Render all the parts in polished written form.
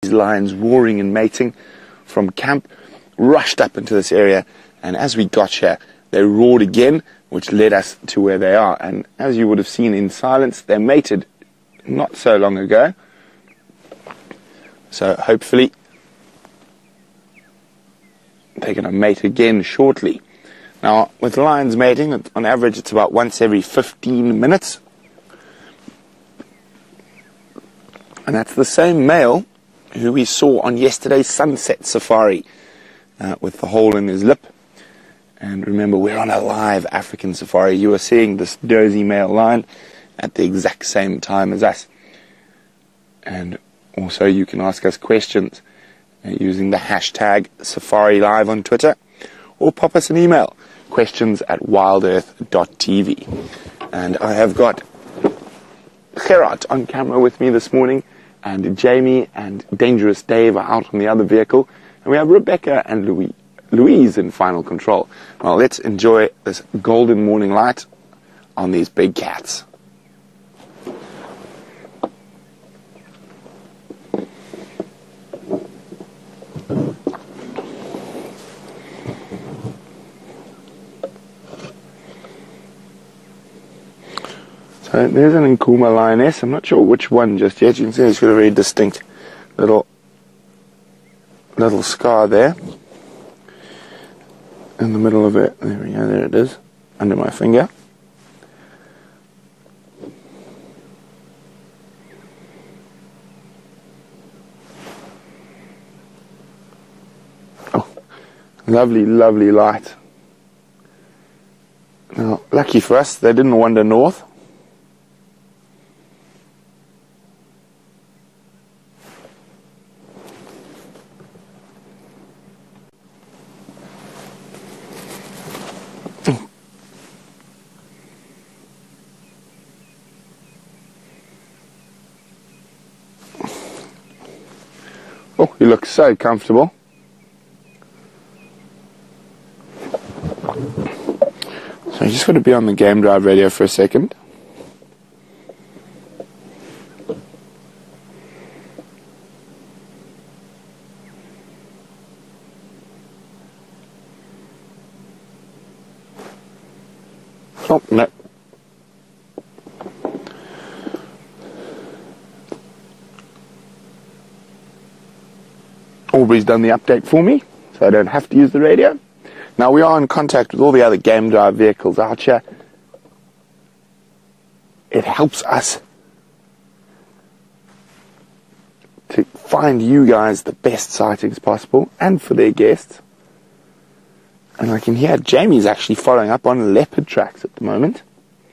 These lions roaring and mating from camp rushed up into this area, and as we got here, they roared again, which led us to where they are. And as you would have seen in silence, they mated not so long ago. So hopefully they're going to mate again shortly. Now, with lions mating, on average, it's about once every 15 minutes. And that's the same male who we saw on yesterday's sunset safari with the hole in his lip. And remember, we're on a live African safari. You are seeing this dozy male lion at the exact same time as us. And also you can ask us questions using the hashtag SafariLive on Twitter, or pop us an email, questions@wildearth.tv. And I have got Gerard on camera with me this morning, and Jamie and Dangerous Dave are out on the other vehicle, and we have Rebecca and Louise in final control. Well, let's enjoy this golden morning light on these big cats. So there's an Inkuma lioness. I'm not sure which one just yet. You can see it's got a very distinct little scar there in the middle of it. There we go, there it is, under my finger. Oh, lovely, lovely light. Now, lucky for us, they didn't wander north. Oh, he looks so comfortable. So you just got to be on the game drive radio for a second. Oh, no. Aubrey's done the update for me, so I don't have to use the radio. Now we are in contact with all the other game drive vehicles out here. It helps us to find you guys the best sightings possible, and for their guests. And I can hear Jamie's actually following up on leopard tracks at the moment.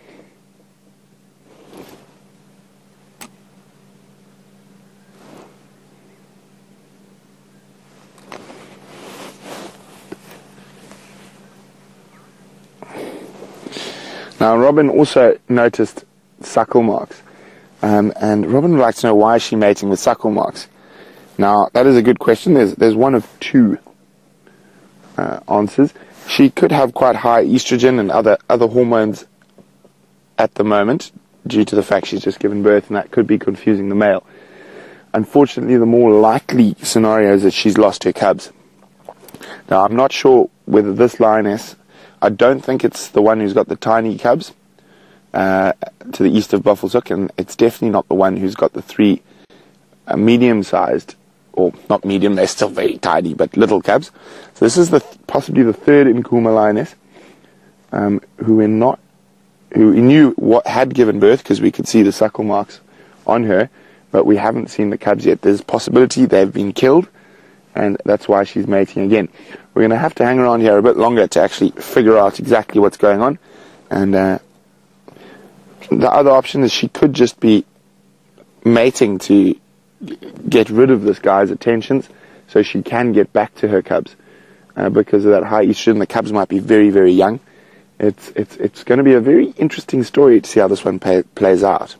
Now, Robin also noticed suckle marks, and Robin would like to know, why is she mating with suckle marks? Now, that is a good question. There's one of two answers. She could have quite high estrogen and other hormones at the moment, due to the fact she's just given birth, and that could be confusing the male. Unfortunately, the more likely scenario is that she's lost her cubs. Now, I'm not sure whether this lioness, I don't think it's the one who's got the tiny cubs to the east of Buffelshoek, and it's definitely not the one who's got the three medium-sized, or not medium, they're still very tiny, but little cubs. So this is possibly the third Inkuma lioness who we knew what had given birth, because we could see the suckle marks on her, but we haven't seen the cubs yet. There's a possibility they've been killed, and that's why she's mating again. We're going to have to hang around here a bit longer to actually figure out exactly what's going on. And the other option is she could just be mating to get rid of this guy's attentions, so she can get back to her cubs. Because of that high estrogen, the cubs might be very, very young. It's going to be a very interesting story to see how this one plays out.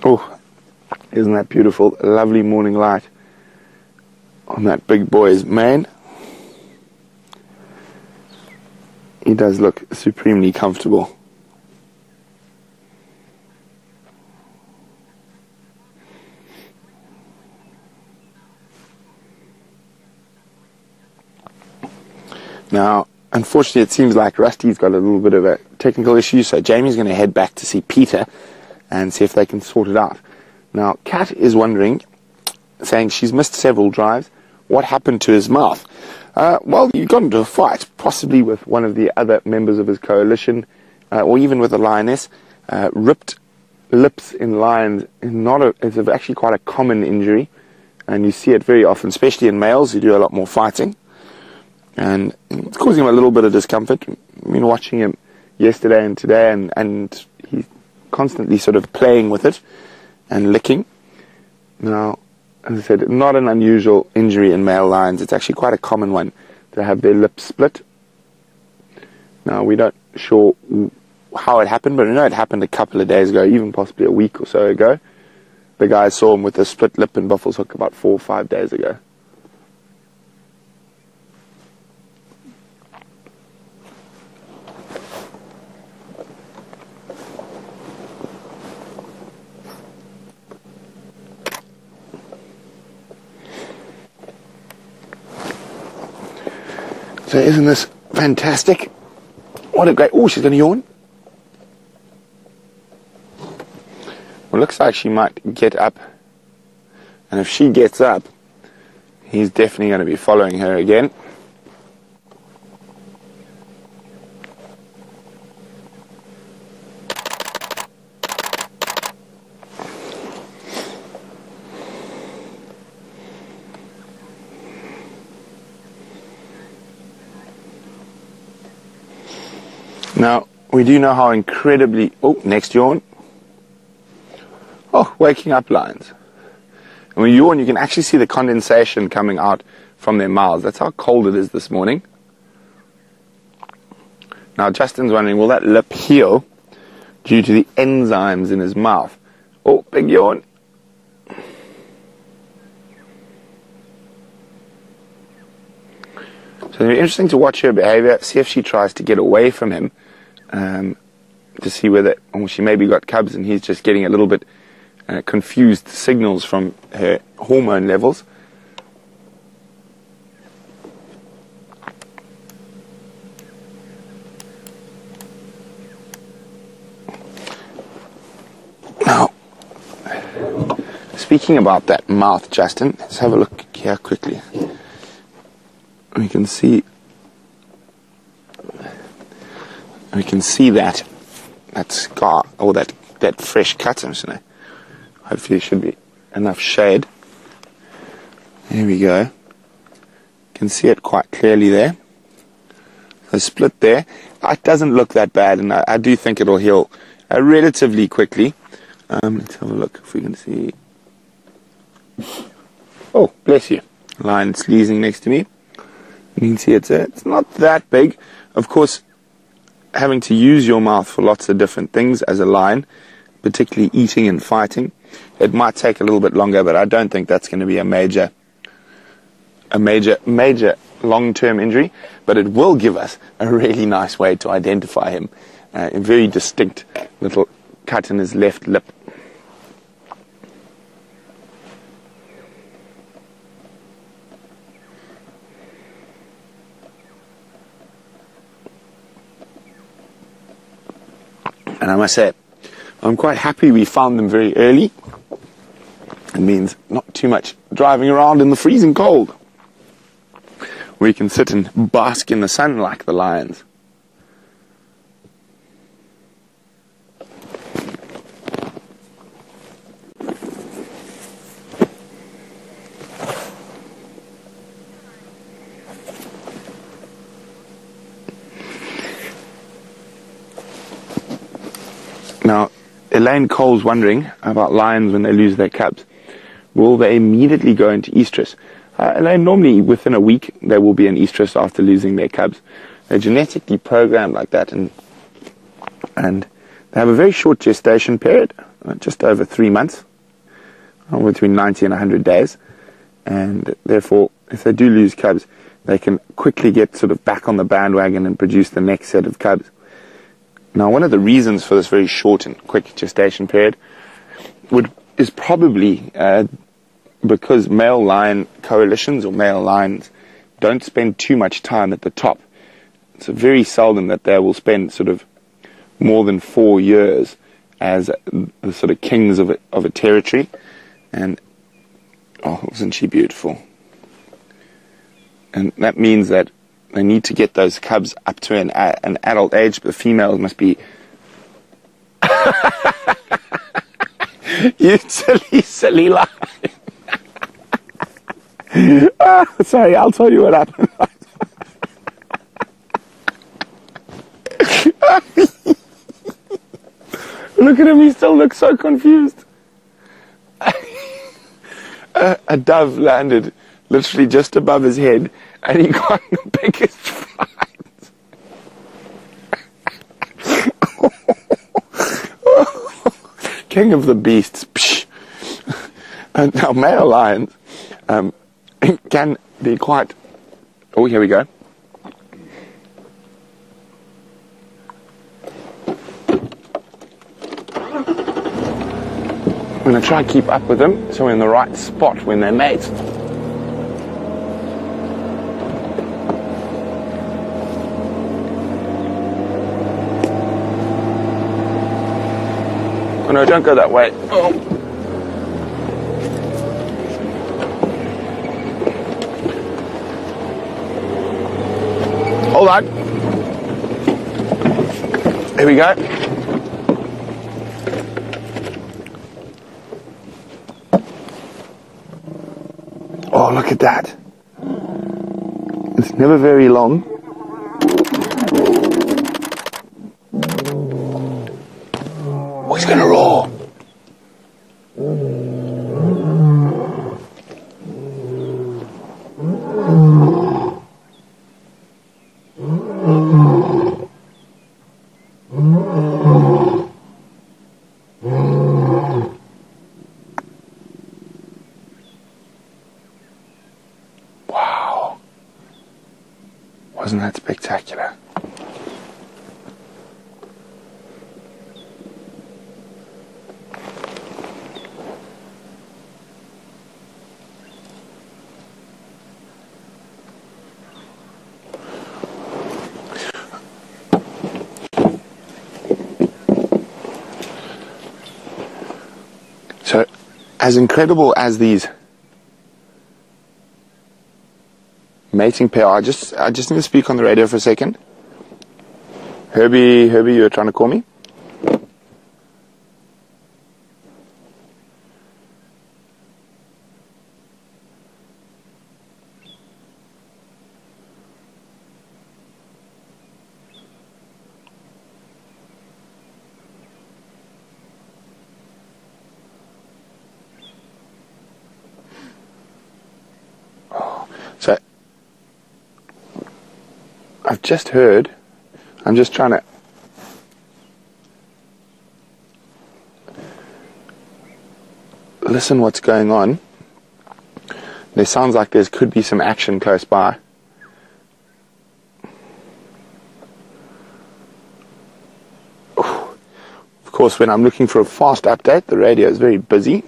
Oh, isn't that beautiful? A lovely morning light on that big boy's mane. He does look supremely comfortable. Now, unfortunately, it seems like Rusty's got a little bit of a technical issue, so Jamie's going to head back to see Peter and see if they can sort it out. Now, Kat is wondering, saying she's missed several drives. What happened to his mouth? Well, he got into a fight, possibly with one of the other members of his coalition, or even with a lioness. Ripped lips in lions is actually quite a common injury, and you see it very often, especially in males who do a lot more fighting. And it's causing him a little bit of discomfort. I've been watching him yesterday and today, and he's constantly sort of playing with it and licking. Now, as I said, not an unusual injury in male lions. It's actually quite a common one to have their lips split. Now, we're not sure how it happened, but we know it happened a couple of days ago, even possibly a week or so ago. The guy saw him with a split lip in Buffalo's Hook about 4 or 5 days ago. So isn't this fantastic? What a great... Oh, she's going to yawn. Well, looks like she might get up. And if she gets up, he's definitely going to be following her again. Now, we do know how incredibly... Oh, next yawn. Oh, waking up lions. And when you yawn, you can actually see the condensation coming out from their mouths. That's how cold it is this morning. Now, Justin's wondering, will that lip heal due to the enzymes in his mouth? Oh, big yawn. So it'll be interesting to watch her behavior, see if she tries to get away from him. To see whether she maybe got cubs and he's just getting a little bit confused signals from her hormone levels. Now, speaking about that mouth, Justin, let's have a look here quickly. We can see that scar, or that fresh cut. I'm just gonna, hopefully there should be enough shade. There we go. You can see it quite clearly there. The split there. It doesn't look that bad, and I do think it'll heal relatively quickly. Let's have a look if we can see. Oh, bless you. Lion sneezing next to me. You can see it's not that big. Of course, having to use your mouth for lots of different things as a lion, particularly eating and fighting, it might take a little bit longer, but I don't think that's going to be a major long-term injury, but it will give us a really nice way to identify him. A very distinct little cut in his left lip. And I must say, I'm quite happy we found them very early. It means not too much driving around in the freezing cold. We can sit and bask in the sun like the lions. Now, Elaine Cole's wondering about lions when they lose their cubs. Will they immediately go into estrus? Elaine, normally within a week they will be in estrus after losing their cubs. They're genetically programmed like that, and they have a very short gestation period. just over 3 months, between 90 and 100 days. And therefore, if they do lose cubs, they can quickly get sort of back on the bandwagon and produce the next set of cubs. Now, one of the reasons for this very short and quick gestation period is probably because male lion coalitions or male lions don't spend too much time at the top. It's very seldom that they will spend sort of more than 4 years as the sort of kings of a territory. And oh, wasn't she beautiful? And that means that they need to get those cubs up to an adult age, but the females must be... You silly lion. Sorry, I'll tell you what happened. Look at him, he still looks so confused. A dove landed literally just above his head, and he got the biggest fright. King of the beasts. Psh. And now male lions can be quite... Oh, here we go. I'm going to try and keep up with them so we're in the right spot when they mate. Oh no, don't go that way. Oh. Hold on. Here we go. Oh, look at that. It's never very long. Oh, he's gonna roar. Wow. Wasn't that spectacular? So, as incredible as these mating pair are, I just need to speak on the radio for a second. Herbie, you were trying to call me? So, I've just heard, I'm just trying to listen what's going on. There sounds like there could be some action close by. Of course, when I'm looking for a fast update, the radio is very busy.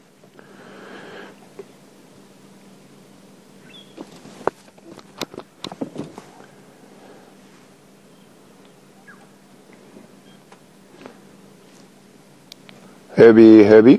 Herbie.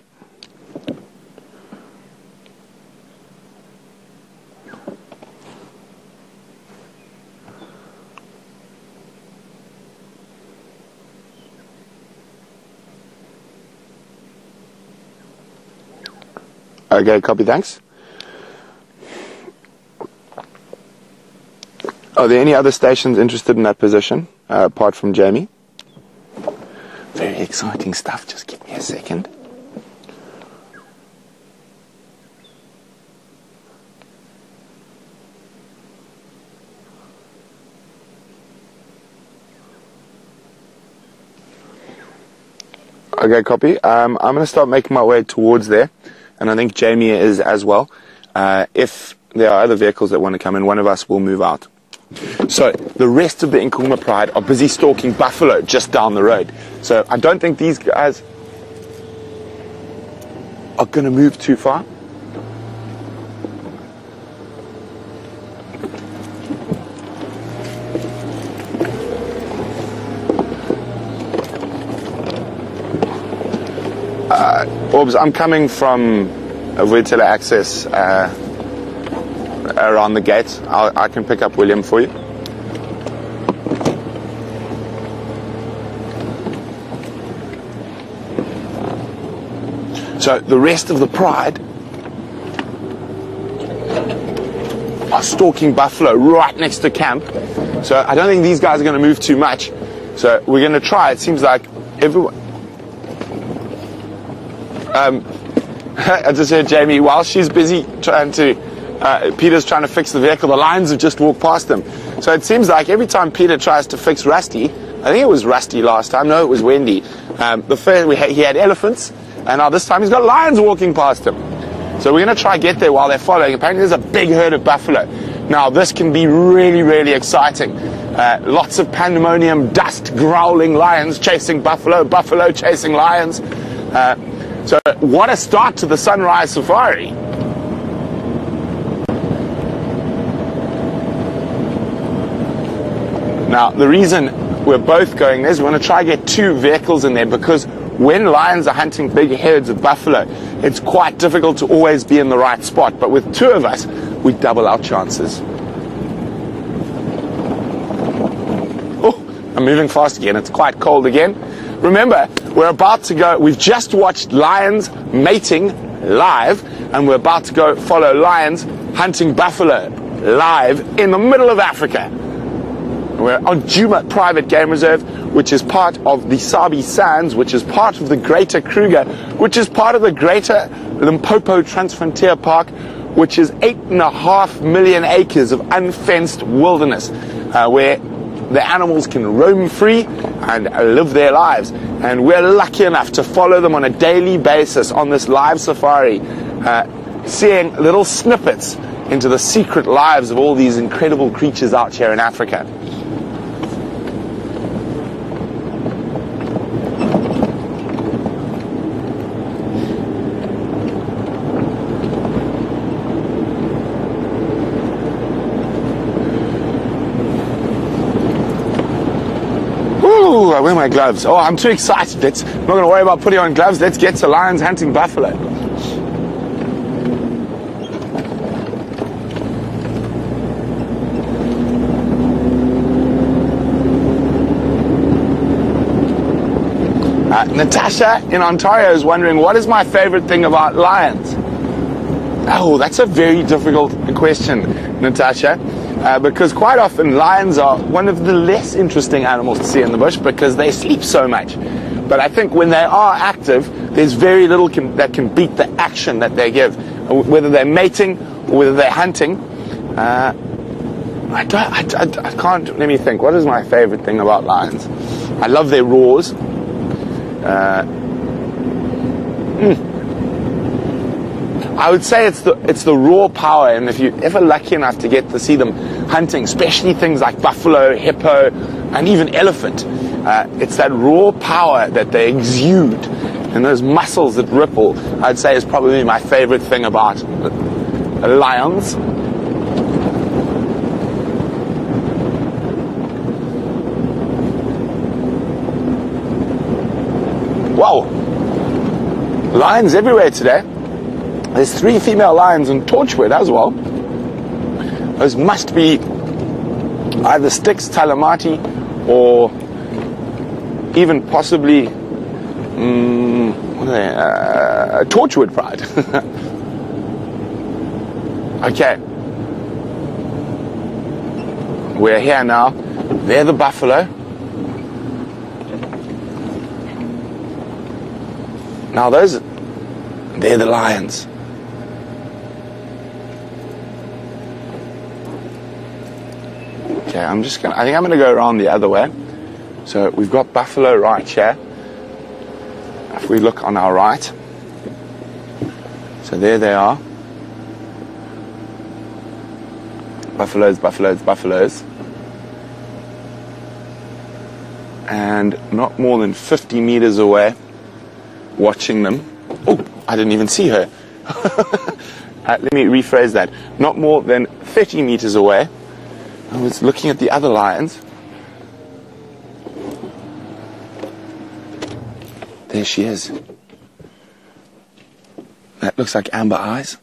Okay, copy, thanks. Are there any other stations interested in that position, apart from Jamie? Very exciting stuff, just give me a second. Okay, copy. I'm going to start making my way towards there, and I think Jamie is as well. If there are other vehicles that want to come in, one of us will move out. So the rest of the Nkrumah Pride are busy stalking buffalo just down the road. So I don't think these guys are going to move too far. Orbs, I'm coming from a Wildebeest access around the gate. I can pick up William for you. So the rest of the Pride are stalking buffalo right next to camp. So I don't think these guys are going to move too much. So we're going to try. It seems like everyone... I just heard Jamie, while she's busy trying to, Peter's trying to fix the vehicle, the lions have just walked past them. So it seems like every time Peter tries to fix Rusty, I think it was Rusty last time, no, it was Wendy. The first he had elephants, and now this time he's got lions walking past him. So we're going to try get there while they're following. Apparently there's a big herd of buffalo. Now this can be really, really exciting. Lots of pandemonium, dust, growling lions chasing buffalo, buffalo chasing lions. So what a start to the sunrise safari. Now the reason we're both going there is we want to try to get two vehicles in there, because when lions are hunting big herds of buffalo, it's quite difficult to always be in the right spot. But with two of us, we double our chances. Oh, I'm moving fast again. It's quite cold again. Remember, we're about to go, we've just watched lions mating live, and we're about to go follow lions hunting buffalo live in the middle of Africa. We're on Djuma Private Game Reserve, which is part of the Sabi Sands, which is part of the Greater Kruger, which is part of the Greater Limpopo Transfrontier Park, which is 8.5 million acres of unfenced wilderness, where the animals can roam free and live their lives. And we're lucky enough to follow them on a daily basis on this live safari, seeing little snippets into the secret lives of all these incredible creatures out here in Africa. I wear my gloves. Oh, I'm too excited. I'm not going to worry about putting on gloves. Let's get to lions hunting buffalo. Natasha in Ontario is wondering, what is my favorite thing about lions? Oh, that's a very difficult question, Natasha. Because quite often lions are one of the less interesting animals to see in the bush because they sleep so much. But I think when they are active, there's very little that can beat the action that they give. Whether they're mating or whether they're hunting. I can't, let me think. What is my favorite thing about lions? I love their roars. I would say it's the raw power, and if you're ever lucky enough to get to see them hunting, especially things like buffalo, hippo, and even elephant, it's that raw power that they exude, and those muscles that ripple, I'd say is probably my favorite thing about lions. Wow, lions everywhere today. There's 3 female lions in Torchwood as well. Those must be either Styx, Talamati, or even possibly Torchwood Pride. Okay. We're here now. They're the buffalo. Now they're the lions. Okay, I think I'm gonna go around the other way. So we've got buffalo right here. if we look on our right, so there they are. Buffaloes, buffaloes, buffaloes. And not more than 50 meters away, watching them. Oh, I didn't even see her. Let me rephrase that. Not more than 30 meters away, I was looking at the other lions. There she is. That looks like amber eyes.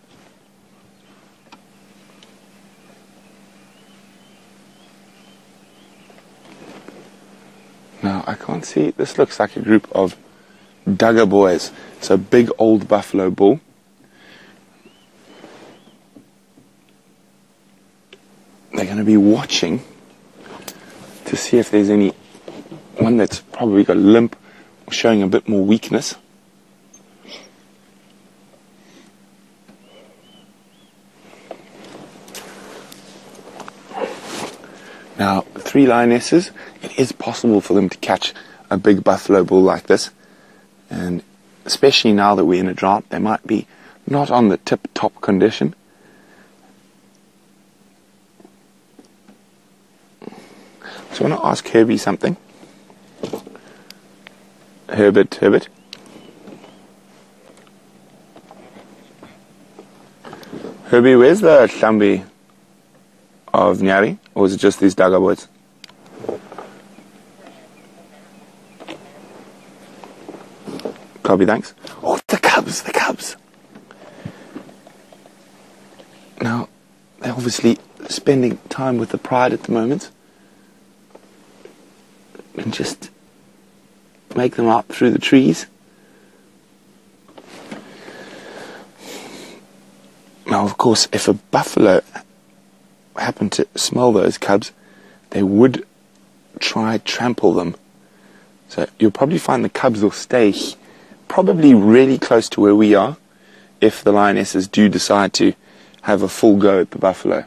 Now, I can't see. This looks like a group of Duggar boys. It's a big old buffalo bull. They're going to be watching to see if there's any one that's probably got a limp or showing a bit more weakness. Now, 3 lionesses, it is possible for them to catch a big buffalo bull like this. And especially now that we're in a drought, they might be not on the tip-top condition. So I want to ask Herbie something. Herbert. Herbie, where's the Hlambi of Nyari? Or is it just these Duggar boys? Copy, thanks. Oh, the cubs. Now, they're obviously spending time with the pride at the moment. And just make them out through the trees. Now, of course, if a buffalo happened to smell those cubs, they would try trample them. So you'll probably find the cubs will stay probably really close to where we are if the lionesses do decide to have a full go at the buffalo.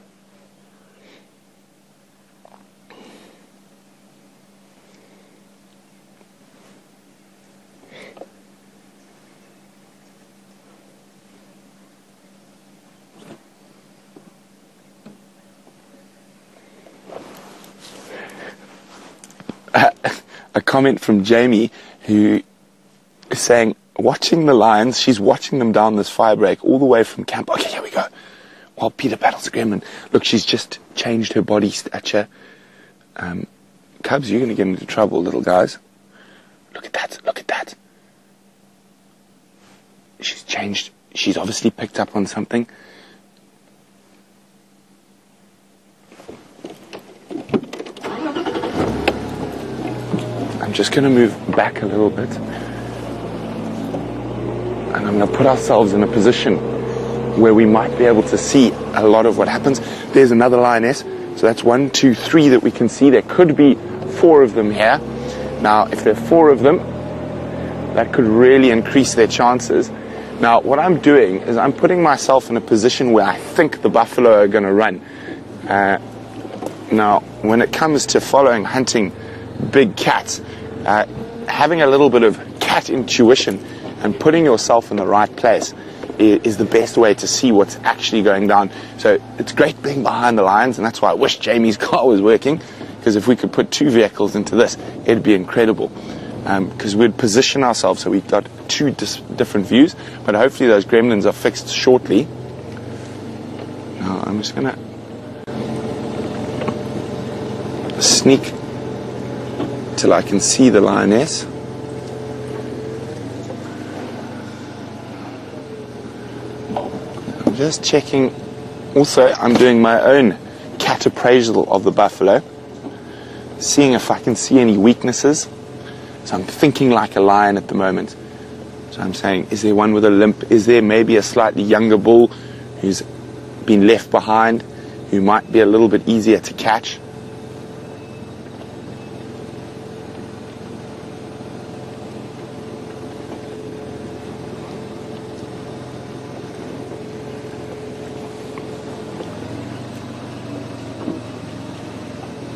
A comment from Jamie, who is saying, watching the lions, she's watching them down this fire break all the way from camp. Okay, here we go. While Peter battles a gremlin. Look, she's just changed her body stature. Cubs, you're going to get into trouble, little guys. Look at that. She's changed. She's obviously picked up on something. I'm just going to move back a little bit, and I'm going to put ourselves in a position where we might be able to see a lot of what happens. There's another lioness, so that's 1, 2, 3 that we can see. There could be 4 of them here. Now, if there are 4 of them, that could really increase their chances. Now, what I'm doing is I'm putting myself in a position where I think the buffalo are going to run. Now, when it comes to hunting big cats, having a little bit of cat intuition and putting yourself in the right place is the best way to see what's actually going down. So it's great being behind the lions, and that's why I wish Jamie's car was working, because if we could put 2 vehicles into this, it'd be incredible. Because we'd position ourselves so we've got 2 different views, but hopefully those gremlins are fixed shortly. Now I'm just going to sneak till I can see the lioness. I'm just checking. Also, I'm doing my own cat appraisal of the buffalo, seeing if I can see any weaknesses. So I'm thinking like a lion at the moment. So I'm saying, is there one with a limp? Is there maybe a slightly younger bull who's been left behind, who might be a little bit easier to catch?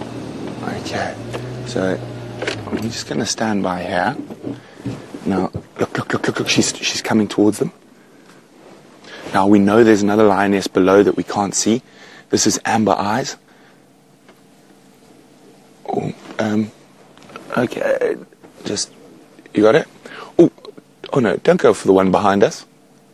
Okay, so I'm just going to stand by here. Now, Look, she's coming towards them. Now we know there's another lioness below that we can't see. This is Amber Eyes. Oh, okay, you got it? Oh no, don't go for the one behind us.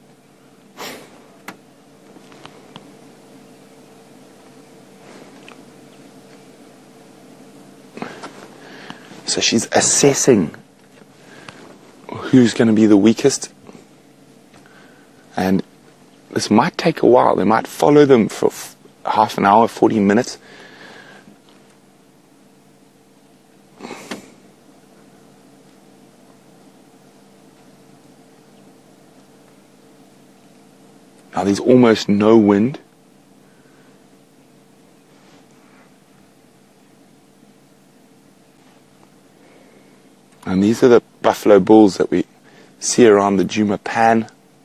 So she's assessing who's going to be the weakest. And this might take a while. They might follow them for half an hour, 40 minutes. Now there's almost no wind. And these are the buffalo bulls that we see around the Juma Pan.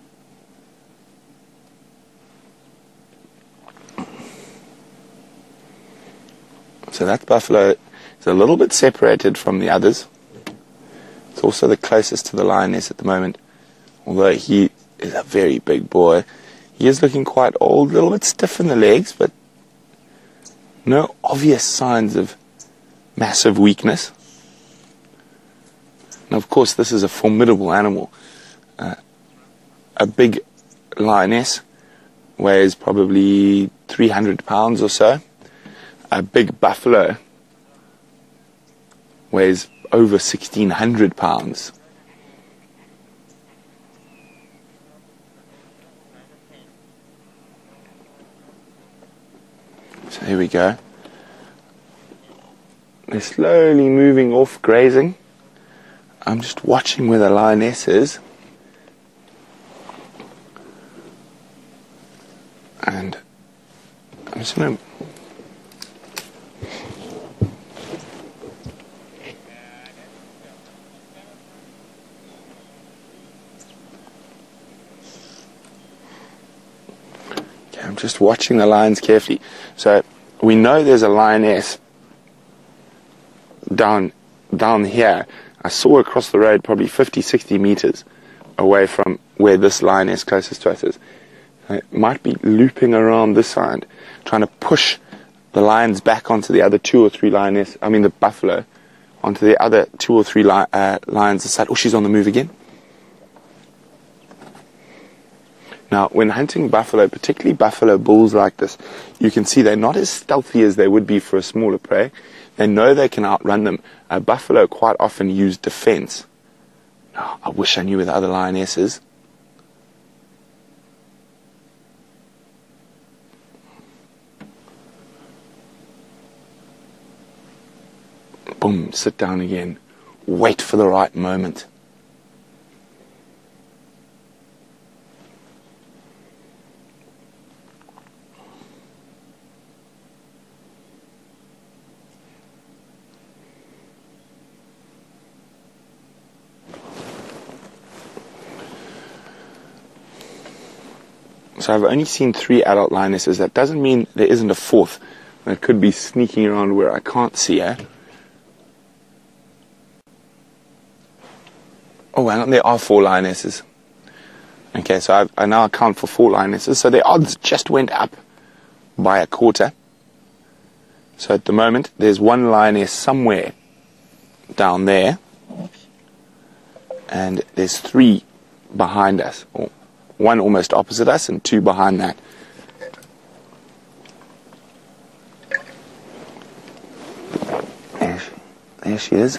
So that buffalo is a little bit separated from the others. It's also the closest to the lioness at the moment, although he is a very big boy. He is looking quite old, a little bit stiff in the legs, but no obvious signs of massive weakness. And of course, this is a formidable animal. A big lioness weighs probably 300 pounds or so. A big buffalo weighs over 1,600 pounds. So here we go. They're slowly moving off, grazing. I'm just watching where the lioness is. And I'm just going to... Okay, I'm just watching the lions carefully. So we know there's a lioness down here. I saw across the road probably 50, 60 meters away from where this lioness closest to us is. It might be looping around this side, trying to push the lions back onto the other two or three the buffalo, onto the other two or three lions this side. Oh, she's on the move again. Now, when hunting buffalo, particularly buffalo bulls like this, you can see they're not as stealthy as they would be for a smaller prey. They know they can outrun them. A buffalo quite often use defense. Oh, I wish I knew where the other lioness is. Boom, sit down again. Wait for the right moment. So I've only seen 3 adult lionesses. That doesn't mean there isn't a fourth that could be sneaking around where I can't see her. Oh, and there are 4 lionesses. Okay, so I now account for 4 lionesses. So the odds just went up by a quarter. So at the moment, there's 1 lioness somewhere down there. And there's 3 behind us. Or 1 almost opposite us and 2 behind that. There she is.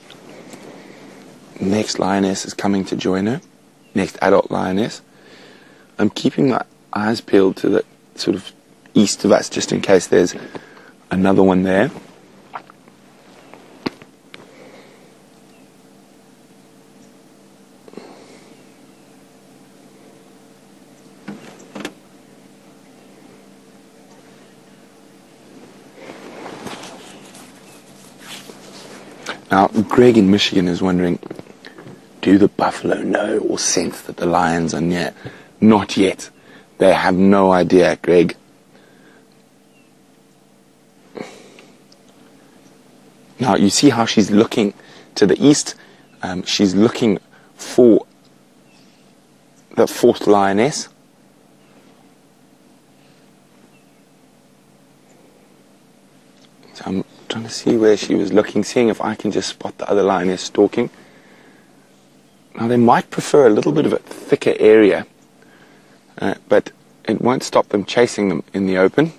Next lioness is coming to join her. Next adult lioness. I'm keeping my eyes peeled to the sort of east of us just in case there's another one there. Now, Greg in Michigan is wondering, do the buffalo know or sense that the lions are near? Not yet. They have no idea, Greg. Now, you see how she's looking to the east? She's looking for the fourth lioness. So I'm trying to see where she was looking, seeing if I can just spot the other lioness stalking. Now, they might prefer a little bit of a thicker area, but it won't stop them chasing them in the open.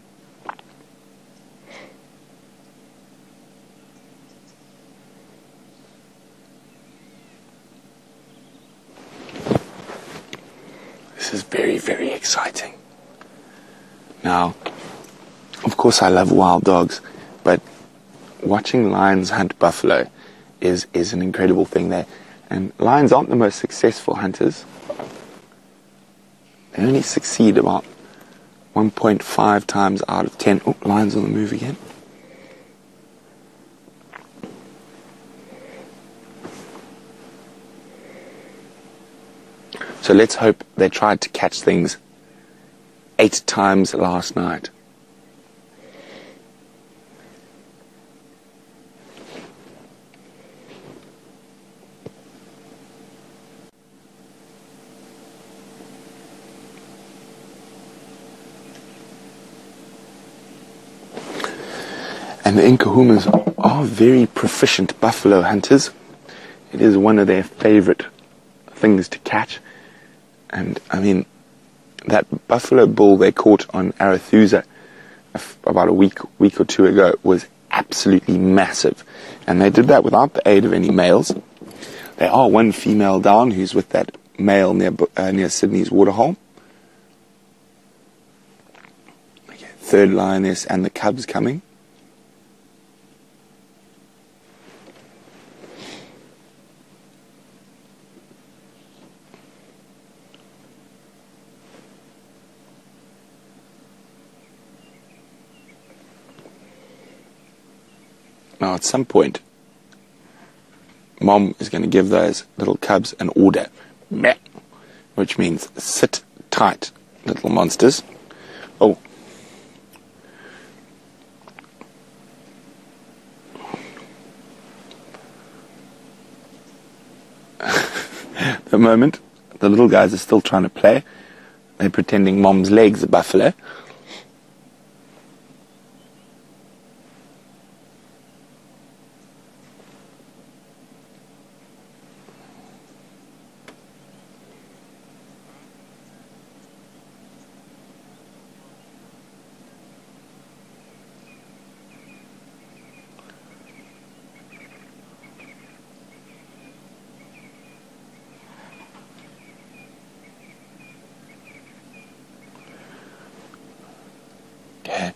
This is very, very exciting. Now, of course I love wild dogs, but watching lions hunt buffalo is an incredible thing there. And lions aren't the most successful hunters. They only succeed about 1.5 times out of 10. Oh, lions on the move again. So let's hope they tried to catch things 8 times last night. And the Nkuhumas are very proficient buffalo hunters. It is one of their favorite things to catch. And I mean, that buffalo bull they caught on Arathusa about a week or two ago was absolutely massive. And they did that without the aid of any males. There are one female down who's with that male near Sydney's waterhole. Okay, third lioness and the cubs coming. Now, at some point, Mom is going to give those little cubs an order, which means sit tight, little monsters. Oh. At the moment, the little guys are still trying to play. They're pretending Mom's leg's a buffalo. Okay.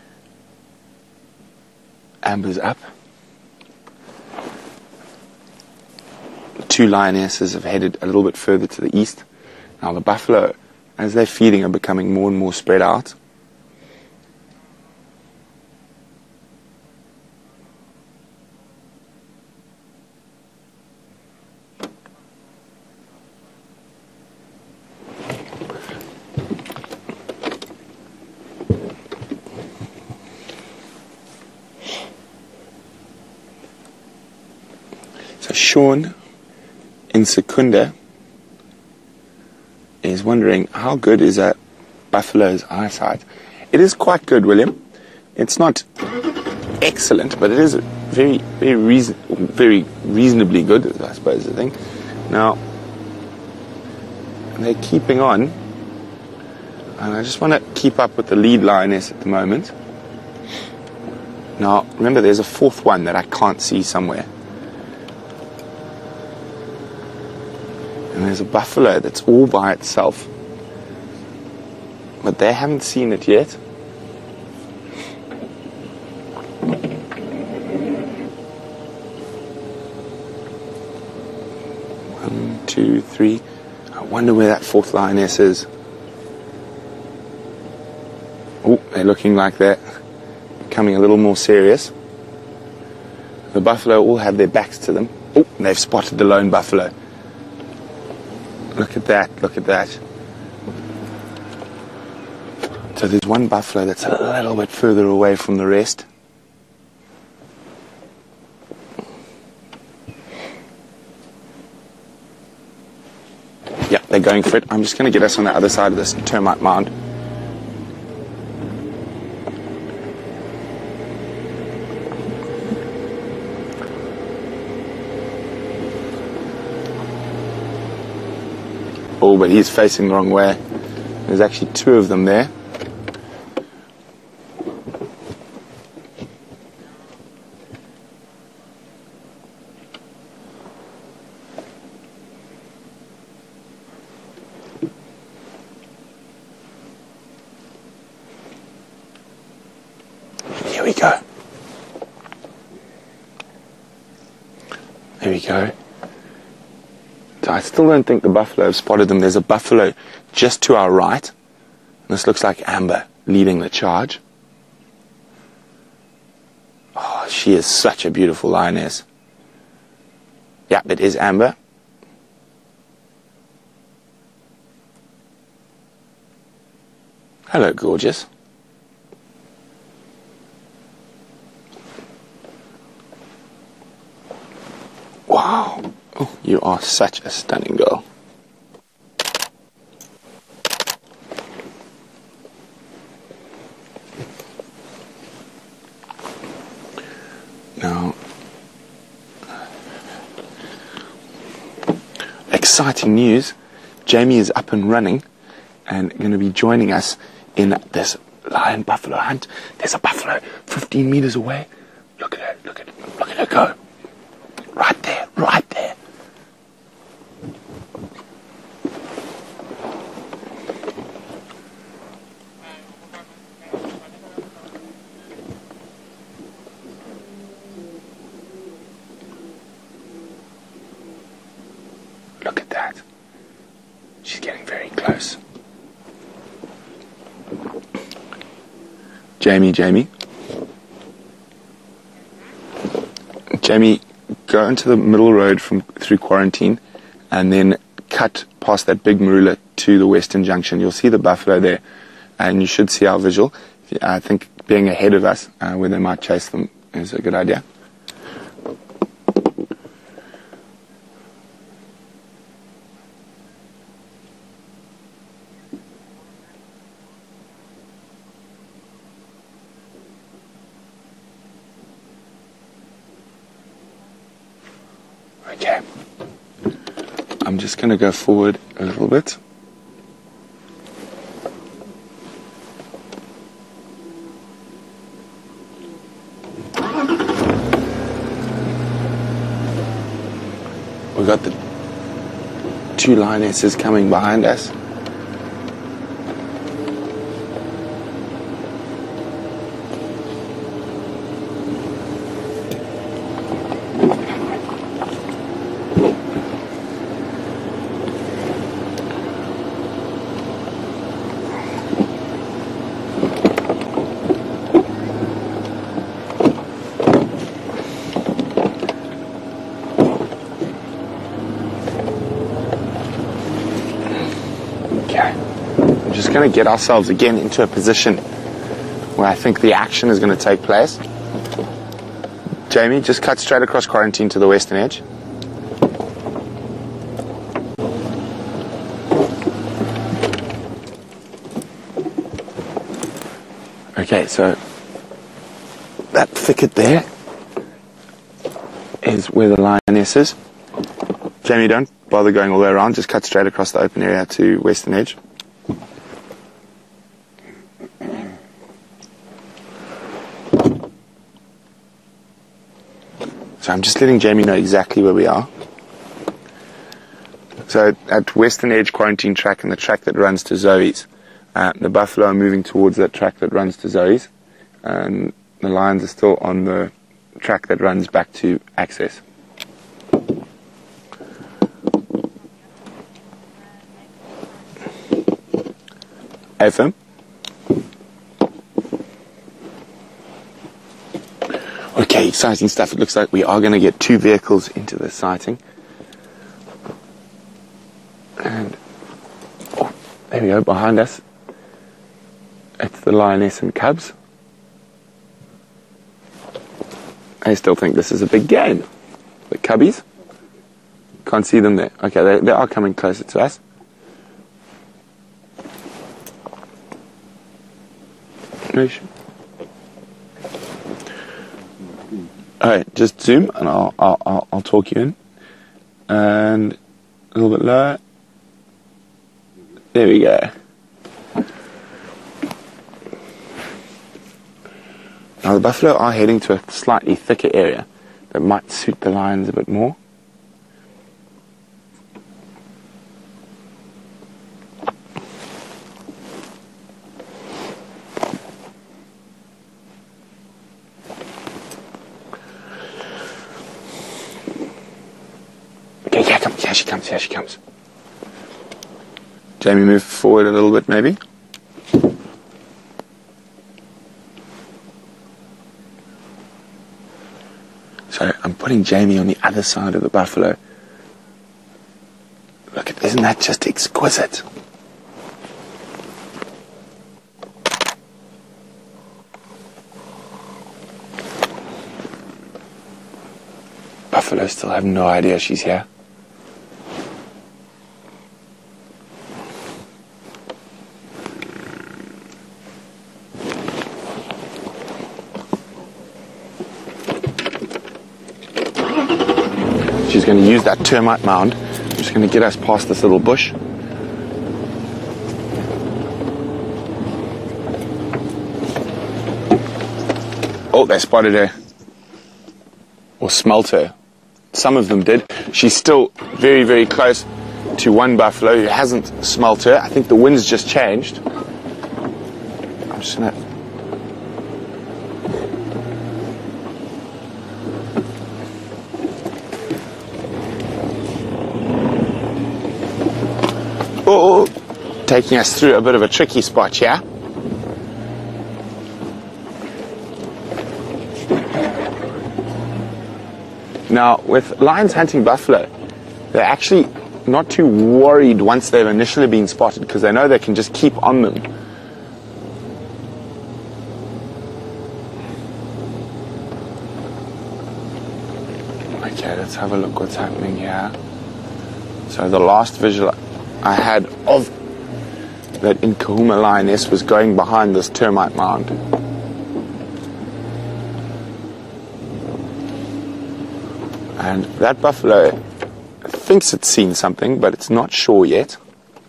Amber's up. The 2 lionesses have headed a little bit further to the east. Now the buffalo, as they're feeding, are becoming more and more spread out. So Sean in Secunda is wondering how good is a buffalo's eyesight. It is quite good, William. It's not excellent, but it is very reasonably good, I suppose, I think. Now, they're keeping on, and I just want to keep up with the lead lioness at the moment. Now, remember, there's a 4th one that I can't see somewhere. And there's a buffalo that's all by itself. But they haven't seen it yet. 1, 2, 3. I wonder where that 4th lioness is. Oh, they're looking like they're becoming a little more serious. The buffalo all have their backs to them. Oh, they've spotted the lone buffalo. Look at that, look at that. So there's one buffalo that's a little bit further away from the rest. Yeah, they're going for it. I'm just going to get us on the other side of this termite mound. Oh, but he's facing the wrong way. There's actually two of them there. Here we go. There we go. I still don't think the buffalo have spotted them. There's a buffalo just to our right. This looks like Amber leading the charge. Oh, she is such a beautiful lioness. Yeah, it is Amber. Hello, gorgeous. Wow. Oh, you are such a stunning girl. Now, exciting news. Jamie is up and running and going to be joining us in this lion buffalo hunt. There's a buffalo 15 meters away. Look at her, look at her go. Right there, right there. Look at that. She's getting very close. Jamie. Jamie, go into the middle road through quarantine and then cut past that big marula to the western junction. You'll see the buffalo there and you should see our visual. I think being ahead of us where they might chase them is a good idea. Okay, I'm just going to go forward a little bit. We've got the two lionesses coming behind us. Going to get ourselves again into a position where I think the action is going to take place. Jamie, just cut straight across quarantine to the western edge. Okay, so that thicket there is where the lioness is. Jamie, don't bother going all the way around, just cut straight across the open area to western edge. So I'm just letting Jamie know exactly where we are. So at Western Edge Quarantine Track and the track that runs to Zoe's, the buffalo are moving towards that track that runs to Zoe's, and the lions are still on the track that runs back to Access. FM. Okay, exciting stuff. It looks like we are going to get two vehicles into the sighting. And, oh, there we go, behind us. It's the lioness and cubs. I still think this is a big game. The cubbies. Can't see them there. Okay, they are coming closer to us. Alright, just zoom and I'll talk you in. And a little bit lower. There we go. Now the buffalo are heading to a slightly thicker area that might suit the lions a bit more. Okay, here she comes. Jamie, move forward a little bit maybe. So I'm putting Jamie on the other side of the buffalo. Look, isn't that just exquisite? Buffalo still have no idea she's here. She's going to use that termite mound. I'm just going to get us past this little bush. Oh, they spotted her. Or smelt her. Some of them did. She's still very, very close to one buffalo who hasn't smelt her. I think the wind's just changed. I'm just going to... Oh, taking us through a bit of a tricky spot here. Now, with lions hunting buffalo, they're actually not too worried once they've initially been spotted because they know they can just keep on them. Okay, let's have a look what's happening here. So the last visual I had of that Inkahuma lioness was going behind this termite mound. And that buffalo thinks it's seen something, but it's not sure yet.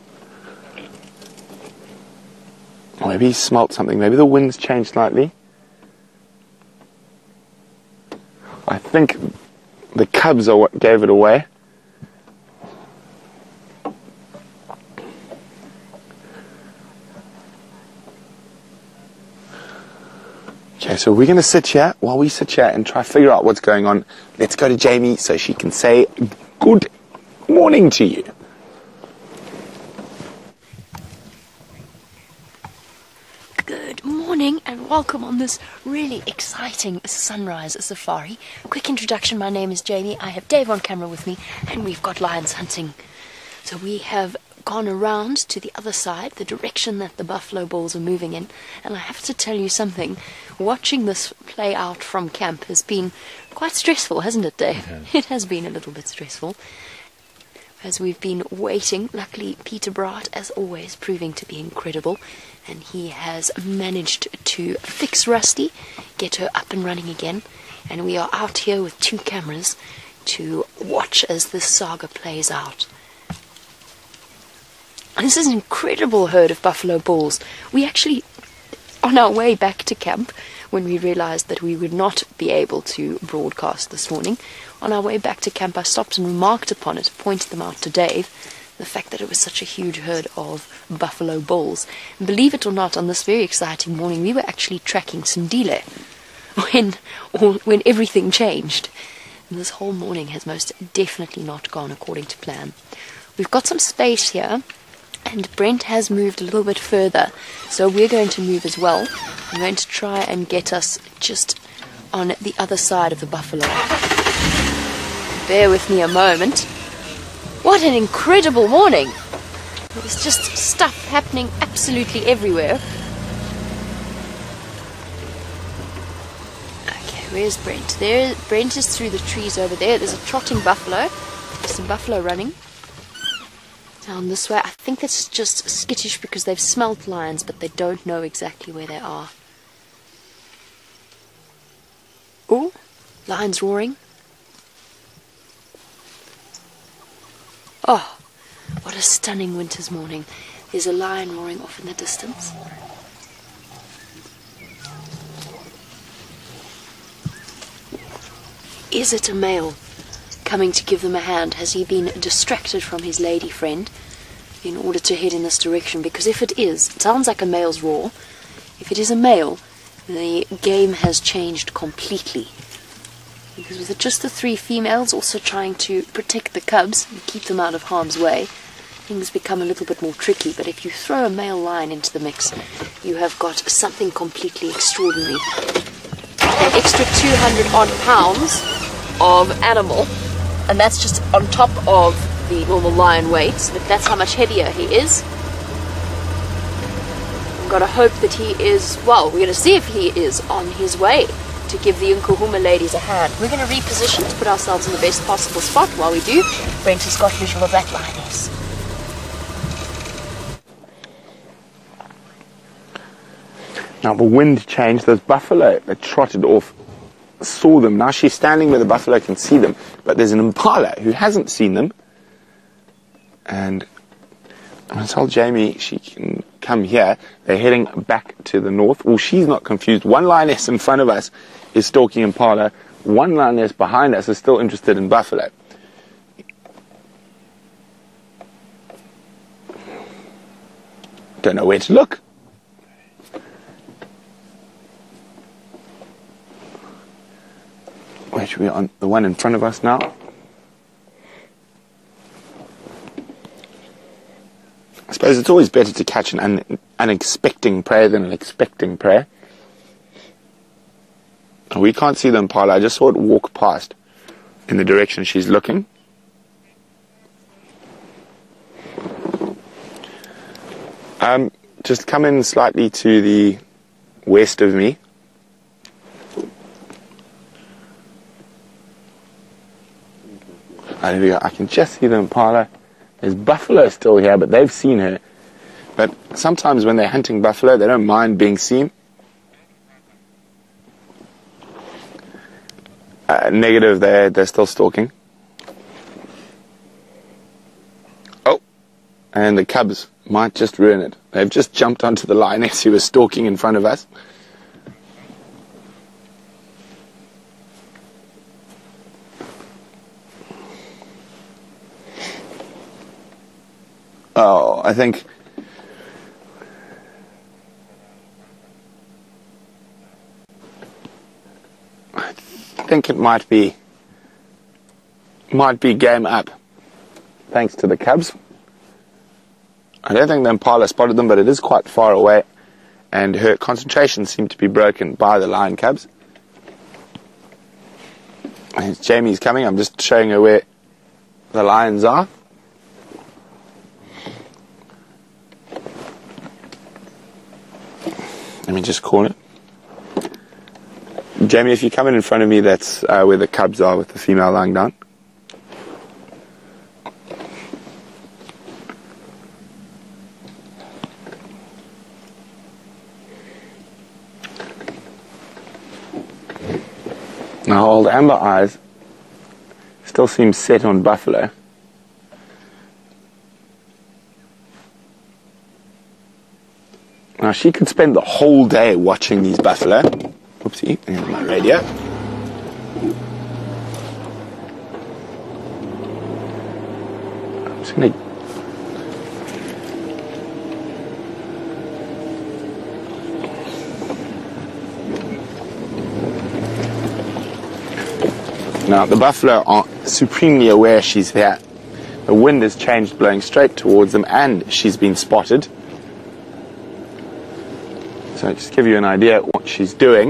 Or maybe he smelt something. Maybe the wind's changed slightly. I think the cubs are what gave it away. Okay, so we're going to sit here while we sit here and try to figure out what's going on. Let's go to Jamie so she can say good morning to you. Good morning and welcome on this really exciting sunrise safari. Quick introduction, my name is Jamie. I have Dave on camera with me and we've got lions hunting. So we have gone around to the other side, the direction that the buffalo bulls are moving in, and I have to tell you something. Watching this play out from camp has been quite stressful, hasn't it, Dave? It has been a little bit stressful. As we've been waiting, luckily Peter Braat, as always, proving to be incredible, and he has managed to fix Rusty, get her up and running again, and we are out here with 2 cameras to watch as this saga plays out. This is an incredible herd of buffalo bulls. We actually, on our way back to camp, when we realized that we would not be able to broadcast this morning, on our way back to camp I stopped and remarked upon it, pointed them out to Dave, the fact that it was such a huge herd of buffalo bulls. And believe it or not, on this very exciting morning we were actually tracking Sindile when everything changed. And this whole morning has most definitely not gone according to plan. We've got some space here. And Brent has moved a little bit further, so we're going to move as well. I'm going to try and get us just on the other side of the buffalo. Bear with me a moment. What an incredible morning! There's just stuff happening absolutely everywhere. Okay, where's Brent? Brent is through the trees over there. There's a trotting buffalo. There's some buffalo running down this way. I think that's just skittish because they've smelt lions, but they don't know exactly where they are. Oh, lions roaring. Oh, what a stunning winter's morning. There's a lion roaring off in the distance. Is it a male coming to give them a hand? Has he been distracted from his lady friend in order to head in this direction? Because if it is, it sounds like a male's roar. If it is a male, the game has changed completely. Because with just the 3 females also trying to protect the cubs and keep them out of harm's way, things become a little bit more tricky. But if you throw a male lion into the mix, you have got something completely extraordinary. An extra 200 odd pounds of animal, and that's just on top of the normal lion weight. So that's how much heavier he is. We've got to hope that he is, well, we're going to see if he is on his way to give the Nkuhuma ladies a hand. We're going to reposition to put ourselves in the best possible spot. While we do, Brent has got visual of that lioness. Now the wind changed. Those buffalo that trotted off saw them. Now she's standing where the buffalo can see them, but there's an impala who hasn't seen them. And I told Jamie she can come here. They're heading back to the north. Well, she's not confused. One lioness in front of us is stalking impala. One lioness behind us is still interested in buffalo. Don't know where to look. Where should we on? The one in front of us now. I suppose it's always better to catch an unexpecting prey than an expecting prey. We can't see the impala. I just saw it walk past in the direction she's looking. Just come in slightly to the west of me. There we go. I can just see the impala. There's buffalo still here, but they've seen her. But sometimes when they're hunting buffalo, they don't mind being seen. Negative, they're still stalking. Oh, and the cubs might just ruin it. They've just jumped onto the lioness who was stalking in front of us. Oh, I think it might be game up, thanks to the cubs. I don't think the impala spotted them, but it is quite far away, and her concentration seemed to be broken by the lion cubs. And Jamie's coming. I'm just showing her where the lions are. Let me just call it. Jamie, if you come in front of me, that's where the cubs are with the female lying down. Now, old Amber Eyes still seems set on buffalo. Now, she could spend the whole day watching these buffalo. Oopsie, there's my radio. I'm just going to... Now, the buffalo are supremely aware she's here. The wind has changed, blowing straight towards them, and she's been spotted. So just to give you an idea of what she's doing.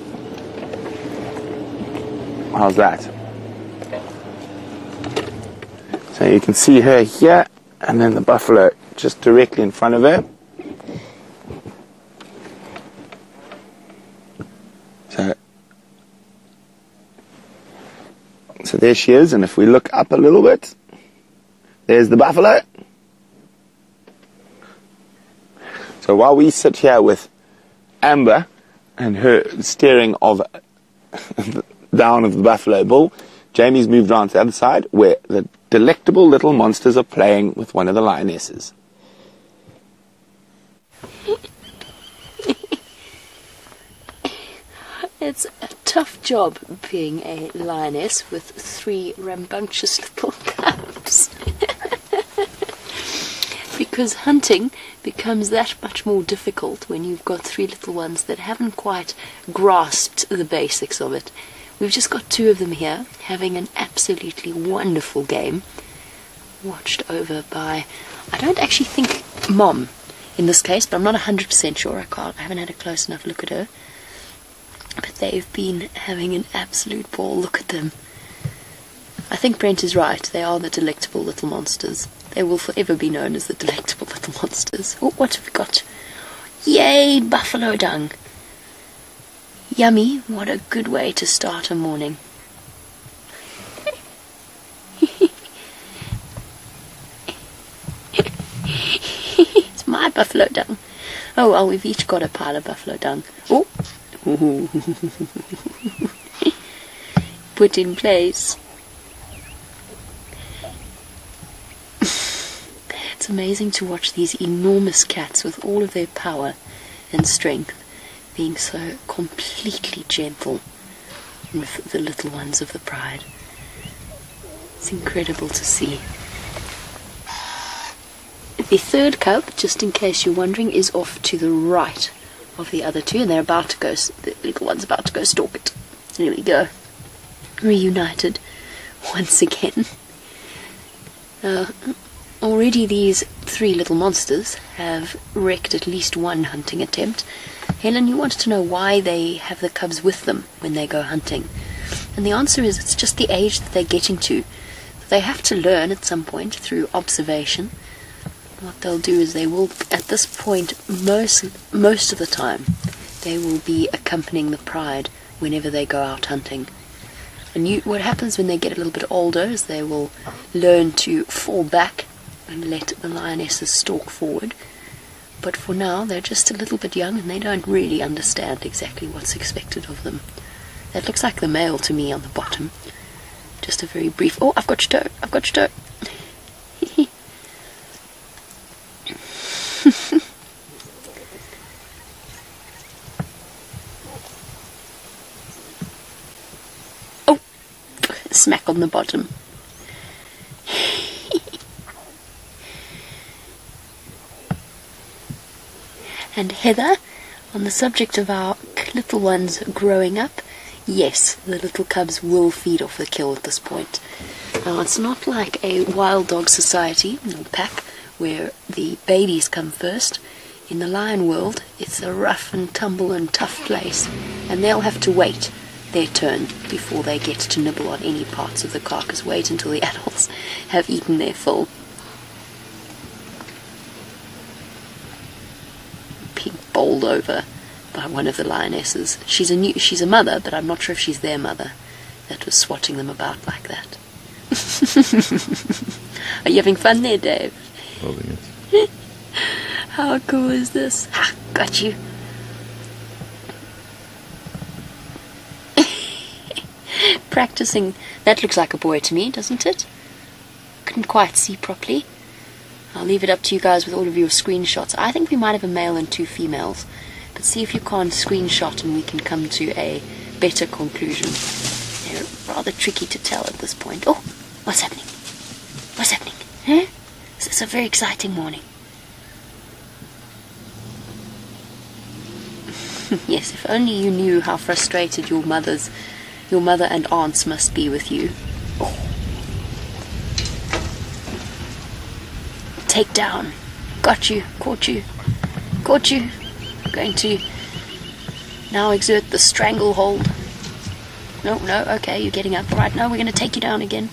How's that? So you can see her here, and then the buffalo just directly in front of her. So there she is, and if we look up a little bit, there's the buffalo. So while we sit here with Amber and her steering of down of the buffalo bull. Jamie's moved around to the other side where the delectable little monsters are playing with one of the lionesses. It's a tough job being a lioness with 3 rambunctious little cubs. Because hunting becomes that much more difficult when you've got 3 little ones that haven't quite grasped the basics of it. We've just got 2 of them here, having an absolutely wonderful game, watched over by, I don't actually think Mom in this case, but I'm not 100% sure. I haven't had a close enough look at her. But they've been having an absolute ball. Look at them. I think Brent is right. They are the delectable little monsters. They will forever be known as the delectable little monsters. Oh, what have we got? Yay, buffalo dung. Yummy. What a good way to start a morning. It's my buffalo dung. Oh, well, we've each got a pile of buffalo dung. Oh. Put in place. It's amazing to watch these enormous cats with all of their power and strength being so completely gentle with the little ones of the pride. It's incredible to see. The 3rd cub, just in case you're wondering, is off to the right of the other 2, and they're about to go, the little one's about to go stalk it. There we go. Reunited once again. Already these 3 little monsters have wrecked at least 1 hunting attempt. Helen, you wanted to know why they have the cubs with them when they go hunting. And the answer is it's just the age that they're getting to. They have to learn at some point through observation. What they'll do is they will, at this point, most of the time, they will be accompanying the pride whenever they go out hunting. And what happens when they get a little bit older is they will learn to fall back and let the lionesses stalk forward. But for now, they're just a little bit young and they don't really understand exactly what's expected of them. That looks like the male to me on the bottom. Just a very brief... Oh, I've got your toe! I've got your toe! Oh! Smack on the bottom. And Heather, on the subject of our little ones growing up, yes, the little cubs will feed off the kill at this point. Now, it's not like a wild dog society or pack where the babies come first. In the lion world, it's a rough and tumble and tough place, and they'll have to wait their turn before they get to nibble on any parts of the carcass. Wait until the adults have eaten their fill. Being bowled over by one of the lionesses. She's a mother, but I'm not sure if she's their mother that was swatting them about like that. Are you having fun there, Dave? Loving it. How cool is this? Ha! Got you. Practicing. That looks like a boy to me, doesn't it? Couldn't quite see properly. I'll leave it up to you guys with all of your screenshots. I think we might have a male and 2 females. But see if you can't screenshot and we can come to a better conclusion. They're rather tricky to tell at this point. Oh! What's happening? What's happening? Huh? It's a very exciting morning. Yes, if only you knew how frustrated your mother and aunts must be with you. Oh. Take down. Got you. Caught you. Caught you. Going to now exert the stranglehold. No, okay, you're getting up. Right, now we're going to take you down again.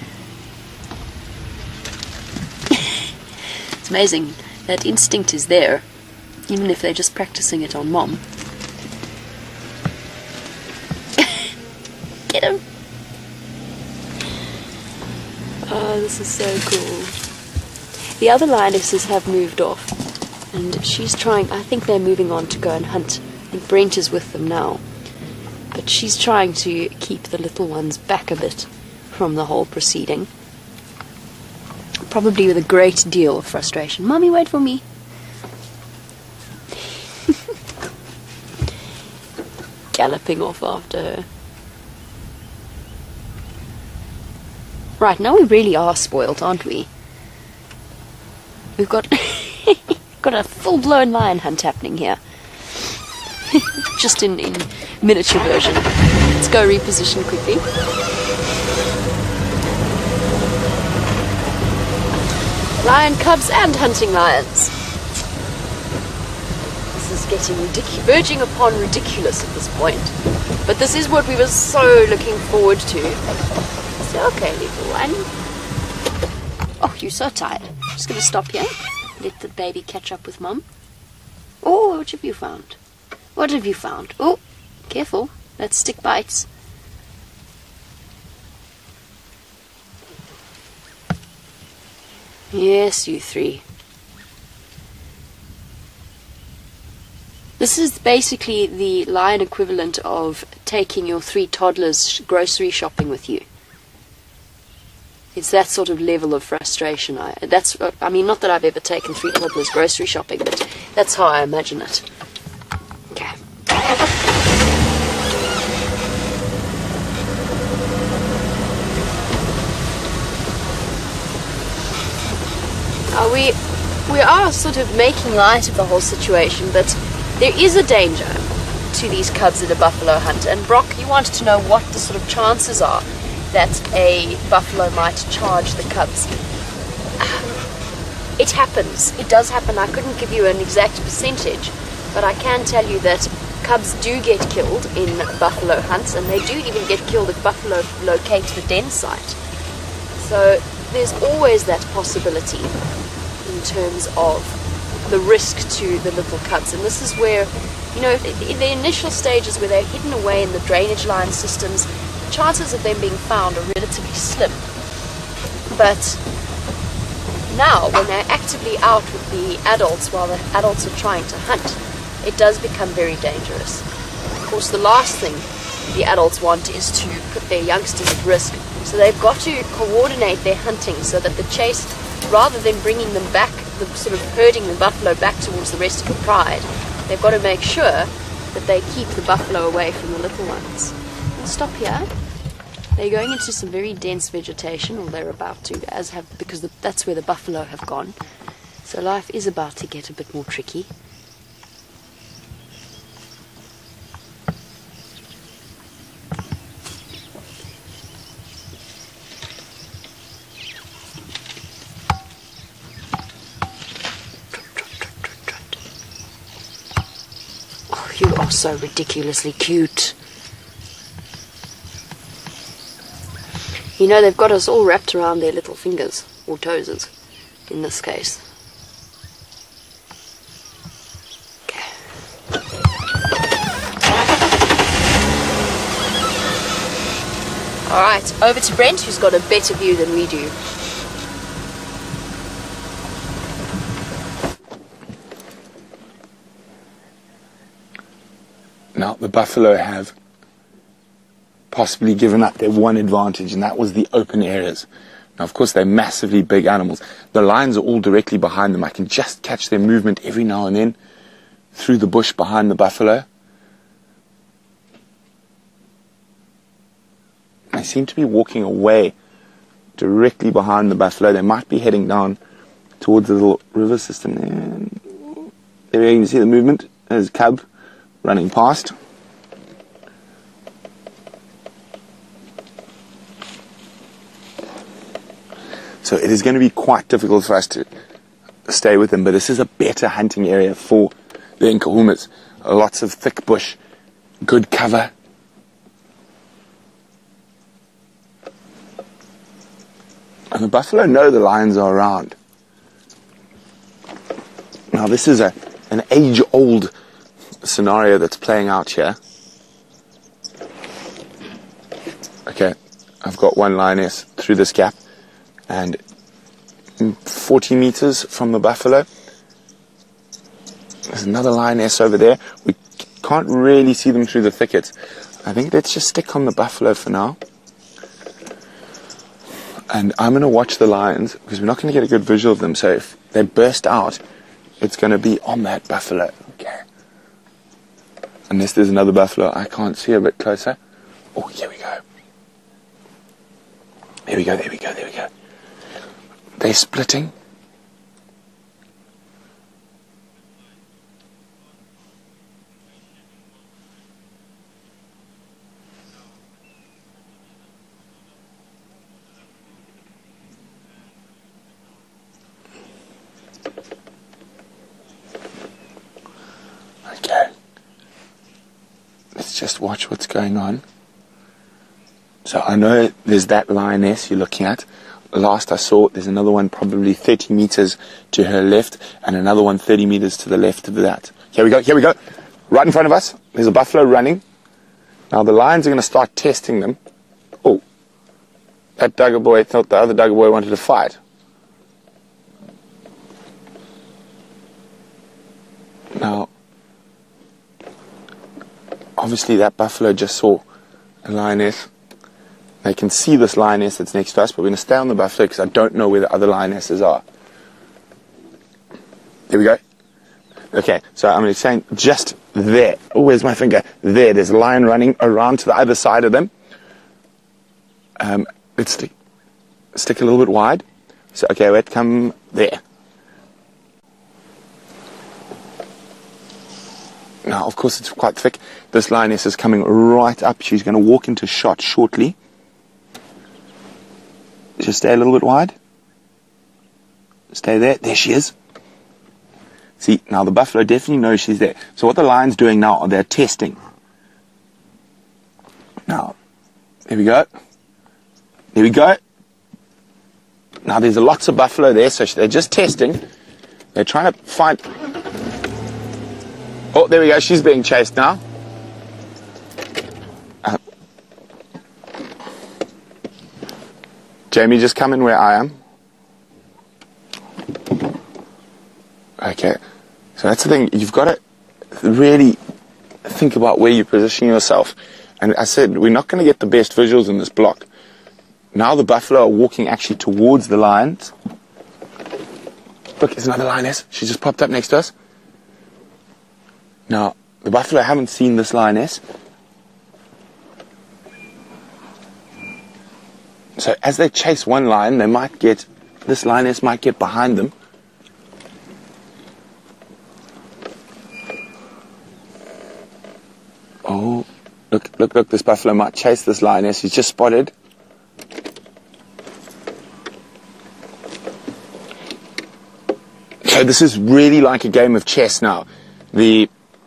It's amazing. That instinct is there, even if they're just practicing it on Mom. Get him! Oh, this is so cool. The other lionesses have moved off, and she's trying, I think they're moving on to go and hunt, and Brent is with them now. But she's trying to keep the little ones back a bit from the whole proceeding. Probably with a great deal of frustration. Mommy, wait for me. Galloping off after her. Right, now we really are spoiled, aren't we? We've got got a full-blown lion hunt happening here. Just in miniature version. Let's go reposition quickly. Lion cubs and hunting lions. This is getting verging upon ridiculous at this point. But this is what we were so looking forward to. So, okay, little one. Oh, you're so tired. Just going to stop here. Let the baby catch up with mom. Oh, what have you found? What have you found? Oh, careful. That stick bites. Yes, you three. This is basically the lion equivalent of taking your 3 toddlers grocery shopping with you. It's that sort of level of frustration. I mean, not that I've ever taken 3 toddlers grocery shopping, but that's how I imagine it. Okay. We are sort of making light of the whole situation, but there is a danger to these cubs in a buffalo hunt. And Brock, you wanted to know what the sort of chances are that a buffalo might charge the cubs. It happens. It does happen. I couldn't give you an exact percentage, but I can tell you that cubs do get killed in buffalo hunts, and they do even get killed if buffalo locate the den site. So there's always that possibility in terms of the risk to the little cubs. And this is where, you know, in the initial stages where they're hidden away in the drainage line systems, the chances of them being found are relatively slim. But now, when they're actively out with the adults while the adults are trying to hunt, it does become very dangerous. Of course, the last thing the adults want is to put their youngsters at risk. So they've got to coordinate their hunting so that the chase, rather than bringing them back, the sort of herding the buffalo back towards the rest of the pride, they've got to make sure that they keep the buffalo away from the little ones. We'll stop here. They're going into some very dense vegetation, or they're about to, because that's where the buffalo have gone. So life is about to get a bit more tricky. You are so ridiculously cute. You know, they've got us all wrapped around their little fingers, or toeses, in this case. Okay. Alright, over to Brent, who's got a better view than we do. Now, the buffalo have possibly given up their one advantage, and that was the open areas. Now, of course, they're massively big animals. The lions are all directly behind them. I can just catch their movement every now and then through the bush behind the buffalo. They seem to be walking away directly behind the buffalo. They might be heading down towards the little river system there. There you can see the movement. There's a cub running past. So it is going to be quite difficult for us to stay with them, but this is a better hunting area for the Nkahumas. Lots of thick bush, good cover. And the buffalo know the lions are around. Now this is an age-old scenario that's playing out here. Okay, I've got one lioness through this gap, and 40 meters from the buffalo there's another lioness over there. We can't really see them through the thicket, I think let's just stick on the buffalo for now. And I'm going to watch the lions because we're not going to get a good visual of them. So if they burst out, it's going to be on that buffalo. Okay. Unless there's another buffalo, I can't see a bit closer. Oh, here we go. There we go, there we go, there we go. They're splitting. Okay. Let's just watch what's going on. So I know there's that lioness you're looking at. Last I saw, there's another one probably 30 meters to her left, and another one 30 meters to the left of that. Here we go, here we go. Right in front of us, there's a buffalo running. Now the lions are going to start testing them. Oh, that Duggar boy thought the other Duggar boy wanted to fight. Now, obviously that buffalo just saw a lioness. They can see this lioness that's next to us, but we're going to stay on the buffalo because I don't know where the other lionesses are. Here we go. Okay, so I'm saying just there. Oh, where's my finger? There. There's a lion running around to the other side of them. Let's stick a little bit wide. So, okay, wait, come there. Now, of course, it's quite thick. This lioness is coming right up. She's going to walk into shot shortly. Just stay a little bit wide. Stay there. There she is. See, now the buffalo definitely knows she's there. So what the lion's doing now, they're testing. Now, there we go. There we go. Now there's lots of buffalo there, so they're just testing. They're trying to find... Oh, there we go. She's being chased now. Jamie, just come in where I am. Okay. So that's the thing. You've got to really think about where you position yourself. And I said, we're not going to get the best visuals in this block. Now the buffalo are walking actually towards the lions. Look, there's another lioness. She just popped up next to us. Now, the buffalo haven't seen this lioness. So as they chase one lion, this lioness might get behind them. Oh, look, this buffalo might chase this lioness. He's just spotted. So this is really like a game of chess now. The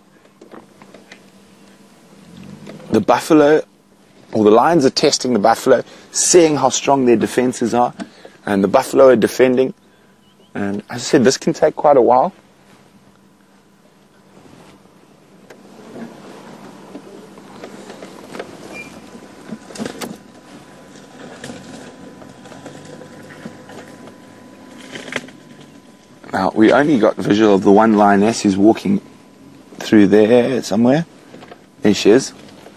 buffalo, or the lions are testing the buffalo, seeing how strong their defenses are, and the buffalo are defending. And as I said, this can take quite a while. Now, we only got visual of the one lioness who's walking through there somewhere. There she is.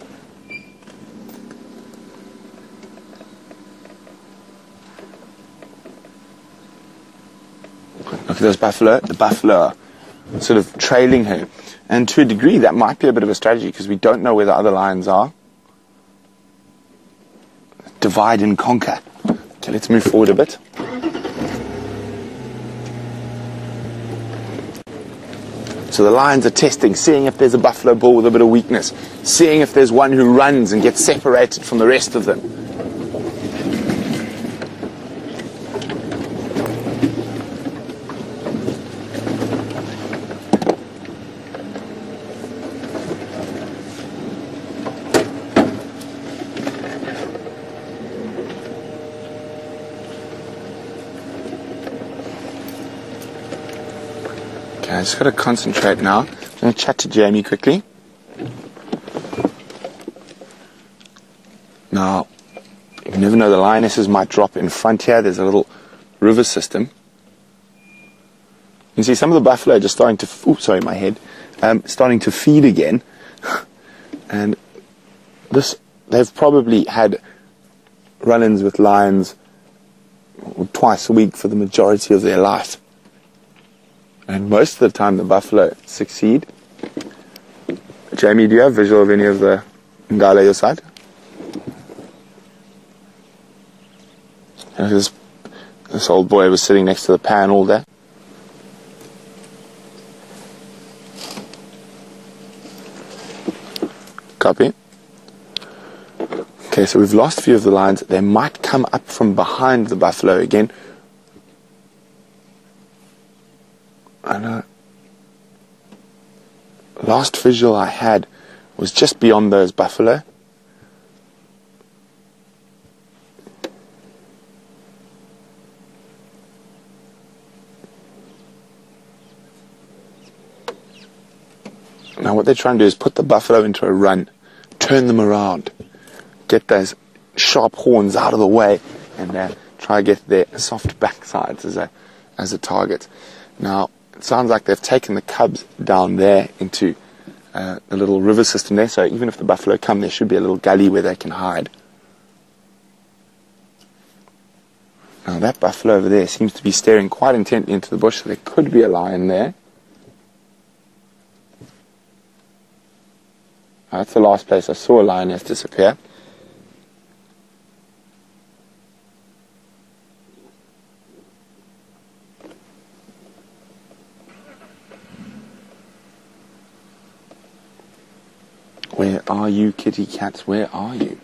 Look at those buffalo. The buffalo are sort of trailing her. And to a degree, that might be a bit of a strategy because we don't know where the other lions are. Divide and conquer. Okay, let's move forward a bit. So the lions are testing, seeing if there's a buffalo bull with a bit of weakness, seeing if there's one who runs and gets separated from the rest of them. I just got to concentrate now. I'm going to chat to Jamie quickly. Now, you never know, the lionesses might drop in front here. There's a little river system. You can see some of the buffalo are just starting to, starting to feed again. And they've probably had run-ins with lions twice a week for the majority of their life. And most of the time the buffalo succeed. Jamie, do you have visual of any of the Impalas your side? This old boy was sitting next to the pan all day. Copy. Okay, so we've lost a few of the lions. They might come up from behind the buffalo again. And last visual I had was just beyond those buffalo. Now what they're trying to do is put the buffalo into a run, turn them around, get those sharp horns out of the way, and try to get their soft backsides as a target. Now, it sounds like they've taken the cubs down there into the little river system there, so even if the buffalo come, there should be a little gully where they can hide. Now that buffalo over there seems to be staring quite intently into the bush, so there could be a lion there. That's the last place I saw a lioness disappear. Where are you, kitty cats? Where are you?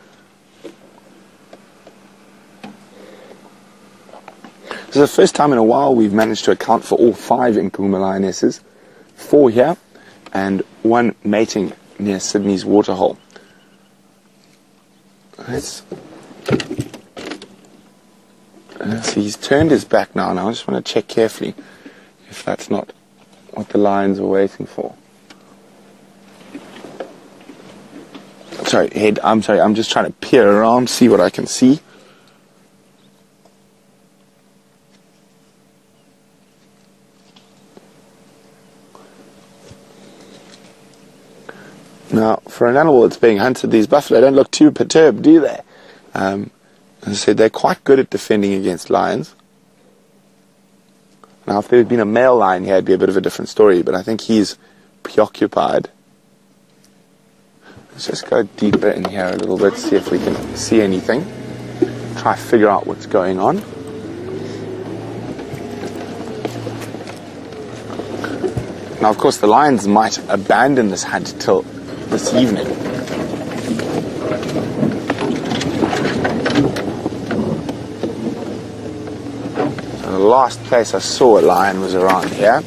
This is the first time in a while we've managed to account for all 5 Nkuhuma lionesses. 4 here, and 1 mating near Sydney's waterhole. Let's see, he's turned his back now, and I just want to check carefully if that's not what the lions are waiting for. Sorry, head, I'm sorry, I'm just trying to peer around, see what I can see. Now, for an animal that's being hunted, these buffalo don't look too perturbed, do they? As I said, they're quite good at defending against lions. Now, if there had been a male lion here, it'd be a bit of a different story, but I think he's preoccupied. Let's just go deeper in here a little bit, see if we can see anything. Try to figure out what's going on. Now, of course, the lions might abandon this hunt till this evening. So the last place I saw a lion was around here.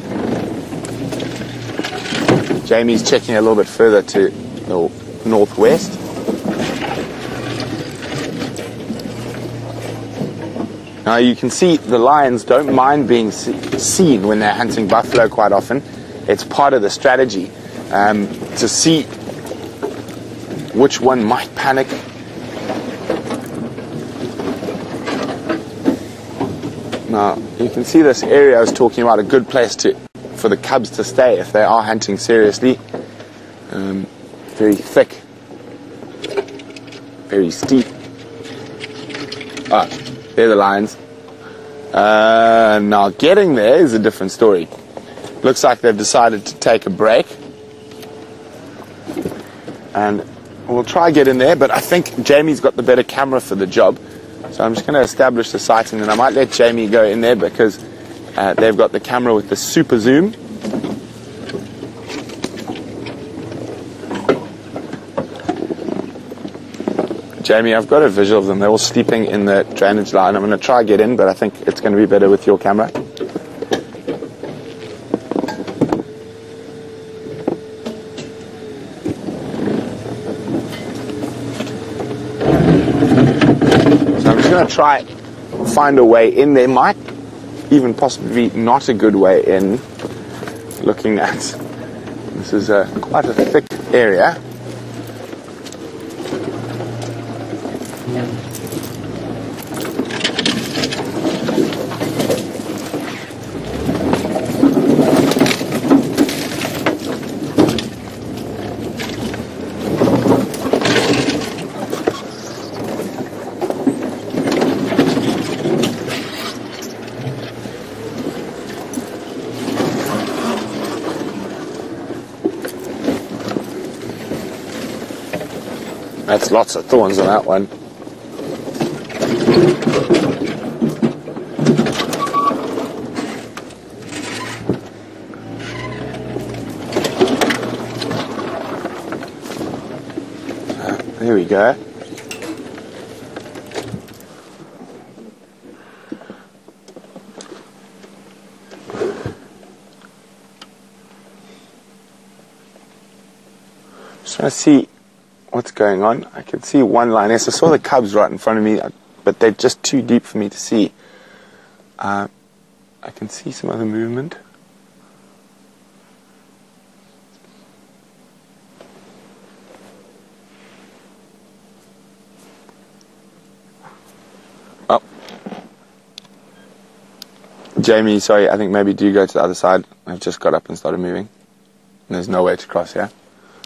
Jamie's checking a little bit further to the northwest. Now you can see the lions don't mind being seen when they're hunting buffalo quite often. It's part of the strategy to see which one might panic. Now you can see this area I was talking about, a good place for the cubs to stay if they are hunting seriously. Very thick, very steep. Ah, they're the lions. Now getting there is a different story. Looks like they've decided to take a break. And we'll try get in there, but I think Jamie's got the better camera for the job. So I'm just going to establish the sighting, and I might let Jamie go in there because they've got the camera with the super zoom. Jamie, I've got a visual of them. They're all sleeping in the drainage line. I'm going to try get in, but I think it's going to be better with your camera. So I'm just going to try find a way in. There might even possibly be not a good way in, looking at this is quite a thick area. That's lots of thorns on that one. There we go. Just trying to see what's going on. I can see one lioness. I saw the cubs right in front of me, but they're just too deep for me to see. I can see some other movement. Oh. Jamie, sorry, I think maybe do go to the other side. I've just got up and started moving. And there's no way to cross here.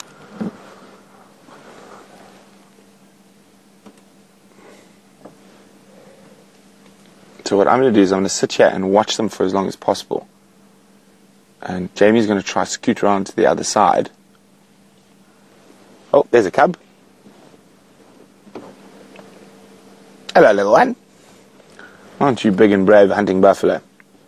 So what I'm going to do is I'm going to sit here and watch them for as long as possible. And Jamie's going to try to scoot around to the other side. Oh, there's a cub. Hello, little one. Aren't you big and brave hunting buffalo?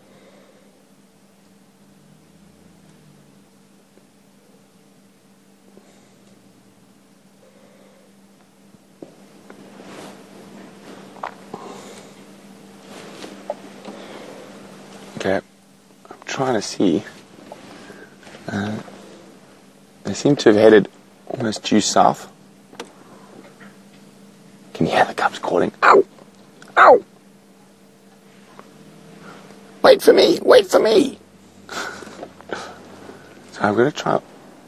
Okay, I'm trying to see. They seem to have headed almost due south. Can you hear the cubs calling? Ow! Ow! Wait for me! Wait for me! So I'm going to try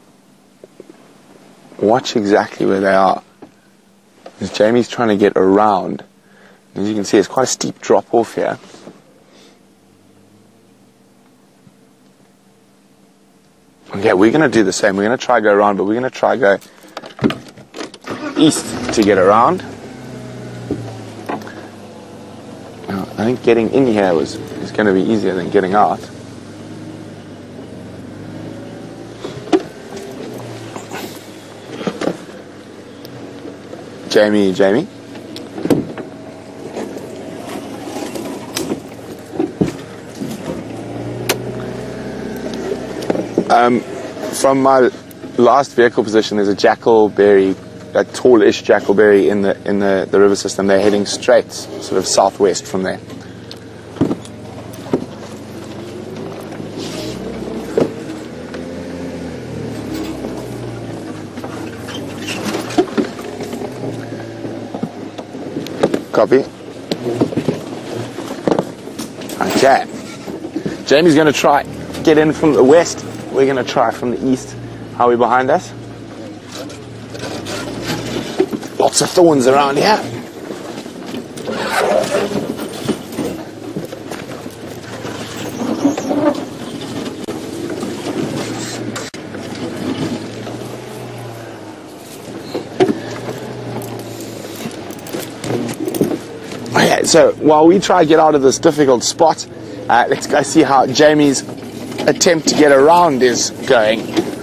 watch exactly where they are. Because Jamie's trying to get around. As you can see, it's quite a steep drop off here. Okay, we're going to do the same. We're going to try go around, but we're going to try go east to get around. Now, I think getting in here is going to be easier than getting out. Jamie. From my last vehicle position, there's a jackalberry, a tallish jackalberry in the river system. They're heading straight, sort of southwest from there. Copy. Okay. Jamie's going to try get in from the west. We're going to try from the east. How are we behind us? Lots of thorns around here. Okay, so while we try to get out of this difficult spot, let's go see how Jamie's attempt to get around is going.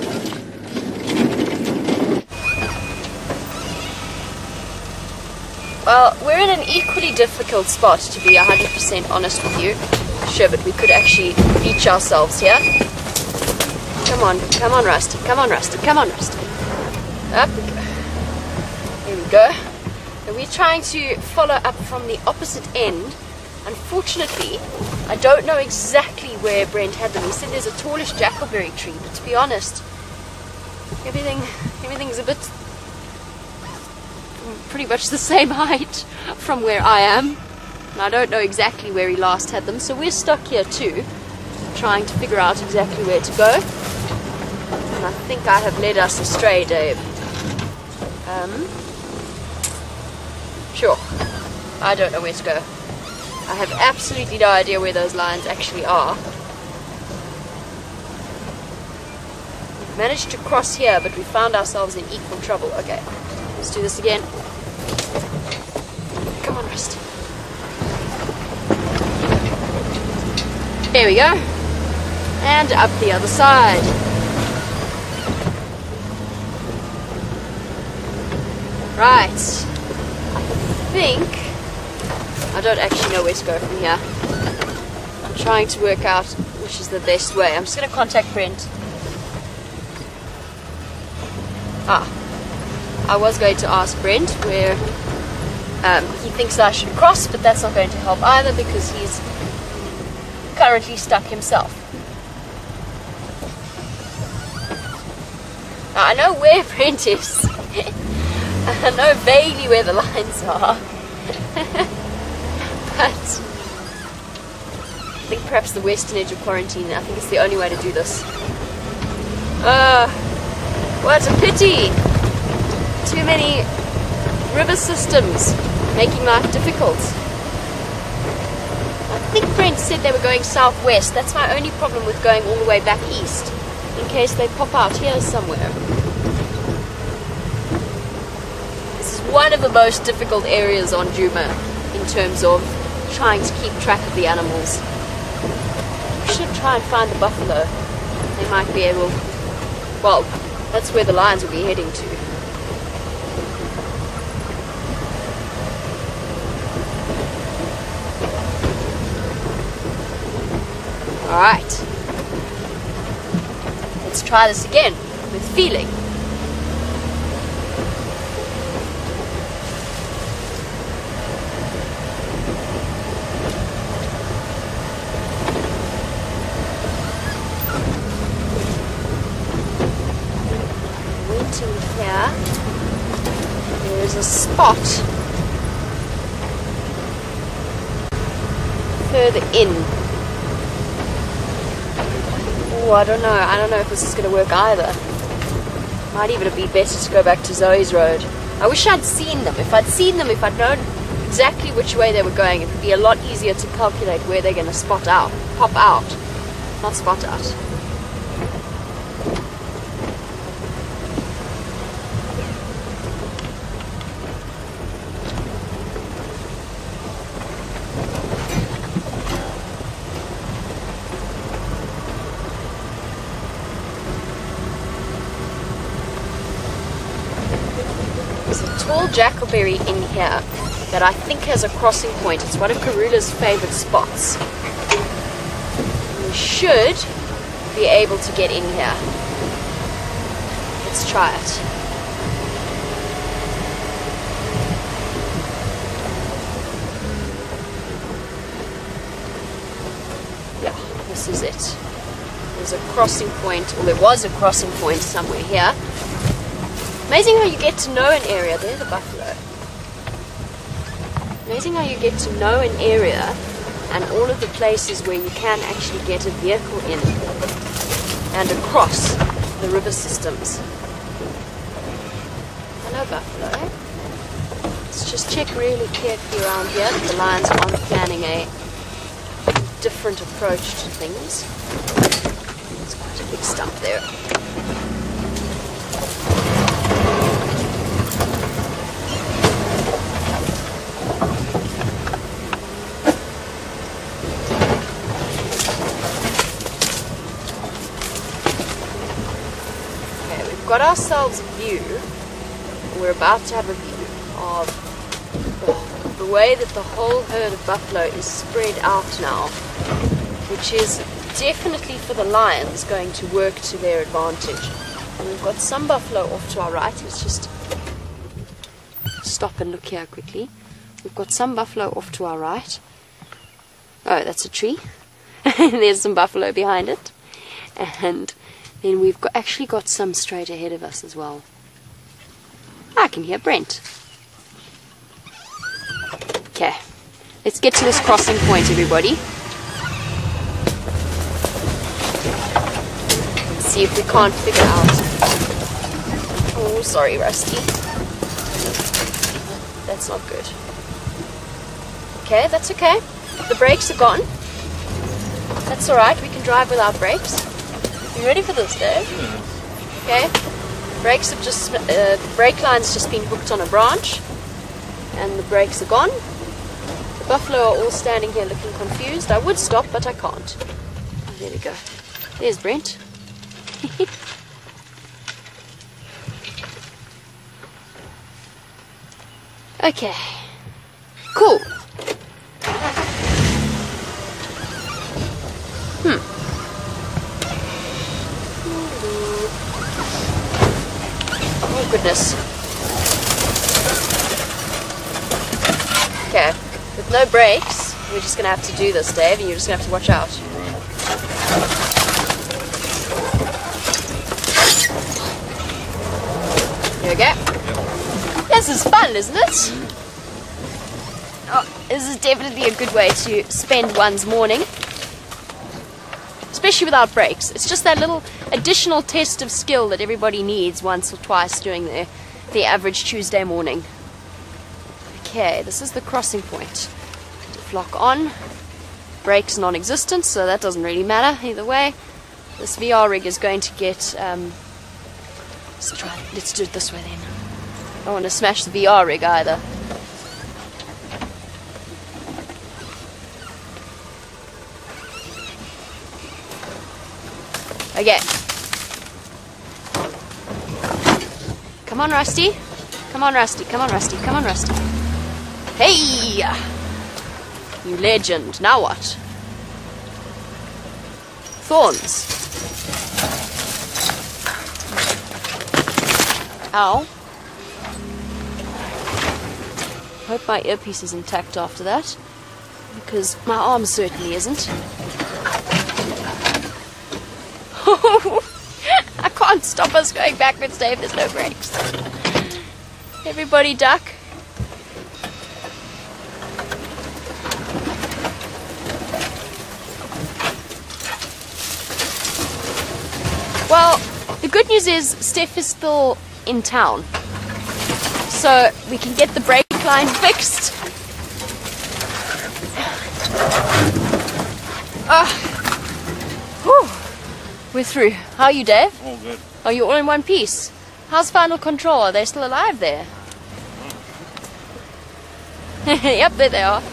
Well, we're in an equally difficult spot, to be 100% honest with you. Sure, but we could actually beach ourselves here. Come on, Rusty. Come on, Rusty. Up we go. Here we go. And we're trying to follow up from the opposite end. Unfortunately, I don't know exactly where Brent had them. He said there's a tallish jackalberry tree, but to be honest, everything's a bit pretty much the same height from where I am. And I don't know exactly where he last had them, so we're stuck here too, trying to figure out exactly where to go. And I think I have led us astray, Dave. Sure. I don't know where to go. I have absolutely no idea where those lions actually are. We've managed to cross here, but we found ourselves in equal trouble. Okay, let's do this again. Come on, Rusty. There we go. And up the other side. Right. I don't actually know where to go from here. I'm trying to work out which is the best way. I'm just going to contact Brent. I was going to ask Brent where he thinks I should cross, but that's not going to help either because he's currently stuck himself. Now, I know where Brent is. I know vaguely where the lines are. But I think perhaps the western edge of quarantine, I think it's the only way to do this. What a pity! Too many river systems making life difficult. I think Brent said they were going southwest. That's my only problem with going all the way back east, in case they pop out here somewhere. This is one of the most difficult areas on Djuma in terms of trying to keep track of the animals. We should try and find the buffalo. They might be able... Well, that's where the lions will be heading to. Alright. Let's try this again with feeling. Here, there is a spot further in. Oh, I don't know if this is going to work either. Might even be better to go back to Zoe's road. I wish I'd seen them. If I'd known exactly which way they were going, it would be a lot easier to calculate where they're going to pop out, not spot out. Tall jackalberry in here that I think has a crossing point. It's one of Karula's favorite spots. We should be able to get in here. Let's try it. Yeah, this is it. There's a crossing point, or there was a crossing point somewhere here. Amazing how you get to know an area. There's the buffalo. Amazing how you get to know an area and all of the places where you can actually get a vehicle in and across the river systems. Hello, buffalo. Let's just check really carefully around here that the lions aren't planning a different approach to things. There's quite a big stump there. Got ourselves a view, we're about to have a view of the way that the whole herd of buffalo is spread out now, which is definitely for the lions going to work to their advantage. And we've got some buffalo off to our right. Let's just stop and look here quickly. We've got some buffalo off to our right. Oh, that's a tree. There's some buffalo behind it. And then we've actually got some straight ahead of us as well. I can hear Brent. Okay, let's get to this crossing point, everybody. Let's see if we can't figure out. Oh, sorry, Rusty. That's not good. Okay, that's okay. The brakes are gone. That's alright, we can drive without brakes. You ready for this, Dave? Okay. Brakes have just brake line's just been hooked on a branch, and the brakes are gone. The buffalo are all standing here looking confused. I would stop, but I can't. Oh, there we go. There's Brent. Okay. Cool. Oh goodness. Okay. With no brakes, we're just gonna have to do this, Dave, and you're just gonna have to watch out. Here we go. This is fun, isn't it? Oh, this is definitely a good way to spend one's morning. Especially without brakes. It's just that little additional test of skill that everybody needs once or twice during their average Tuesday morning. Okay, this is the crossing point. Lock on. Brakes non-existent, so that doesn't really matter either way. This VR rig is going to get... let's do it this way then. I don't want to smash the VR rig either. Okay. Come on, Rusty. Come on, Rusty. Come on, Rusty. Come on, Rusty. Hey! You legend. Now what? Thorns. Ow. Hope my earpiece is intact after that, because my arm certainly isn't. I can't stop us going backwards, Dave. There's no brakes. Everybody duck. Well, the good news is Steph is still in town, so we can get the brake line fixed. Whew. We're through. How are you, Dave? All good. Are you all in one piece? How's Final Control? Are they still alive there? Yep, there they are.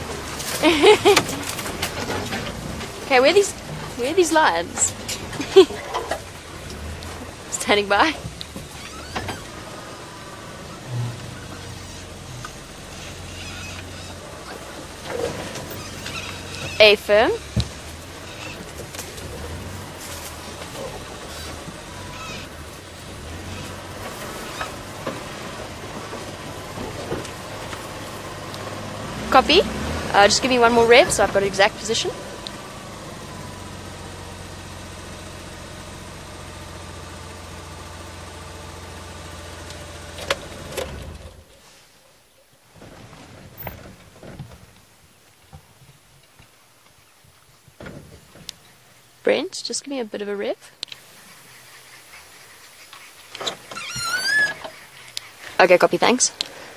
Okay, where are these lions? Standing by. A-firm. Copy. Just give me one more rev so I've got an exact position. Brent, just give me a bit of a rev. Okay, copy, thanks.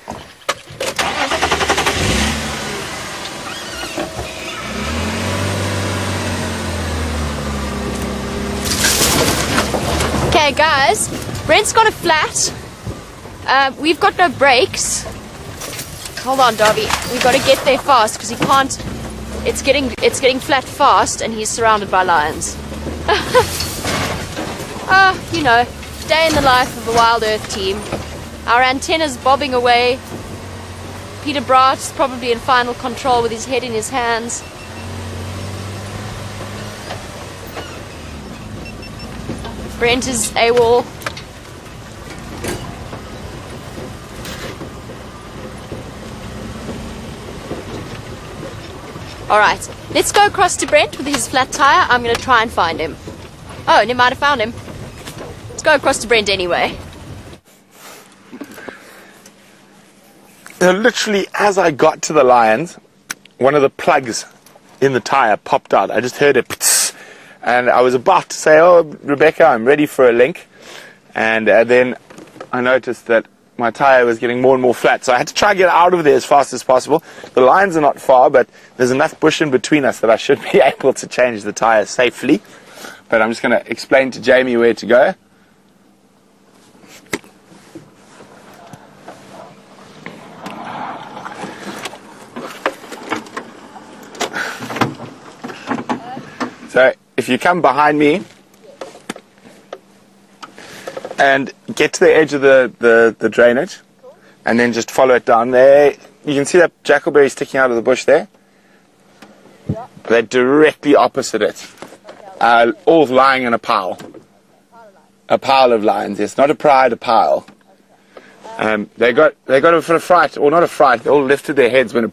Okay guys, Brent's got a flat. We've got no brakes. Hold on, Darby. We've got to get there fast because he can't. It's getting flat fast, and he's surrounded by lions. You know, day in the life of a Wild Earth team. Our antenna's bobbing away. Peter Bright's probably in Final Control with his head in his hands. Brent is AWOL. Alright, let's go across to Brent with his flat tire. I'm going to try and find him. Oh, never mind, I found him. Let's go across to Brent anyway. Literally, as I got to the lions, one of the plugs in the tire popped out. I just heard it, and I was about to say, "Oh, Rebecca, I'm ready for a link," and then I noticed that my tire was getting more and more flat, so I had to try and get out of there as fast as possible. The lions are not far, but there's enough bush in between us that I should be able to change the tire safely. But I'm just going to explain to Jamie where to go. So if you come behind me and get to the edge of the drainage, and then just follow it down there. You can see that jackalberry sticking out of the bush there. Yeah. They're directly opposite it, all lying in a pile. A pile of lions. Yes, not a pride, a pile. They got a sort of fright, or not a fright. They all lifted their heads when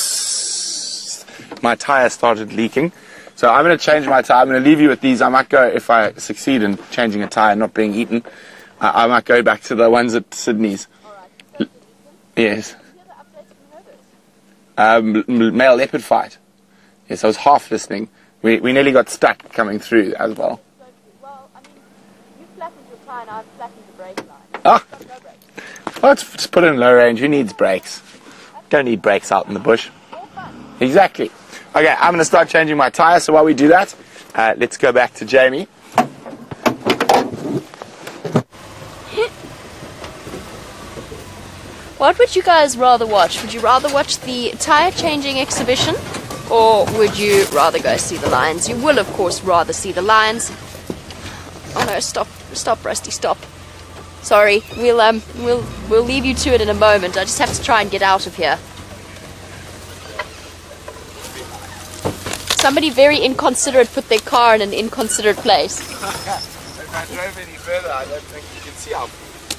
my tire started leaking. So I'm going to change my tire. I'm going to leave you with these. I might go, if I succeed in changing a tire and not being eaten, I might go back to the ones at Sydney's. Yes. Male leopard fight. Yes, I was half listening. We nearly got stuck coming through as well. Well, I mean, you flattened your tire and I've flattened the brake line. Ah. Well, let's just put it in low range. Who needs brakes? Don't need brakes out in the bush. Exactly. Okay, I'm going to start changing my tire. So while we do that, let's go back to Jamie. What would you guys rather watch? Would you rather watch the tire changing exhibition, or would you rather go see the lions? You will, of course, rather see the lions. Oh no! Stop, Rusty, stop. Sorry, we'll leave you to it in a moment. I just have to try and get out of here. Somebody very inconsiderate put their car in an inconsiderate place. If I drove any further, I don't think you can see how.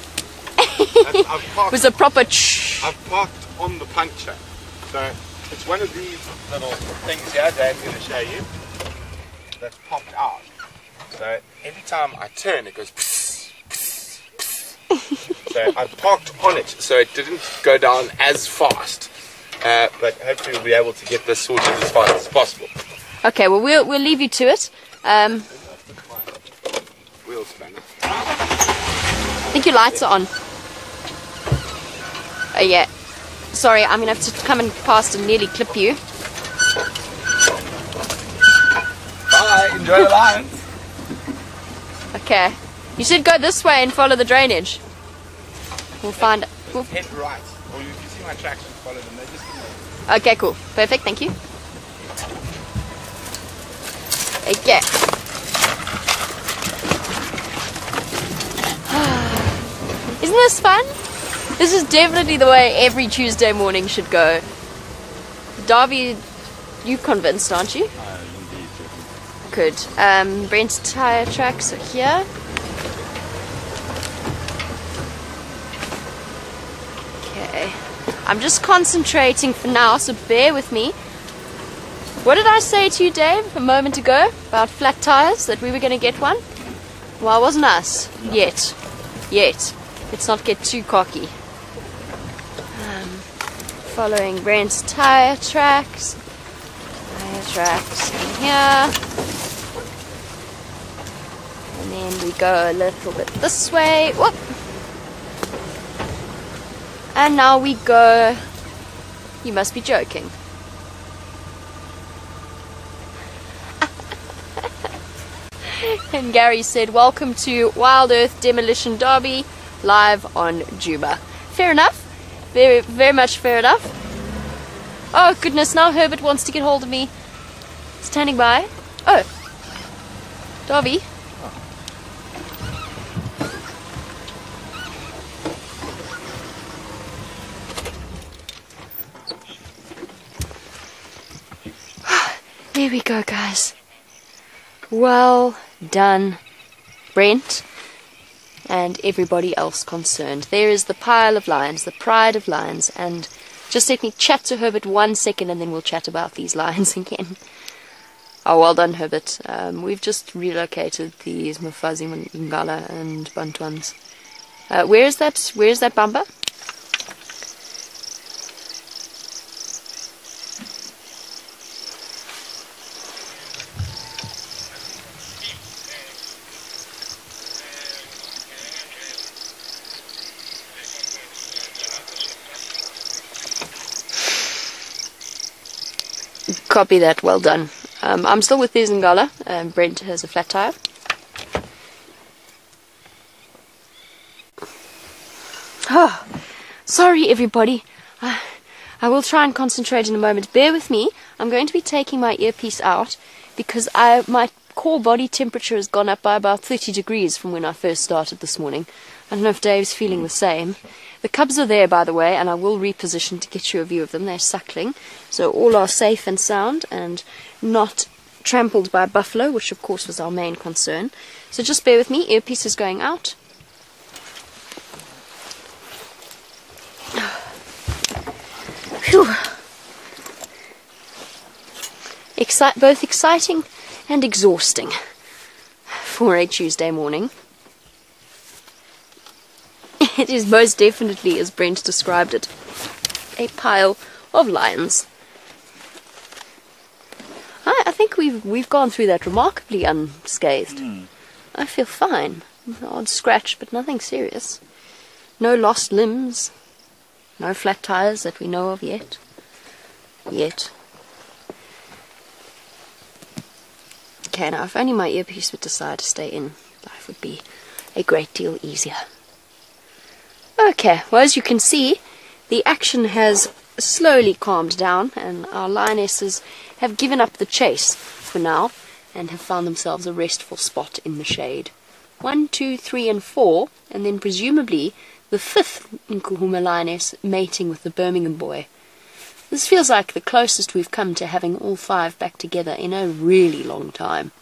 It was a proper I've parked on the puncture. So it's one of these little things here Dave's going to show you that's popped out. So every time I turn it goes pss, pss, pss. So I parked on it so it didn't go down as fast. But hopefully we'll be able to get this sorted as fast as possible. Okay, well we'll leave you to it. Wheel spanner. I think your lights are on. Oh yeah. Sorry, I'm gonna have to come in past and nearly clip you. Bye, enjoy the lions. Okay. You should go this way and follow the drainage. We'll find Head right. Or you can see my tracks and follow them. They're just Okay, cool. Perfect, thank you. Okay. Isn't this fun? This is definitely the way every Tuesday morning should go. Darby, you convinced, aren't you? Indeed. Good. Brent's tire tracks are here. Okay. I'm just concentrating for now, so bear with me. What did I say to you, Dave, a moment ago about flat tires, that we were going to get one? Well, it wasn't us. Yet. Let's not get too cocky. Following Brent's tire tracks. Tire tracks in here. And then we go a little bit this way. Whoop! And now we go... You must be joking. And Gary said, welcome to Wild Earth Demolition Derby, live on Juba. Fair enough. Very, very much fair enough. Oh, goodness, now Herbert wants to get hold of me. Standing by. Oh. Derby. There we go, guys. Well done, Brent, and everybody else concerned. There is the pile of lions, the pride of lions, and just let me chat to Herbert 1 second and then we'll chat about these lions again. Oh, well done, Herbert. We've just relocated these Mufazzi, Ngala, and Buntwans. Where's that bumper? Copy that, well done. I'm still with these Ngala. Brent has a flat tire. Oh, sorry everybody. I will try and concentrate in a moment. Bear with me. I'm going to be taking my earpiece out because my core body temperature has gone up by about 30 degrees from when I first started this morning. I don't know if Dave's feeling the same. The cubs are there, by the way, and I will reposition to get you a view of them. They're suckling, so all are safe and sound and not trampled by buffalo, which of course was our main concern. So just bear with me. Earpiece is going out. Phew. Both exciting and exhausting for a Tuesday morning. It is most definitely, as Brent described it, a pile of lions. I think we've gone through that remarkably unscathed. I feel fine. An odd scratch, but nothing serious. No lost limbs. No flat tires that we know of yet. Okay, now if only my earpiece would decide to stay in, life would be a great deal easier. Okay, well, as you can see, the action has slowly calmed down, and our lionesses have given up the chase for now and have found themselves a restful spot in the shade. 1, 2, 3, and 4, and then presumably the 5th Nkuhuma lioness mating with the Birmingham boy. This feels like the closest we've come to having all 5 back together in a really long time.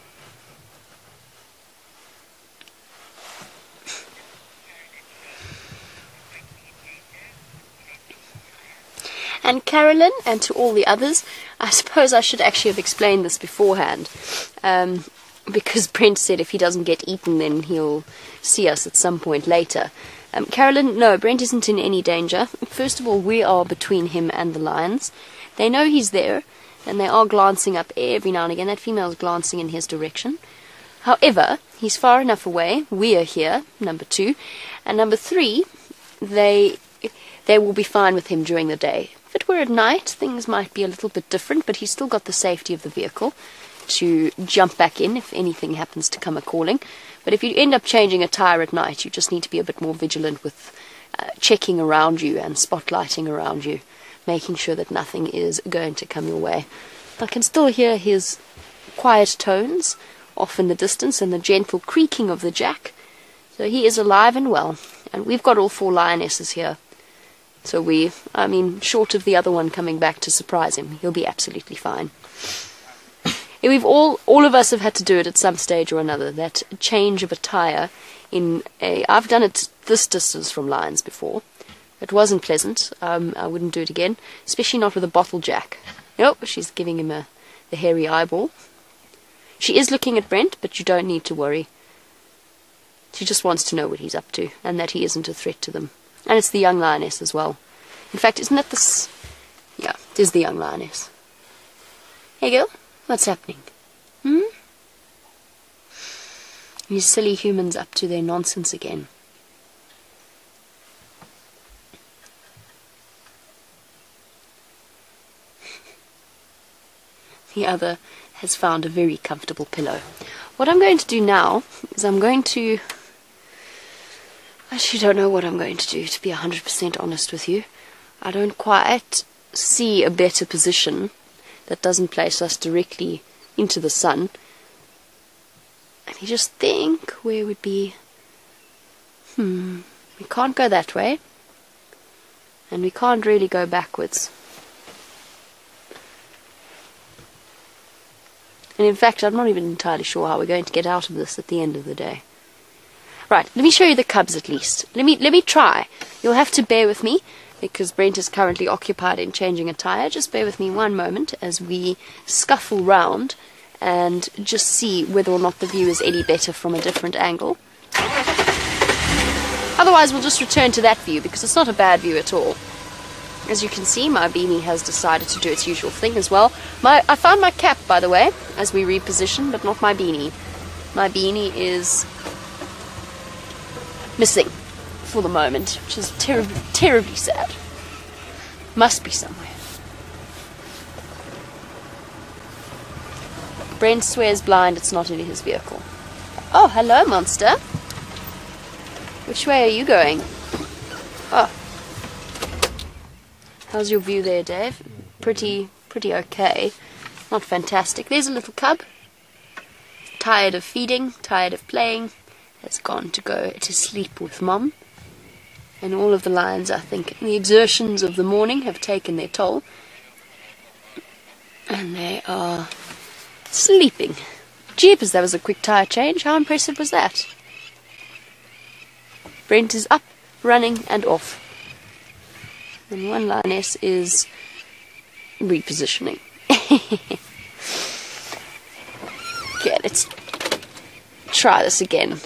And Carolyn, and to all the others, I suppose I should actually have explained this beforehand, because Brent said if he doesn't get eaten then he'll see us at some point later. Carolyn, no, Brent isn't in any danger. First of all, we are between him and the lions. They know he's there, and they are glancing up every now and again. That female's glancing in his direction. However, he's far enough away. We are here, number 2. And number 3, they will be fine with him during the day. If it were at night, things might be a little bit different, but he's still got the safety of the vehicle to jump back in if anything happens to come a-calling. But if you end up changing a tyre at night, you just need to be a bit more vigilant with checking around you and spotlighting around you, making sure that nothing is going to come your way. I can still hear his quiet tones off in the distance and the gentle creaking of the jack. So he is alive and well, and we've got all 4 lionesses here. So short of the other one coming back to surprise him, he'll be absolutely fine. We've all of us have had to do it at some stage or another, that change of a tyre I've done it this distance from lions before. It wasn't pleasant. I wouldn't do it again, especially not with a bottle jack. Nope, she's giving him the hairy eyeball. She is looking at Brent, but you don't need to worry. She just wants to know what he's up to, and that he isn't a threat to them. And it's the young lioness as well. In fact, isn't that this? Yeah, it is the young lioness. Hey girl, what's happening? These silly humans up to their nonsense again. The other has found a very comfortable pillow. What I'm going to do now is I actually don't know what I'm going to do, to be 100% honest with you. I don't quite see a better position that doesn't place us directly into the sun. And you just think where would be... we can't go that way. And we can't really go backwards. And in fact, I'm not even entirely sure how we're going to get out of this at the end of the day. Right, let me show you the cubs at least. Let me try. You'll have to bear with me, because Brent is currently occupied in changing a tyre. Just bear with me one moment as we scuffle round and just see whether or not the view is any better from a different angle. Otherwise, we'll just return to that view, because it's not a bad view at all. As you can see, my beanie has decided to do its usual thing as well. I found my cap, by the way, as we reposition, but not my beanie. My beanie is missing for the moment, which is terribly, terribly sad. Must be somewhere. Brent swears blind it's not in his vehicle. Oh, hello, monster. Which way are you going? Oh. How's your view there, Dave? Pretty okay. Not fantastic. There's a little cub. tired of feeding, tired of playing, has gone to go to sleep with Mom. And all of the lions, I think, the exertions of the morning have taken their toll. And they are sleeping. Jeepers, that was a quick tire change. How impressive was that? Brent is up, running, and off. And one lioness is repositioning. Okay, let's try this again.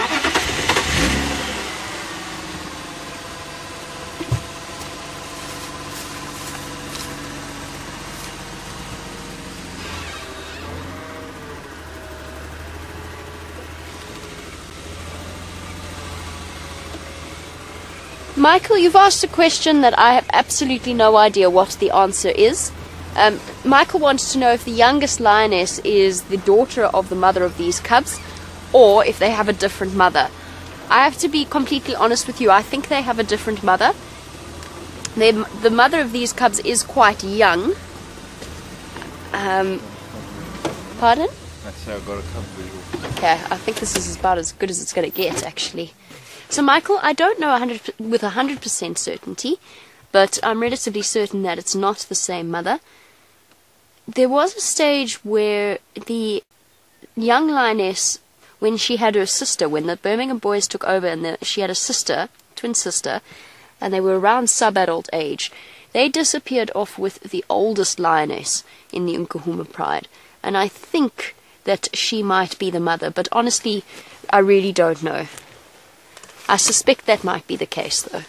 Michael, you've asked a question that I have absolutely no idea what the answer is. Michael wants to know if the youngest lioness is the daughter of the mother of these cubs, or if they have a different mother. I have to be completely honest with you, I think they have a different mother. The mother of these cubs is quite young. Pardon? That's how I got a cub visual. Okay, I think this is about as good as it's going to get, actually. So, Michael, I don't know with 100% certainty, but I'm relatively certain that it's not the same mother. There was a stage where the young lioness, when she had her sister, when the Birmingham boys took over and she had a sister, twin sister, and they were around sub-adult age, they disappeared off with the oldest lioness in the Nkahuma Pride. And I think that she might be the mother, but honestly, I really don't know. I suspect that might be the case, though.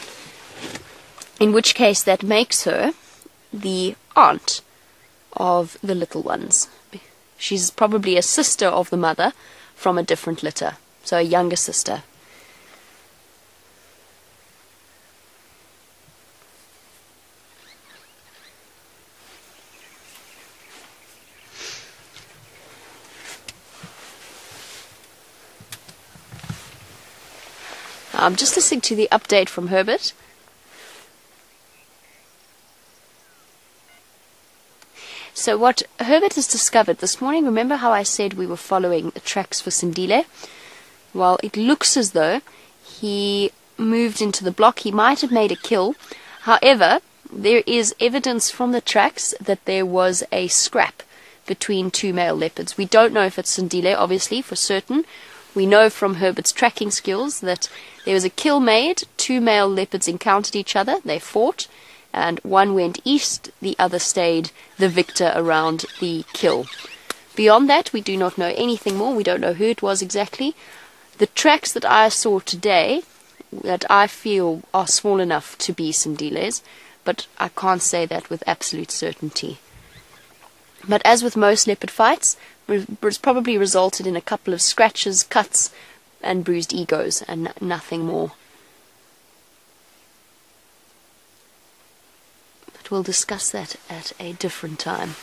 In which case, that makes her the aunt of the little ones. She's probably a sister of the mother from a different litter, so a younger sister. I'm just listening to the update from Herbert. So what Herbert has discovered this morning, remember how I said we were following the tracks for Sindile? Well, it looks as though he moved into the block. He might have made a kill. However, there is evidence from the tracks that there was a scrap between two male leopards. We don't know if it's Sindile, obviously, for certain. We know from Herbert's tracking skills that there was a kill made, two male leopards encountered each other, they fought, and one went east, the other stayed the victor around the kill. Beyond that, we do not know anything more. We don't know who it was exactly. The tracks that I saw today, that I feel are small enough to be Sindile's, but I can't say that with absolute certainty. But as with most leopard fights, it's probably resulted in a couple of scratches, cuts, and bruised egos, and nothing more. But we'll discuss that at a different time.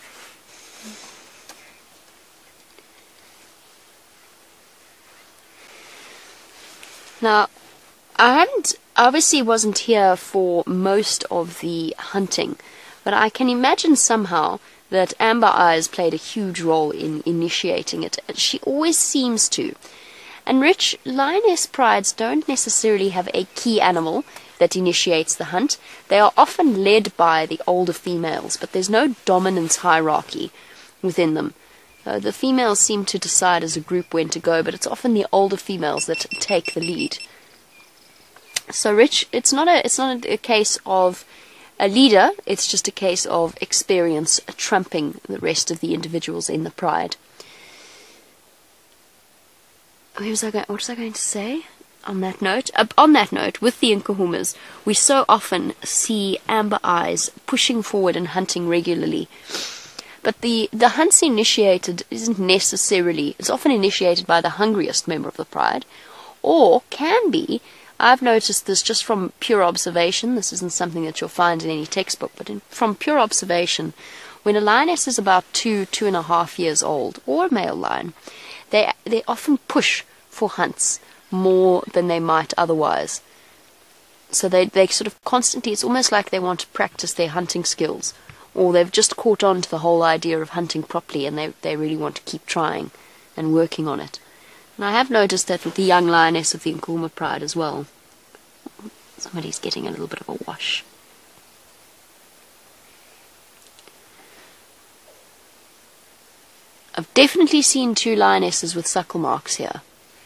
Now, I obviously wasn't here for most of the hunting, but I can imagine somehow that Amber Eyes played a huge role in initiating it. She always seems to. And Rich, lioness prides don't necessarily have a key animal that initiates the hunt. They are often led by the older females, but there's no dominance hierarchy within them. The females seem to decide as a group when to go, but it's often the older females that take the lead. So Rich, it's not a case of a leader, it's just a case of experience trumping the rest of the individuals in the pride. What was I going to say? On that note, with the Nkahumas, we so often see Amber Eyes pushing forward and hunting regularly. But the hunts initiated isn't necessarily, it's often initiated by the hungriest member of the pride, or can be, I've noticed this just from pure observation, this isn't something that you'll find in any textbook, but from pure observation, when a lioness is about 2.5 years old, or a male lion, they often push for hunts more than they might otherwise. So they sort of constantly, it's almost like they want to practice their hunting skills, or they've just caught on to the whole idea of hunting properly and they really want to keep trying. and working on it. And I have noticed that with the young lioness of the Nkuhuma Pride as well. Somebody's getting a little bit of a wash. I've definitely seen 2 lionesses with suckle marks here.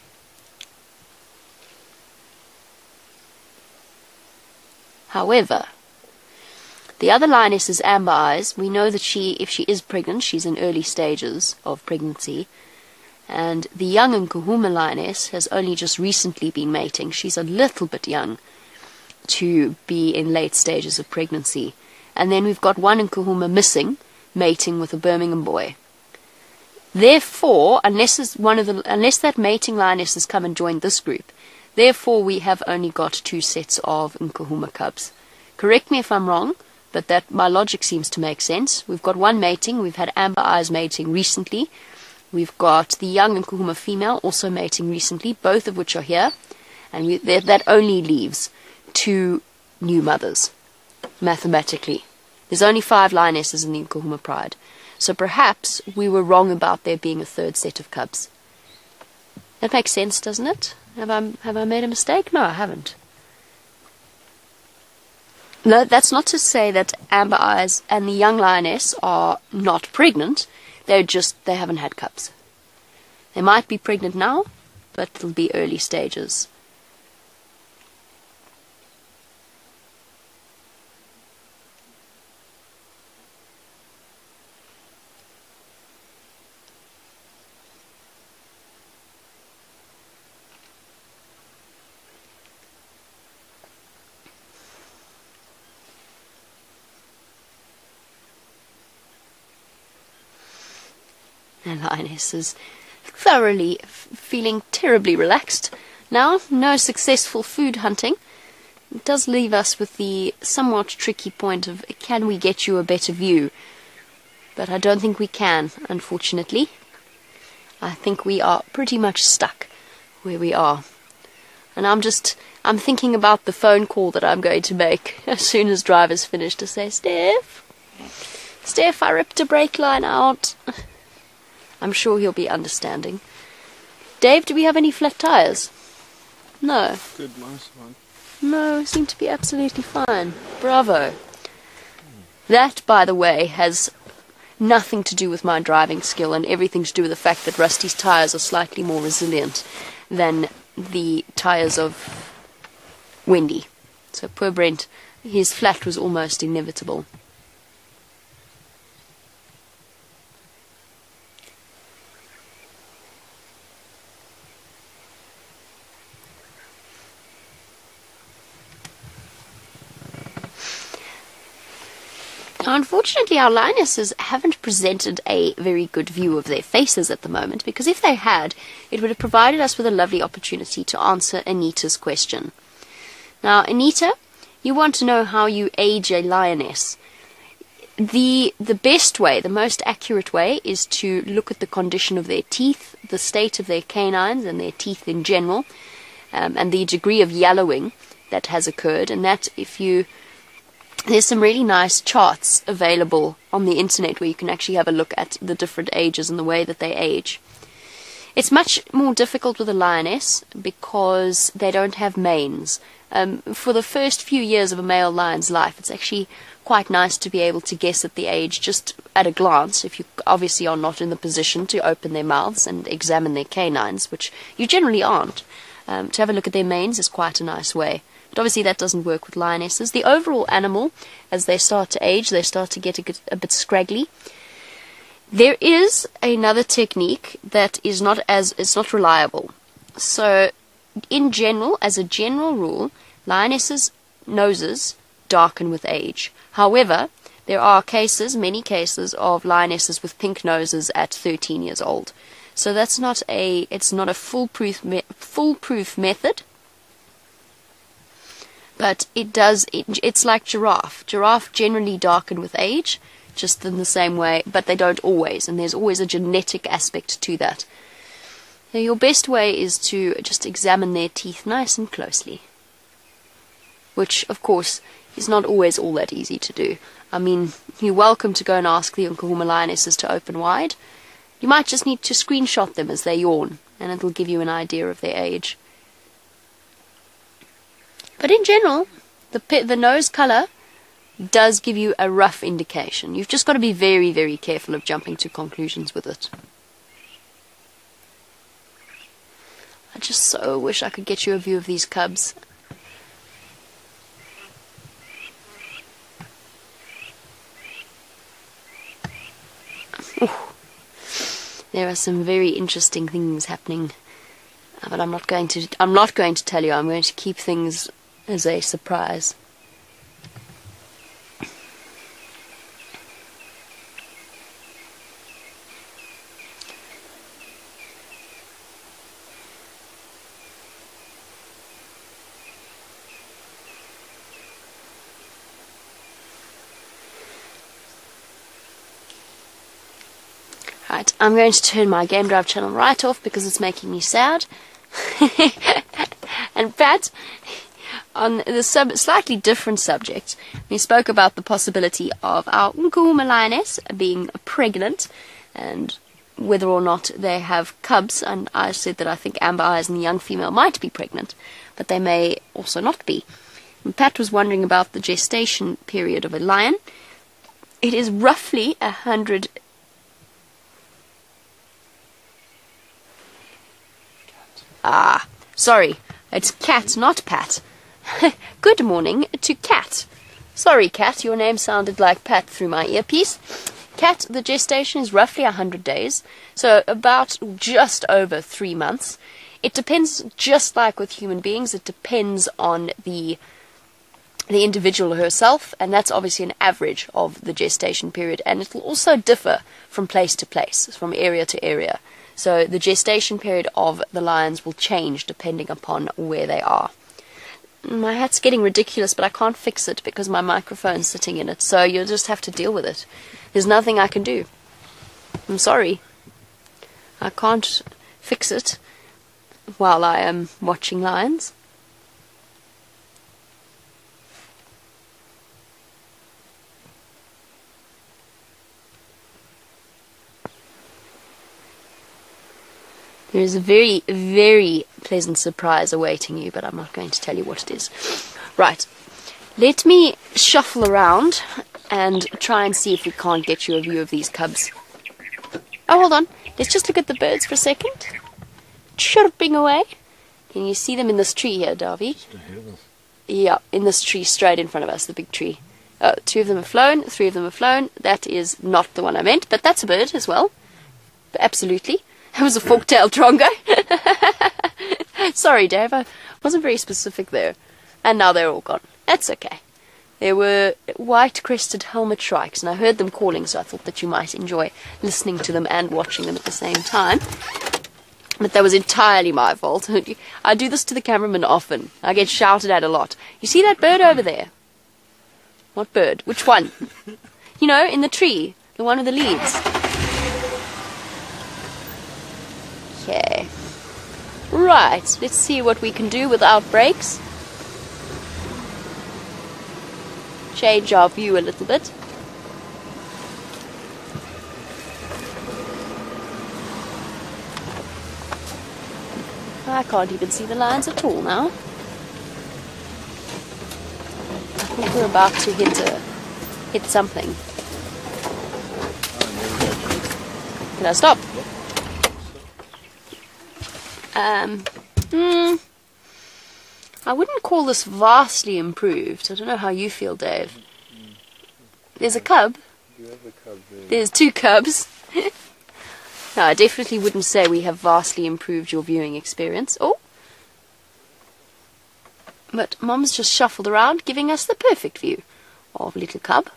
However, the other lioness is Amber Eyes. We know that if she is pregnant, she's in early stages of pregnancy. And the young Nkuhuma lioness has only just recently been mating. She's a little bit young to be in late stages of pregnancy. And then we've got one Nkuhuma missing, mating with a Birmingham boy. Therefore, unless that mating lioness has come and joined this group, therefore we have only got 2 sets of Nkuhuma cubs. Correct me if I'm wrong, but that my logic seems to make sense. We've got one mating. We've had Amber Eyes mating recently. We've got the young Nkuhuma female also mating recently, both of which are here. And that only leaves 2 new mothers, mathematically. There's only 5 lionesses in the Nkuhuma Pride. So perhaps we were wrong about there being a 3rd set of cubs. That makes sense, doesn't it? Have I made a mistake? No, I haven't. No, that's not to say that Amber Eyes and the young lioness are not pregnant. They haven't had cubs. They might be pregnant now, but it'll be early stages. The lioness is thoroughly feeling terribly relaxed. Now, no successful food hunting. It does leave us with the somewhat tricky point of, can we get you a better view? But I don't think we can, unfortunately. I think we are pretty much stuck where we are. And I'm thinking about the phone call that I'm going to make as soon as driver's finished to say, Steph, I ripped a brake line out. I'm sure he'll be understanding. Dave, do we have any flat tires? No. Good, nice one. No, seem to be absolutely fine. Bravo. That, by the way, has nothing to do with my driving skill and everything to do with the fact that Rusty's tires are slightly more resilient than the tires of Wendy. So poor Brent, his flat was almost inevitable. Now, unfortunately, our lionesses haven't presented a very good view of their faces at the moment, because if they had, it would have provided us with a lovely opportunity to answer Anita's question. Now, Anita, you want to know how you age a lioness. The best way, the most accurate way, is to look at the condition of their teeth, the state of their canines and their teeth in general, and the degree of yellowing that has occurred, and that there's some really nice charts available on the internet where you can actually have a look at the different ages and the way that they age. It's much more difficult with a lioness because they don't have manes. For the first few years of a male lion's life, it's actually quite nice to be able to guess at the age just at a glance, if you obviously are not in the position to open their mouths and examine their canines, which you generally aren't. To have a look at their manes is quite a nice way. But obviously that doesn't work with lionesses. The overall animal, as they start to age, they start to get a bit scraggly. There is another technique that is not reliable. So, in general, as a general rule, lionesses' noses darken with age. However, there are many cases of lionesses with pink noses at 13 years old. So it's not a foolproof method. But it's like giraffe. Giraffe generally darken with age, just in the same way, but they don't always, and there's always a genetic aspect to that. So your best way is to just examine their teeth nice and closely, which, of course, is not always all that easy to do. I mean, you're welcome to go and ask the Nkuhuma lionesses to open wide, You might just need to screenshot them as they yawn, and it'll give you an idea of their age. But in general, the nose colour does give you a rough indication. You've just got to be very, very careful of jumping to conclusions with it. I just so wish I could get you a view of these cubs. Ooh. There are some very interesting things happening, but I'm not going to tell you. I'm going to keep things as a surprise. Right, I'm going to turn my Game Drive channel right off because it's making me sad. And Pat, on the slightly different subject, we spoke about the possibility of our Nkuma lioness being pregnant and whether or not they have cubs. And I said that I think Amber Eyes and the young female might be pregnant, but they may also not be. And Pat was wondering about the gestation period of a lion. It is roughly 100. Sorry, it's Cat, not Pat. Good morning to Cat. Sorry, Cat, your name sounded like Pat through my earpiece. Cat, the gestation is roughly 100 days, so about just over 3 months. It depends, just like with human beings, it depends on the individual herself, and that's obviously an average of the gestation period, and it will also differ from place to place, from area to area. So the gestation period of the lions will change depending upon where they are. My hat's getting ridiculous, but I can't fix it because my microphone's sitting in it, so you'll just have to deal with it. There's nothing I can do. I'm sorry. I can't fix it while I am watching lions. There is a very, very pleasant surprise awaiting you, but I'm not going to tell you what it is. Right, let me shuffle around and try and see if we can't get you a view of these cubs. Oh, hold on. Let's just look at the birds for a second. Chirping away. Can you see them in this tree here, Darby? Yeah, in this tree straight in front of us, the big tree. 2 of them have flown, 3 of them have flown. That is not the one I meant, but that's a bird as well. Absolutely. That was a fork-tailed drongo. Sorry, Dave, I wasn't very specific there. And now they're all gone. That's okay. There were white-crested helmet shrikes, and I heard them calling, so I thought that you might enjoy listening to them and watching them at the same time. But that was entirely my fault. I do this to the cameraman often. I get shouted at a lot. You see that bird over there? What bird? Which one? You know, in the tree. The one with the leaves. Okay. Right, let's see what we can do without breaks. Change our view a little bit. I can't even see the lions at all now. I think we're about to hit something. Can I stop? I wouldn't call this vastly improved. I don't know how you feel, Dave. There's a cub. You have a cub there. There's 2 cubs. No, I definitely wouldn't say we have vastly improved your viewing experience. Oh! But Mum's just shuffled around, giving us the perfect view of little cub.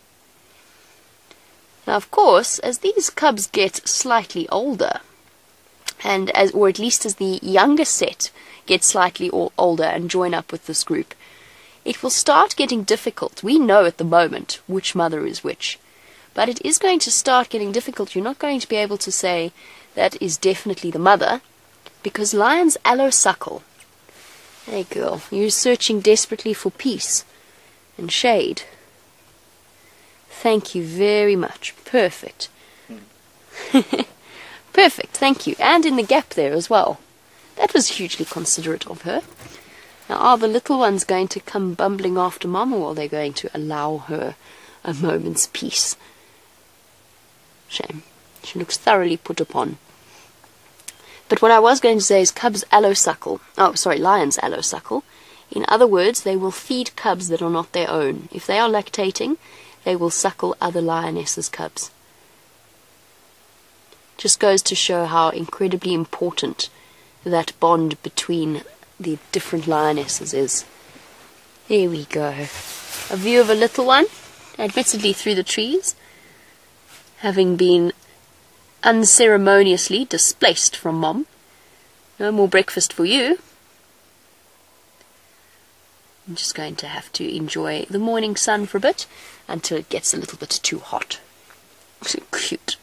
Now, of course, as these cubs get slightly older, or at least as the younger set get slightly older and join up with this group, it will start getting difficult. We know at the moment which mother is which, but it is going to start getting difficult. You're not going to be able to say that is definitely the mother, because lions allosuckle. Hey girl, you're searching desperately for peace and shade. Thank you very much. Perfect. Perfect, thank you. And in the gap there as well. That was hugely considerate of her. Now, are the little ones going to come bumbling after Mum, or are they going to allow her a moment's peace? Shame. She looks thoroughly put upon. But what I was going to say is cubs allosuckle. Oh, sorry, lions allosuckle. In other words, they will feed cubs that are not their own. If they are lactating, they will suckle other lionesses' cubs. Just goes to show how incredibly important that bond between the different lionesses is. There we go. A view of a little one, admittedly through the trees, having been unceremoniously displaced from Mom. No more breakfast for you. I'm just going to have to enjoy the morning sun for a bit until it gets a little bit too hot. So cute.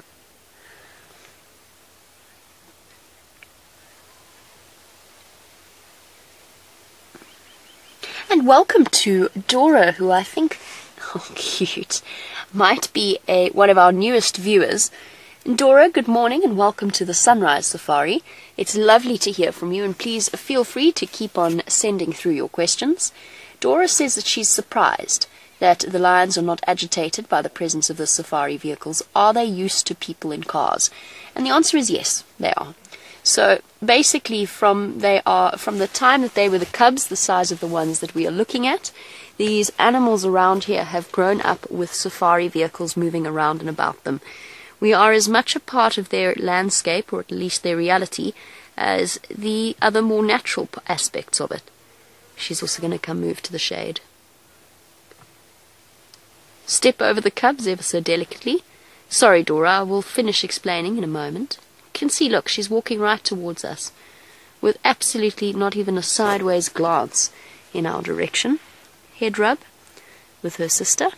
And welcome to Dora, who I think, oh cute, might be one of our newest viewers. Dora, good morning and welcome to the Sunrise Safari. It's lovely to hear from you, and please feel free to keep on sending through your questions. Dora says that she's surprised that the lions are not agitated by the presence of the safari vehicles. Are they used to people in cars? And the answer is yes, they are. So basically from the time that they were the cubs, the size of the ones that we are looking at, these animals around here have grown up with safari vehicles moving around and about them. We are as much a part of their landscape, or at least their reality, as the other more natural aspects of it. She's also going to come move to the shade. Step over the cubs ever so delicately. Sorry, Dora, I will finish explaining in a moment. You can see, look, she's walking right towards us, with absolutely not even a sideways glance in our direction. Head rub with her sister.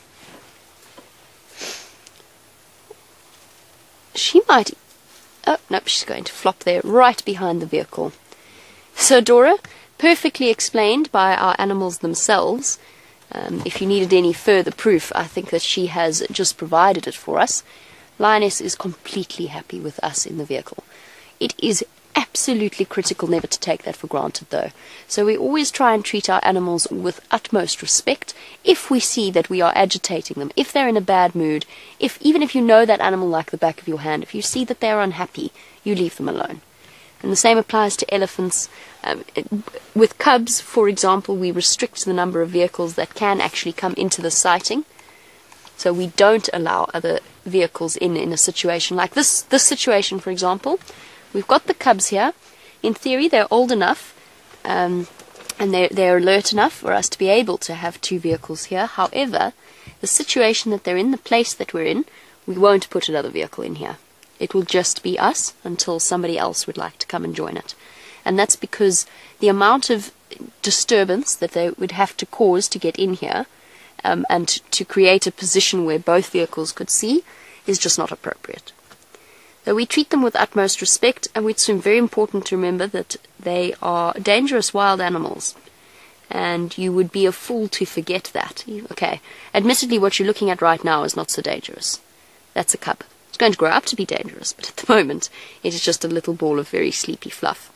She might... Oh, nope, she's going to flop there right behind the vehicle. So, Dora, perfectly explained by our animals themselves. If you needed any further proof, I think that she has just provided it for us. Lioness is completely happy with us in the vehicle. It is absolutely critical never to take that for granted, though. So we always try and treat our animals with utmost respect. If we see that we are agitating them, if they're in a bad mood, even if you know that animal like the back of your hand, if you see that they're unhappy, you leave them alone. And the same applies to elephants. With cubs, for example, we restrict the number of vehicles that can actually come into the sighting. So we don't allow other vehicles in a situation like this situation, for example. We've got the cubs here. In theory, they're old enough and they're alert enough for us to be able to have two vehicles here. However, the situation that they're in, the place that we're in, we won't put another vehicle in here. It will just be us until somebody else would like to come and join it. And that's because the amount of disturbance that they would have to cause to get in here and to create a position where both vehicles could see is just not appropriate. So we treat them with utmost respect, and it's very important to remember that they are dangerous wild animals. And you would be a fool to forget that. Okay, admittedly what you're looking at right now is not so dangerous. That's a cub. It's going to grow up to be dangerous, but at the moment it is just a little ball of very sleepy fluff.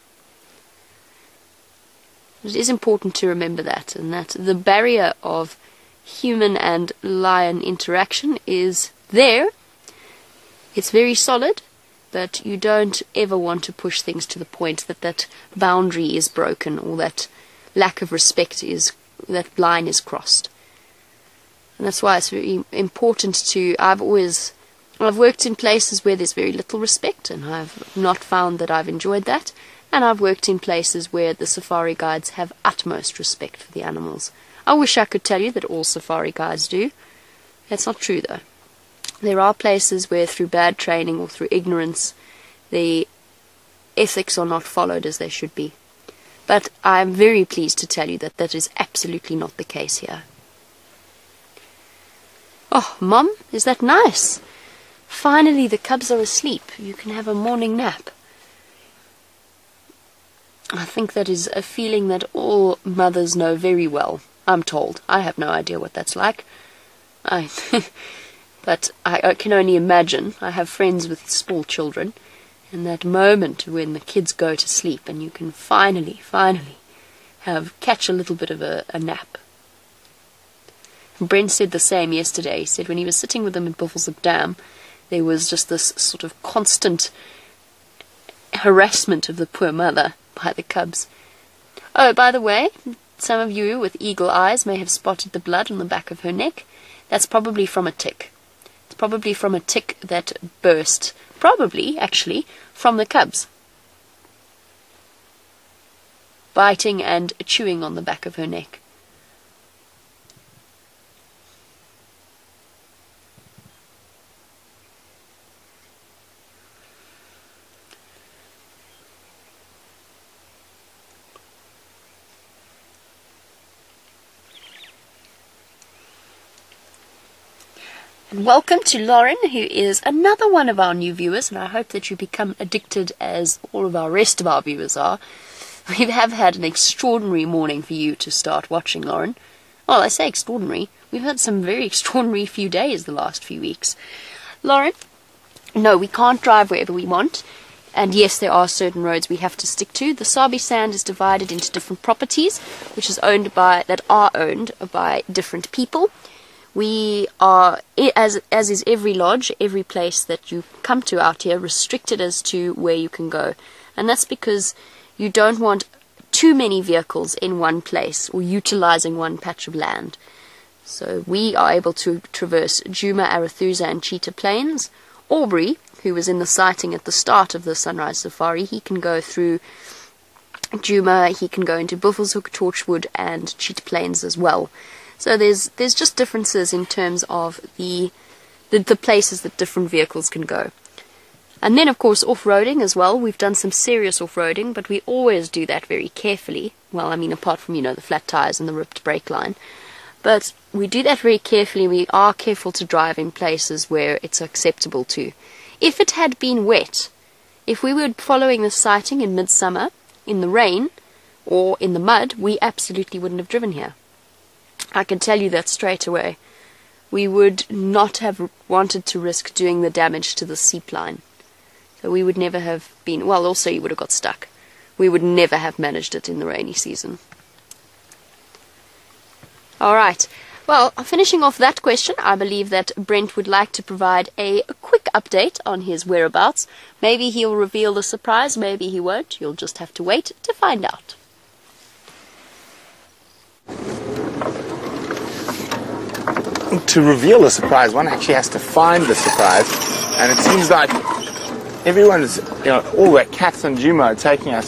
It is important to remember that, and that the barrier of human and lion interaction is there. It's very solid, but you don't ever want to push things to the point that that boundary is broken, or that lack of respect that line is crossed. And that's why it's very important to... I've worked in places where there's very little respect, and I've not found that I've enjoyed that. And I've worked in places where the safari guides have utmost respect for the animals. I wish I could tell you that all safari guides do. That's not true, though. There are places where through bad training or through ignorance the ethics are not followed as they should be. But I'm very pleased to tell you that that is absolutely not the case here. Oh, Mum, is that nice? Finally the cubs are asleep. You can have a morning nap. I think that is a feeling that all mothers know very well. I'm told. I have no idea what that's like. But I can only imagine. I have friends with small children, And that moment when the kids go to sleep and you can finally catch a little bit of a nap. Brent said the same yesterday. He said when he was sitting with them at Buffelshoek Dam, there was just this sort of constant harassment of the poor mother by the cubs. Oh, by the way, some of you with eagle eyes may have spotted the blood on the back of her neck. That's probably from a tick. It's probably from a tick that burst. Probably, actually, from the cubs. Biting and chewing on the back of her neck. Welcome to Lauren, who is another one of our new viewers, and I hope that you become addicted as all of our rest of our viewers are. We have had an extraordinary morning for you to start watching, Lauren. Well, I say extraordinary. We've had some very extraordinary few days the last few weeks. Lauren, no, we can't drive wherever we want. And yes, there are certain roads we have to stick to. The Sabi Sand is divided into different properties, that are owned by different people. We are, as is every lodge, every place that you come to out here, restricted as to where you can go. And that's because you don't want too many vehicles in one place or utilizing one patch of land. So we are able to traverse Djuma, Arathusa and Cheetah Plains. Aubrey, who was in the sighting at the start of the Sunrise Safari, he can go through Djuma, he can go into Buffelshoek, Torchwood and Cheetah Plains as well. So there's just differences in terms of the places that different vehicles can go. And then, of course, off-roading as well. We've done some serious off-roading, but we always do that very carefully. Well, I mean, apart from, the flat tires and the ripped brake line. But we do that very carefully. We are careful to drive in places where it's acceptable to. If it had been wet, if we were following the sighting in midsummer, in the rain, or in the mud, we absolutely wouldn't have driven here. I can tell you that straight away. We would not have wanted to risk doing the damage to the seep line. So we would never have been, well, also you would have got stuck. We would never have managed it in the rainy season. Alright, well, finishing off that question, I believe that Brent would like to provide a quick update on his whereabouts. Maybe he'll reveal the surprise, maybe he won't. You'll just have to wait to find out. To reveal the surprise, one actually has to find the surprise, and it seems like everyone's, all the cats on Djuma are taking us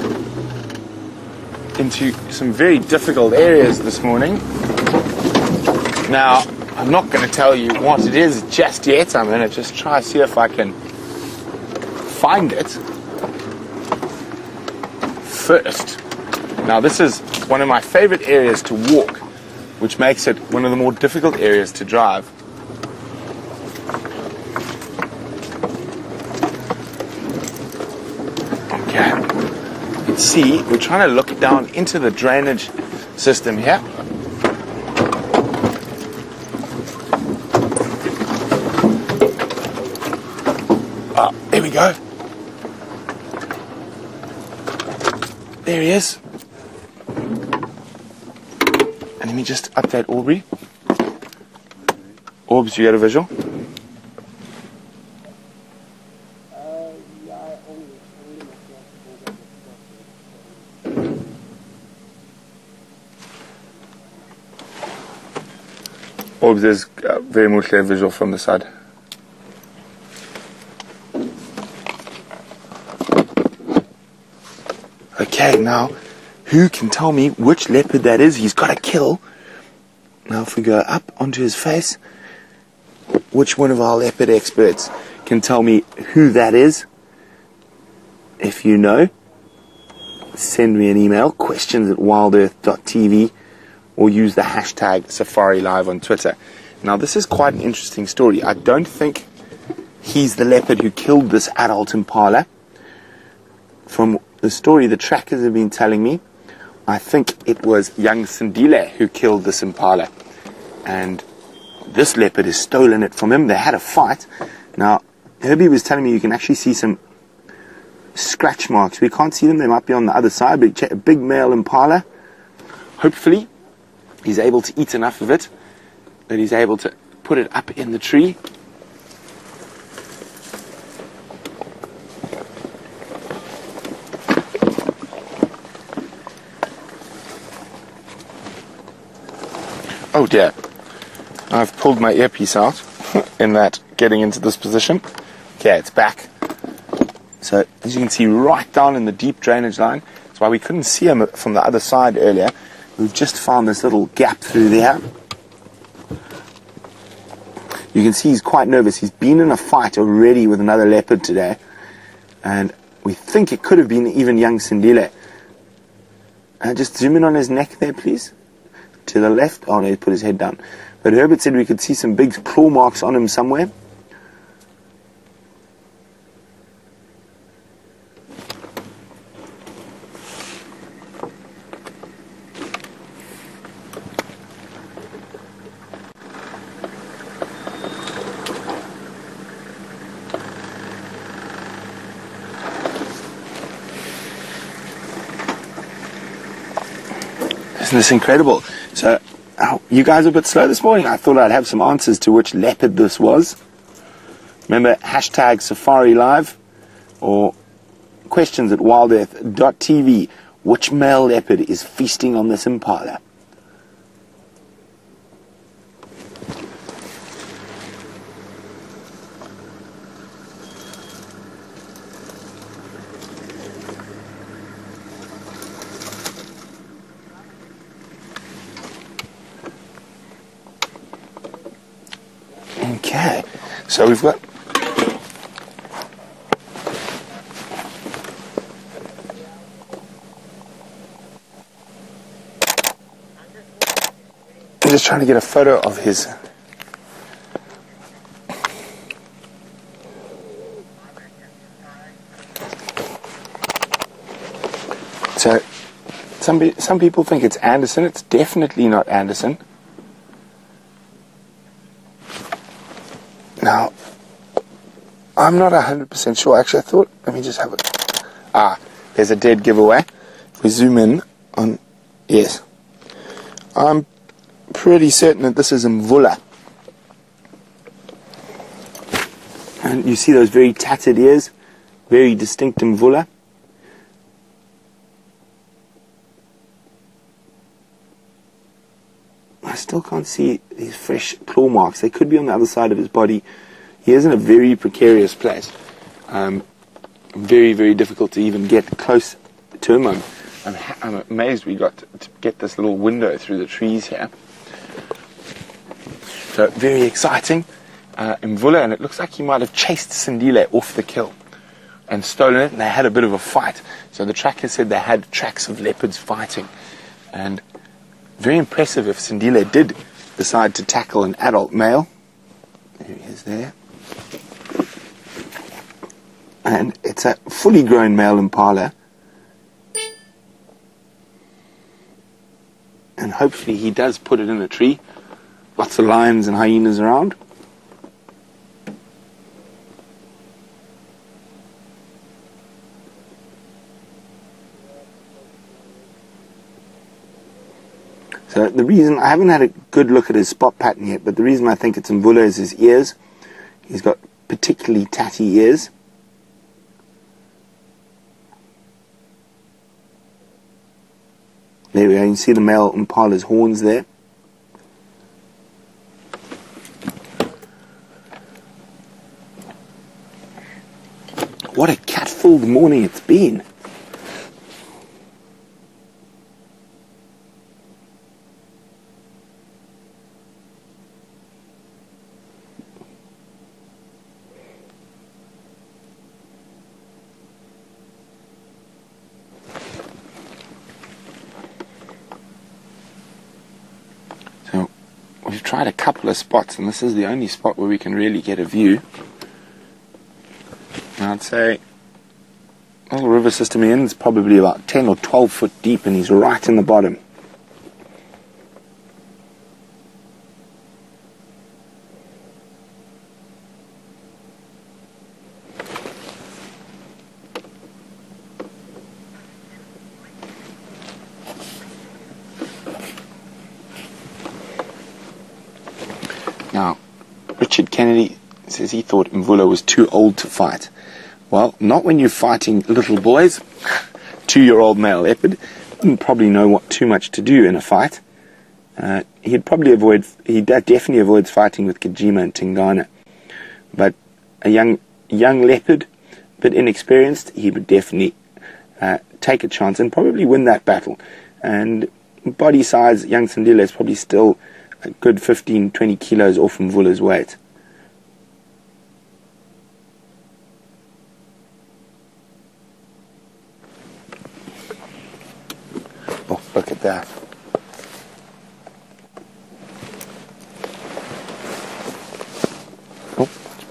into some very difficult areas this morning. Now, I'm not going to tell you what it is just yet. I'm going to just try to see if I can find it first. Now, this is one of my favorite areas to walk, which makes it one of the more difficult areas to drive. Okay, you can see we're trying to look down into the drainage system here. Oh, there we go. There he is. Let me just update Aubrey. Orbs, you got a visual? Orbs, there's very much a visual from the side. Okay, now, who can tell me which leopard that is? He's got a kill. Now if we go up onto his face, which one of our leopard experts can tell me who that is? If you know, send me an email, questions@wildearth.tv, or use the hashtag SafariLive on Twitter. Now this is quite an interesting story. I don't think he's the leopard who killed this adult impala. From the story the trackers have been telling me, I think it was young Sindile who killed this impala, and this leopard has stolen it from him. They had a fight. Now, Herbie was telling me you can actually see some scratch marks. We can't see them. They might be on the other side, but check, a big male impala. Hopefully, he's able to eat enough of it that he's able to put it up in the tree. Oh dear, I've pulled my earpiece out in that getting into this position. Okay, it's back. So as you can see, right down in the deep drainage line. That's why we couldn't see him from the other side earlier. We've just found this little gap through there. You can see he's quite nervous. He's been in a fight already with another leopard today. And we think it could have been even young Sindile. Just zoom in on his neck there, please. To the left. Oh no, he put his head down. But Herbert said we could see some big claw marks on him somewhere. Isn't this incredible? So, you guys are a bit slow this morning. I thought I'd have some answers to which leopard this was. Remember, hashtag Safari Live or questions at wildearth.tv. Which male leopard is feasting on this impala? Okay, so we've got I'm just trying to get a photo of his so some people think it's Anderson. It's definitely not Anderson. Now, I'm not 100% sure. Actually, I thought, let me just have a... there's a dead giveaway. If we zoom in on... Yes. I'm pretty certain that this is Mvula. And you see those very tattered ears. Very distinct Mvula. I still can't see these fresh claw marks. They could be on the other side of his body. He is in a very precarious place. Very, very difficult to even get close to him. I'm amazed we got to get this little window through the trees here. So, very exciting. Mvula, and it looks like he might have chased Sindile off the kill and stolen it, and they had a bit of a fight. So the tracker said they had tracks of leopards fighting. And very impressive if Sindile did decide to tackle an adult male. There he is there. And it's a fully grown male impala. And hopefully he does put it in a tree. Lots of lions and hyenas around. So the reason, I haven't had a good look at his spot pattern yet, but the reason I think it's Mvula is his ears. He's got particularly tatty ears. There we go, you can see the male impala's horns there. What a cat-filled morning it's been. So we've tried a couple of spots, and this is the only spot where we can really get a view. And I'd say the little river system in is probably about 10 or 12 foot deep, and he's right in the bottom. Kennedy says he thought Mvula was too old to fight. Well, not when you're fighting little boys. 2-year-old male leopard wouldn't probably know too much to do in a fight. He definitely avoids fighting with Kajima and Tingana. But a young leopard, a bit inexperienced, he would definitely take a chance and probably win that battle. And body size, young Sandile is probably still a good 15-20 kilos off Mvula's weight. Oh, look at that. Oh.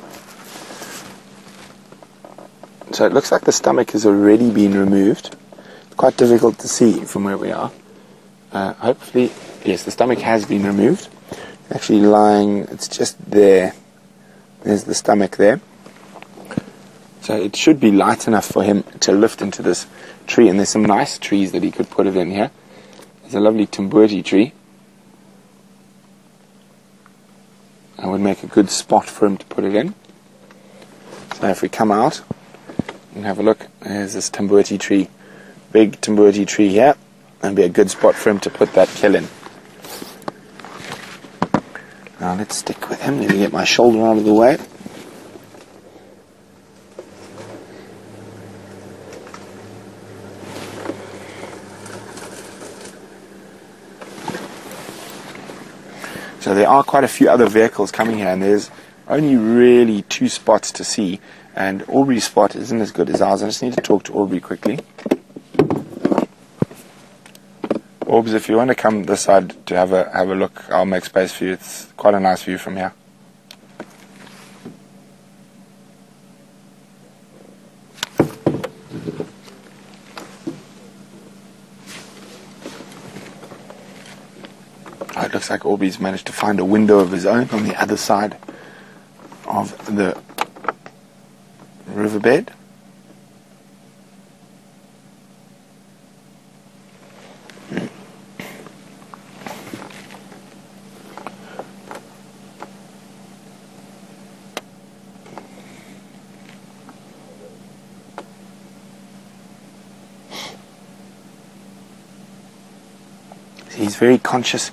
So it looks like the stomach has already been removed. Quite difficult to see from where we are. Hopefully, yes, the stomach has been removed. Actually lying, it's just there. There's the stomach there. So it should be light enough for him to lift into this tree. And there's some nice trees that he could put it in here. There's a lovely Timbuti tree. That would make a good spot for him to put it in. So if we come out and have a look, there's this Timbuti tree. Big Timbuti tree here. That'd be a good spot for him to put that kill in. Now let's stick with him. Let me get my shoulder out of the way. So there are quite a few other vehicles coming here, and there's only really 2 spots to see, and Aubrey's spot isn't as good as ours. I just need to talk to Aubrey quickly. Orbs, if you want to come this side to have a look, I'll make space for you. It's quite a nice view from here. It looks like Aubrey's managed to find a window of his own on the other side of the riverbed. He's very conscious,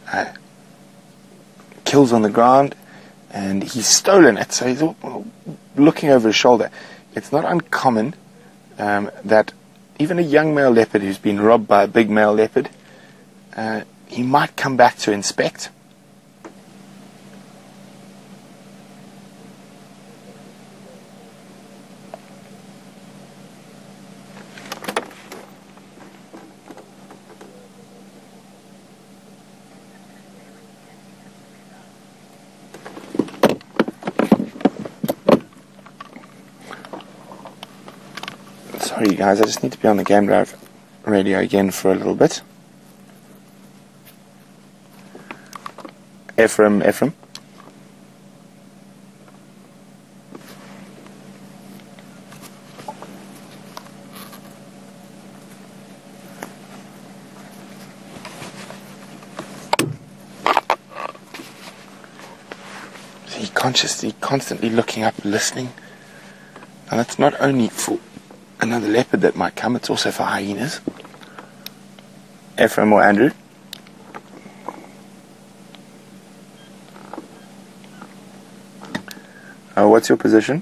kills on the ground, and he's stolen it, so he's looking over his shoulder. It's not uncommon that even a young male leopard who's been robbed by a big male leopard, he might come back to inspect. Sorry guys, I just need to be on the game drive radio again for a little bit. Ephraim. He's consciously, constantly looking up, listening. And that's not only for another leopard that might come, it's also for hyenas. Ephraim or Andrew? What's your position?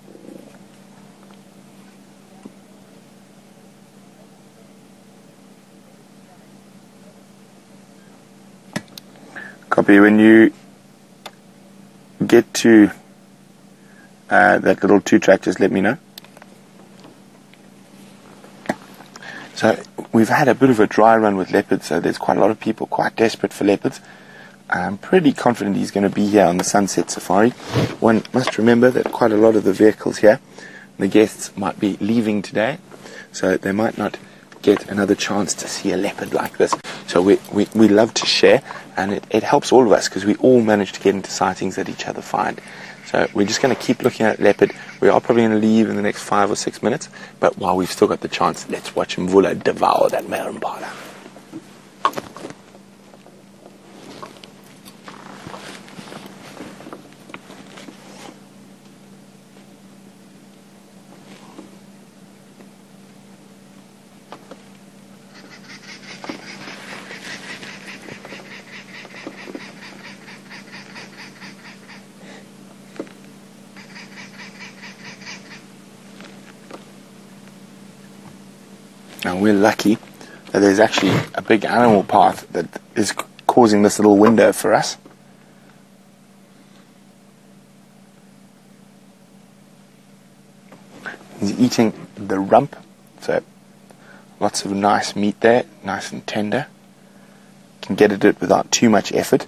Copy. When you get to that little 2-track, just let me know. So we've had a bit of a dry run with leopards, so there's quite a lot of people quite desperate for leopards. I'm pretty confident he's going to be here on the sunset safari. One must remember that quite a lot of the vehicles here, the guests might be leaving today, so they might not get another chance to see a leopard like this. So we love to share, and it helps all of us because we all manage to get into sightings that each other find. So we're just going to keep looking at leopard. We are probably going to leave in the next 5 or 6 minutes, but while we've still got the chance, let's watch Mvula devour that male impala. Now we're lucky that there's actually a big animal path that is causing this little window for us. He's eating the rump, so lots of nice meat there, nice and tender. Can get at it without too much effort.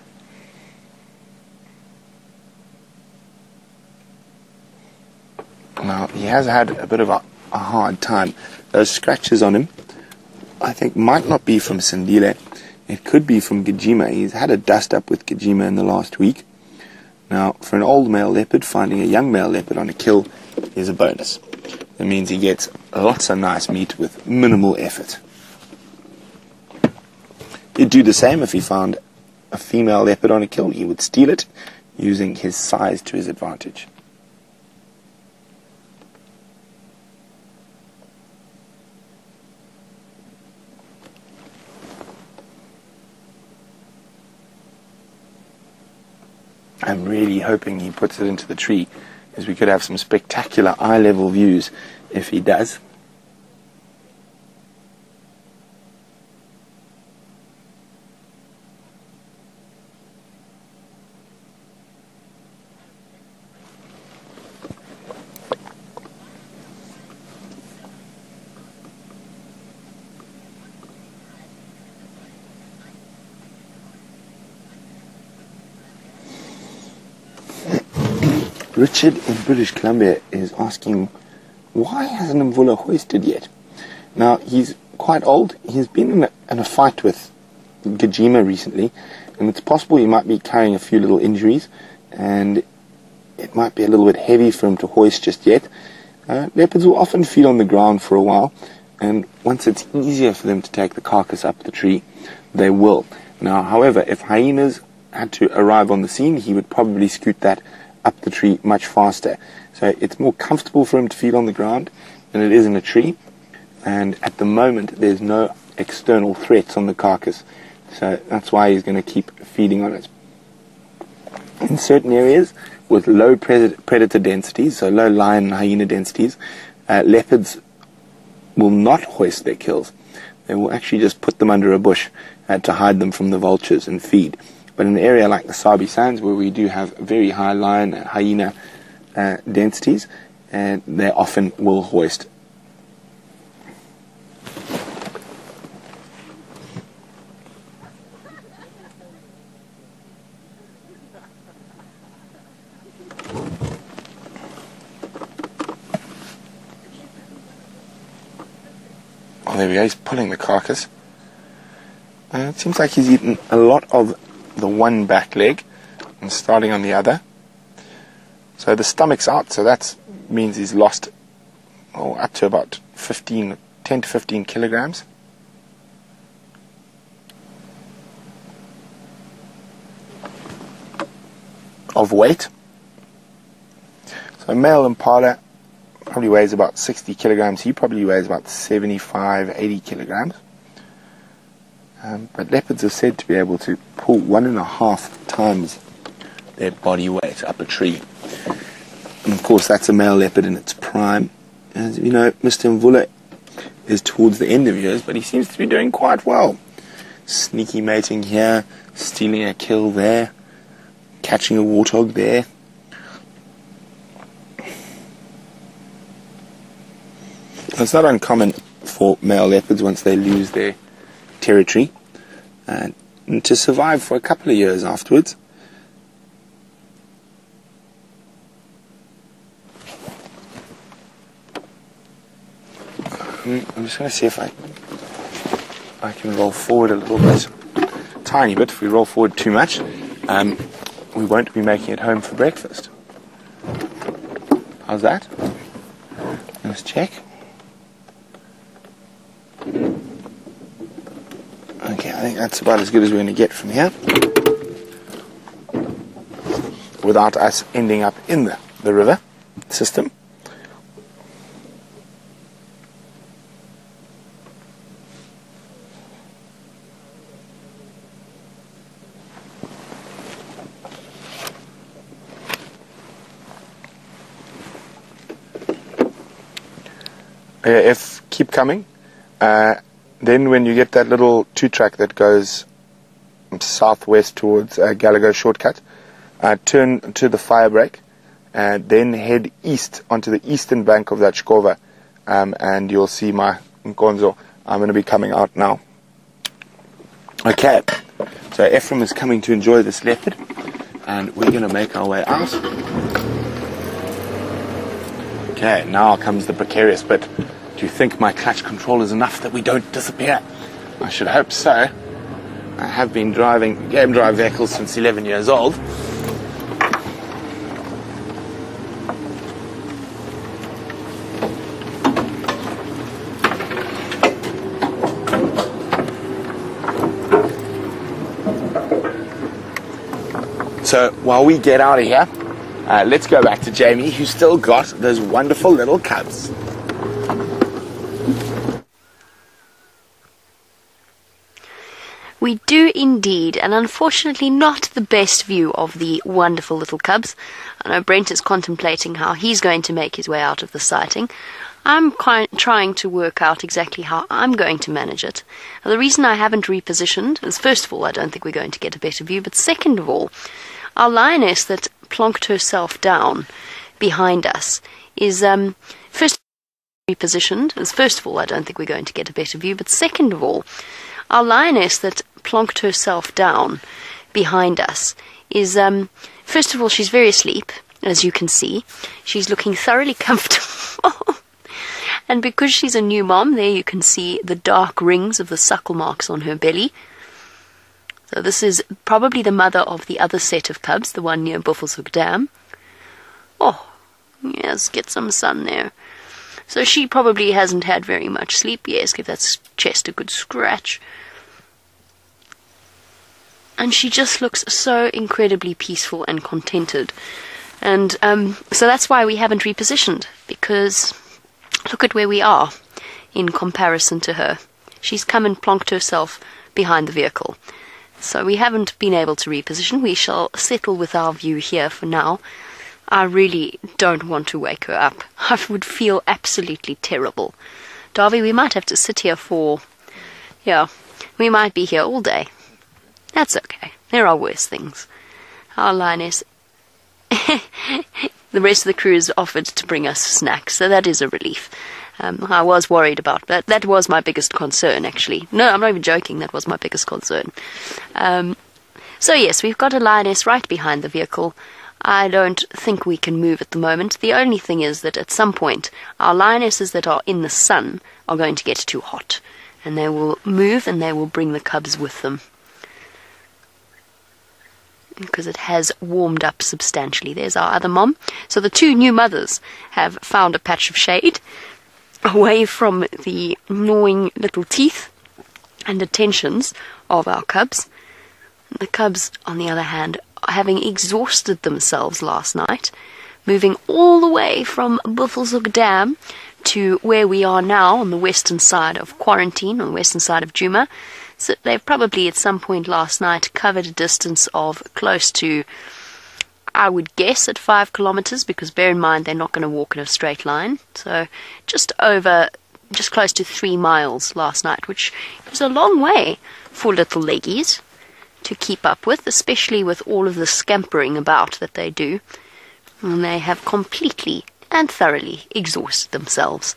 Now, he has had a bit of a hard time. Those scratches on him, I think, might not be from Sandile. It could be from Gajima. He's had a dust-up with Gajima in the last week. Now, for an old male leopard, finding a young male leopard on a kill is a bonus. That means he gets lots of nice meat with minimal effort. He'd do the same if he found a female leopard on a kill. He would steal it, using his size to his advantage. I'm really hoping he puts it into the tree, as we could have some spectacular eye-level views if he does. Richard in British Columbia is asking, why hasn't Mvula hoisted yet? Now, he's quite old. He's been in a fight with Gajima recently, and it's possible he might be carrying a few little injuries, and it might be a little bit heavy for him to hoist just yet. Leopards will often feed on the ground for a while, and once it's easier for them to take the carcass up the tree, they will. Now, however, if hyenas had to arrive on the scene, he would probably scoot that up the tree much faster. So it's more comfortable for him to feed on the ground than it is in a tree, and at the moment there's no external threats on the carcass, so that's why he's going to keep feeding on it. In certain areas with low predator densities, so low lion and hyena densities, leopards will not hoist their kills. They will actually just put them under a bush to hide them from the vultures and feed. But in an area like the Sabi Sands, where we do have very high lion and hyena densities, they often will hoist. Oh, there we go, he's pulling the carcass. It seems like he's eaten a lot of the one back leg and starting on the other. So the stomach's out, so that means he's lost up to about 10 to 15 kilograms. Of weight. So male Impala probably weighs about 60 kilograms. He probably weighs about 75, 80 kilograms. But leopards are said to be able to pull 1.5 times their body weight up a tree. And of course that's a male leopard in its prime. As you know, Mr. Mvula is towards the end of years, but he seems to be doing quite well. Sneaky mating here, stealing a kill there, catching a warthog there. It's not uncommon for male leopards, once they lose their territory, and to survive for a couple of years afterwards. I'm just going to see if I can roll forward a little bit, tiny bit. If we roll forward too much, we won't be making it home for breakfast. How's that? Let's check. Okay, I think that's about as good as we're going to get from here, without us ending up in the river system. If keep coming, Then when you get that little 2-track that goes southwest towards Gallagher Shortcut, turn to the fire break, and then head east onto the eastern bank of that Shkova, and you'll see my Nkonzo. I'm going to be coming out now. Okay, so Ephraim is coming to enjoy this leopard, and we're going to make our way out. Okay, now comes the precarious bit. Do you think my clutch control is enough that we don't disappear? I should hope so. I have been driving game drive vehicles since 11 years old. So while we get out of here, let's go back to Jamie, who's still got those wonderful little cubs. We do indeed, and unfortunately not the best view of the wonderful little cubs. I know Brent is contemplating how he's going to make his way out of the sighting. I'm trying to work out exactly how I'm going to manage it. Now, the reason I haven't repositioned is, first of all, I don't think we're going to get a better view, but second of all, our lioness that plonked herself down behind us is, first repositioned, as first of all, I don't think we're going to get a better view, but second of all, our lioness that plonked herself down behind us is, first of all, she's very asleep, as you can see. She's looking thoroughly comfortable. And because she's a new mom, there you can see the dark rings of the suckle marks on her belly. So this is probably the mother of the other set of cubs, the one near Buffelshoek Dam. Oh, yes, get some sun there. So she probably hasn't had very much sleep. Yes, give that chest a good scratch. And she just looks so incredibly peaceful and contented. And so that's why we haven't repositioned, because look at where we are in comparison to her. She's come and plonked herself behind the vehicle. So we haven't been able to reposition. We shall settle with our view here for now. I really don't want to wake her up. I would feel absolutely terrible. Darby, we might have to sit here we might be here all day. That's okay. There are worse things. Our lioness... The rest of the crew has offered to bring us snacks, so that is a relief. I was worried about that. That was my biggest concern, actually. No, I'm not even joking. That was my biggest concern. So yes, we've got a lioness right behind the vehicle. I don't think we can move at the moment. The only thing is that at some point, our lionesses that are in the sun are going to get too hot, and they will move and they will bring the cubs with them, because it has warmed up substantially. There's our other mom. So the two new mothers have found a patch of shade away from the gnawing little teeth and attentions of our cubs. The cubs, on the other hand, having exhausted themselves last night, moving all the way from Buffelshoek Dam to where we are now on the western side of quarantine, on the western side of Djuma. So they've probably at some point last night covered a distance of close to, I would guess, at 5 kilometers, because bear in mind they're not going to walk in a straight line. So just close to 3 miles last night, which is a long way for little leggies to keep up with, especially with all of the scampering about that they do. And they have completely and thoroughly exhausted themselves.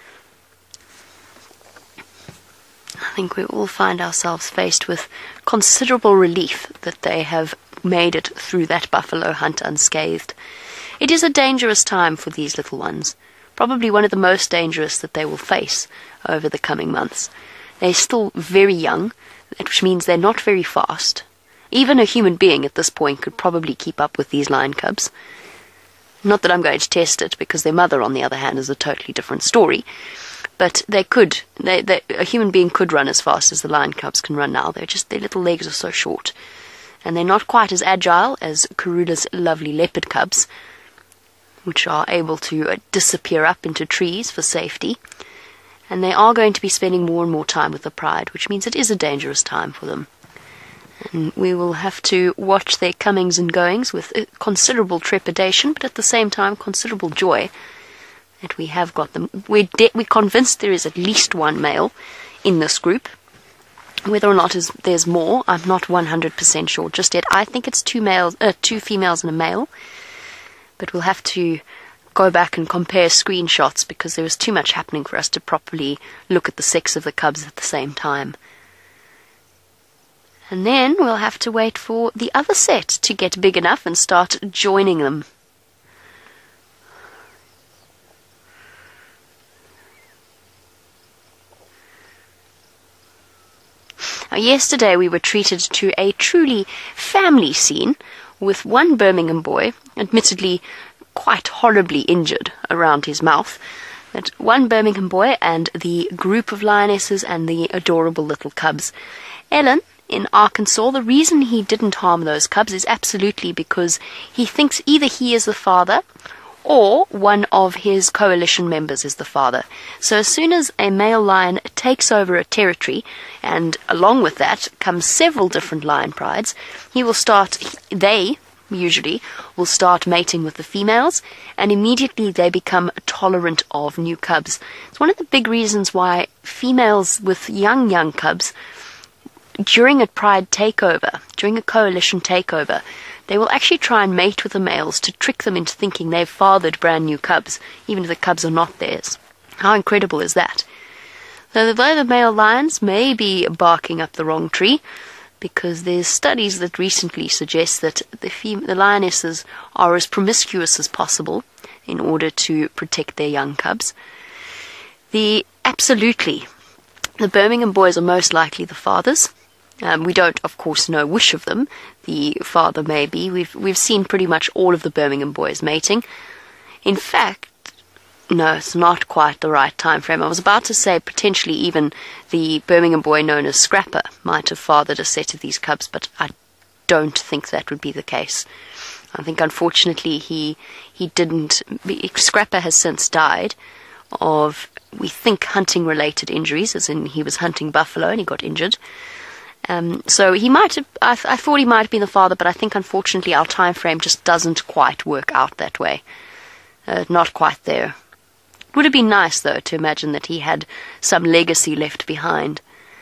I think we all find ourselves faced with considerable relief that they have made it through that buffalo hunt unscathed. It is a dangerous time for these little ones, probably one of the most dangerous that they will face over the coming months. They're still very young, which means they're not very fast. Even a human being at this point could probably keep up with these lion cubs. Not that I'm going to test it, because their mother, on the other hand, is a totally different story. But they could. A human being could run as fast as the lion cubs can run now. Their little legs are so short. And they're not quite as agile as Karula's lovely leopard cubs, which are able to disappear up into trees for safety. And they are going to be spending more and more time with the pride, which means it is a dangerous time for them. And we will have to watch their comings and goings with considerable trepidation, but at the same time considerable joy. that we have got them. We're convinced there is at least one male in this group. Whether or not there's more, I'm not 100% sure just yet. I think it's two females and a male, but we'll have to go back and compare screenshots because there was too much happening for us to properly look at the sex of the cubs at the same time. And then we'll have to wait for the other set to get big enough and start joining them. Now, yesterday we were treated to a truly family scene with one Birmingham boy, admittedly quite horribly injured around his mouth, but one Birmingham boy and the group of lionesses and the adorable little cubs. Ellen, in Arkansas, the reason he didn't harm those cubs is absolutely because he thinks either he is the father or one of his coalition members is the father. So as soon as a male lion takes over a territory, and along with that comes several different lion prides, they usually will start mating with the females, and immediately they become tolerant of new cubs. It's one of the big reasons why females with young cubs, during a pride takeover, during a coalition takeover, they will actually try and mate with the males to trick them into thinking they've fathered brand new cubs, even if the cubs are not theirs. How incredible is that? Though the male lions may be barking up the wrong tree, because there's studies that recently suggest that the lionesses are as promiscuous as possible in order to protect their young cubs. Absolutely, the Birmingham boys are most likely the fathers. We don't, of course, know which of them the father may be. We've seen pretty much all of the Birmingham boys mating. In fact, no, it's not quite the right time frame. I was about to say potentially even the Birmingham boy known as Scrapper might have fathered a set of these cubs, but I don't think that would be the case. I think, unfortunately, he didn't. Scrapper has since died of, we think, hunting-related injuries, as in he was hunting buffalo and he got injured. So he might have, I thought he might have been the father, but I think unfortunately our time frame just doesn't quite work out that way. Not quite there. It would have been nice, though, to imagine that he had some legacy left behind.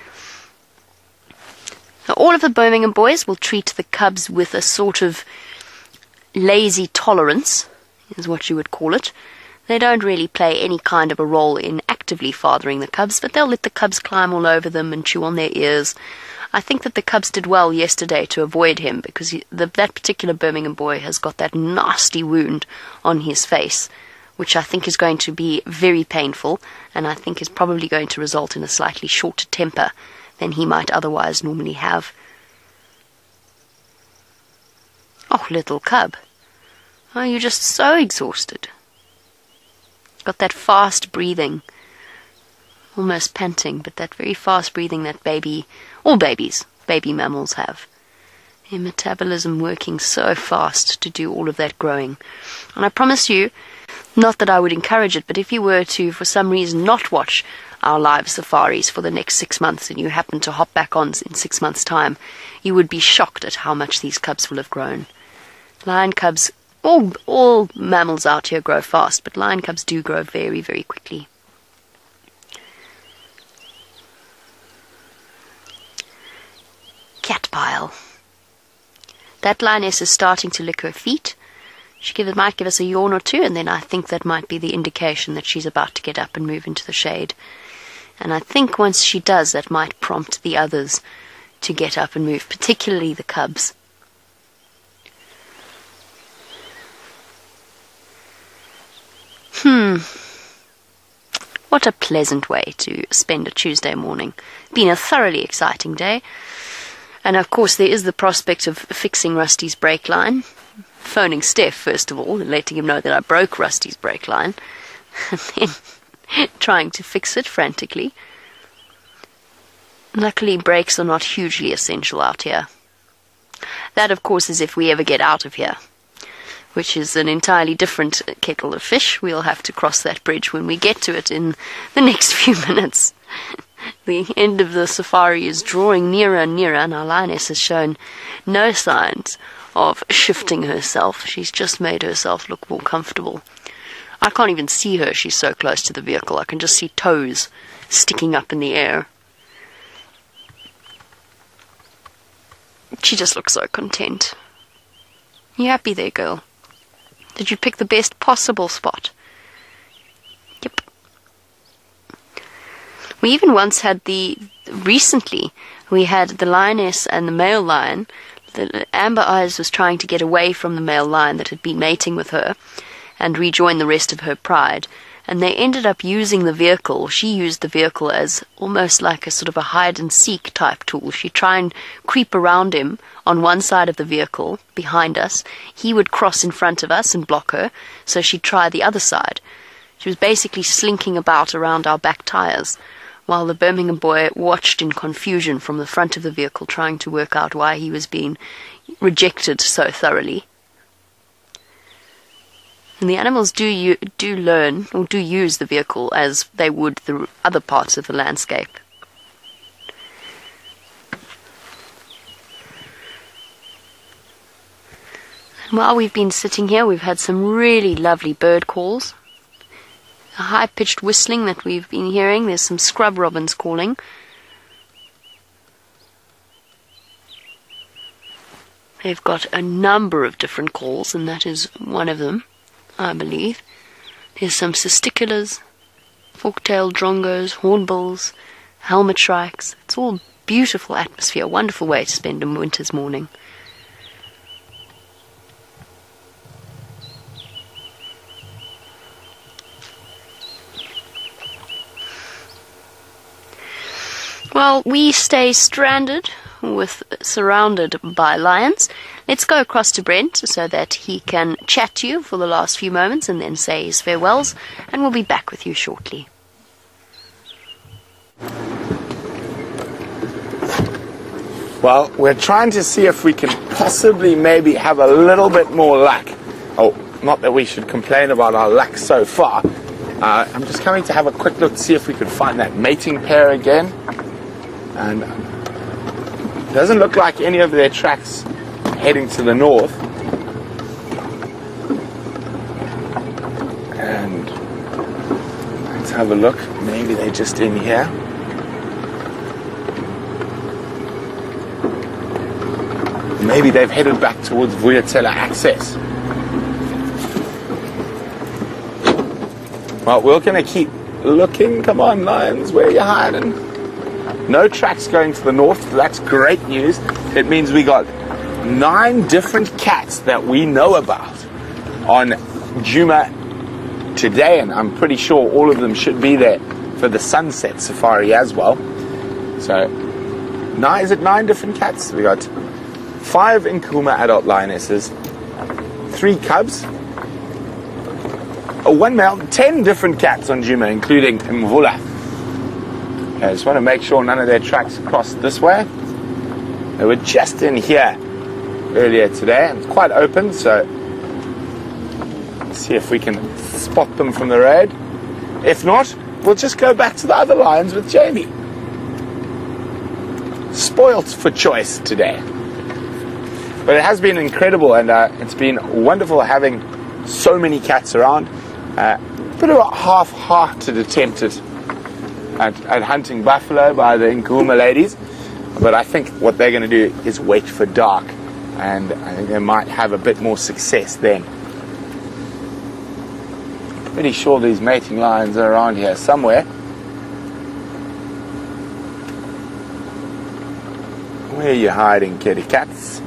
Now, all of the Birmingham boys will treat the cubs with a sort of lazy tolerance, is what you would call it. They don't really play any kind of a role in actively fathering the cubs, but they'll let the cubs climb all over them and chew on their ears. I think that the cubs did well yesterday to avoid him, because that particular Birmingham boy has got that nasty wound on his face, which I think is going to be very painful, and I think is probably going to result in a slightly shorter temper than he might otherwise normally have. Oh, little cub. Oh, you're just so exhausted. Got that fast breathing, almost panting, but that very fast breathing that all baby mammals have. Their metabolism working so fast to do all of that growing. And I promise you, not that I would encourage it, but if you were to, for some reason, not watch our live safaris for the next 6 months and you happen to hop back on in 6 months' time, you would be shocked at how much these cubs will have grown. Lion cubs, all mammals out here grow fast, but lion cubs do grow very, very quickly. Cat pile. That lioness is starting to lick her feet. She might give us a yawn or two, and then I think that might be the indication that she's about to get up and move into the shade. And I think once she does, that might prompt the others to get up and move, particularly the cubs. What a pleasant way to spend a Tuesday morning. Been a thoroughly exciting day. And of course there is the prospect of fixing Rusty's brake line. Phoning Steph, first of all, and letting him know that I broke Rusty's brake line. And then trying to fix it frantically. Luckily, brakes are not hugely essential out here. That, of course, is if we ever get out of here, which is an entirely different kettle of fish. We'll have to cross that bridge when we get to it in the next few minutes. The end of the safari is drawing nearer and nearer, and our lioness has shown no signs of shifting herself. She's just made herself look more comfortable. I can't even see her, she's so close to the vehicle. I can just see toes sticking up in the air. She just looks so content. You happy there, girl? Did you pick the best possible spot? Yep. We even once had recently, we had the lioness and the male lion. The Amber Eyes was trying to get away from the male lion that had been mating with her and rejoin the rest of her pride. And they ended up using the vehicle. She used the vehicle as almost like a sort of a hide-and-seek type tool. She'd try and creep around him on one side of the vehicle, behind us. He would cross in front of us and block her, so she'd try the other side. She was basically slinking about around our back tires, while the Birmingham boy watched in confusion from the front of the vehicle, trying to work out why he was being rejected so thoroughly. And the animals do learn, or do use the vehicle as they would the other parts of the landscape. And while we've been sitting here, we've had some really lovely bird calls. A high-pitched whistling that we've been hearing. There's some scrub robins calling. They've got a number of different calls, and that is one of them, I believe. There's some cisticulars, fork-tailed drongos, hornbills, helmet shrikes. It's all beautiful atmosphere, a wonderful way to spend a winter's morning. Well, we stay surrounded by lions. Let's go across to Brent so that he can chat to you for the last few moments and then say his farewells, and we'll be back with you shortly. Well, we're trying to see if we can possibly maybe have a little bit more luck. Oh, not that we should complain about our luck so far. I'm just coming to have a quick look to see if we could find that mating pair again. And it doesn't look like any of their tracks heading to the north. And let's have a look. Maybe they're just in here. Maybe they've headed back towards Vuyatela access. Well, we're going to keep looking. Come on, lions, where are you hiding? No tracks going to the north. That's great news. It means we got 9 different cats that we know about on Djuma today, and I'm pretty sure all of them should be there for the sunset safari as well. So, is it 9 different cats? We got 5 Nkuhuma adult lionesses, 3 cubs, 1 male, 10 different cats on Djuma, including Mvula. I just want to make sure none of their tracks cross this way. They were just in here earlier today. It's quite open, so let's see if we can spot them from the road. If not, we'll just go back to the other lions with Jamie. Spoilt for choice today. But it has been incredible, and it's been wonderful having so many cats around. Bit of a half-hearted attempt at hunting buffalo by the Nkuhuma ladies, but I think what they're going to do is wait for dark, and I think they might have a bit more success then. Pretty sure these mating lions are around here somewhere. Where are you hiding, kitty cats?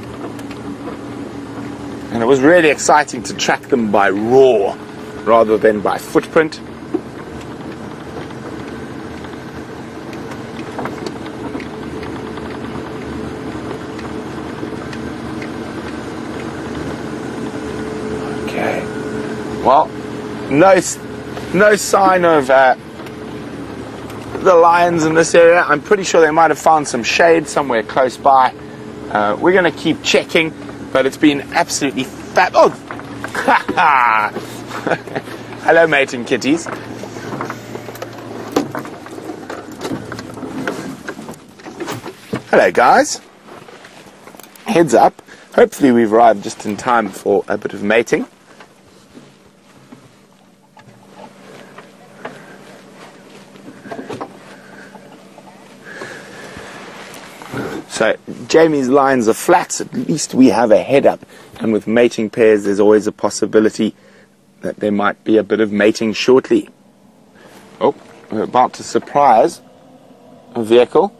And it was really exciting to track them by roar rather than by footprint. Well, no sign of the lions in this area. I'm pretty sure they might have found some shade somewhere close by. We're going to keep checking, but it's been absolutely fab. Oh, hello, mating kitties. Hello, guys. Heads up. Hopefully, we've arrived just in time for a bit of mating. So Jamie's lines are flats. At least we have a head up. And with mating pairs, there's always a possibility that there might be a bit of mating shortly. Oh, we're about to surprise a vehicle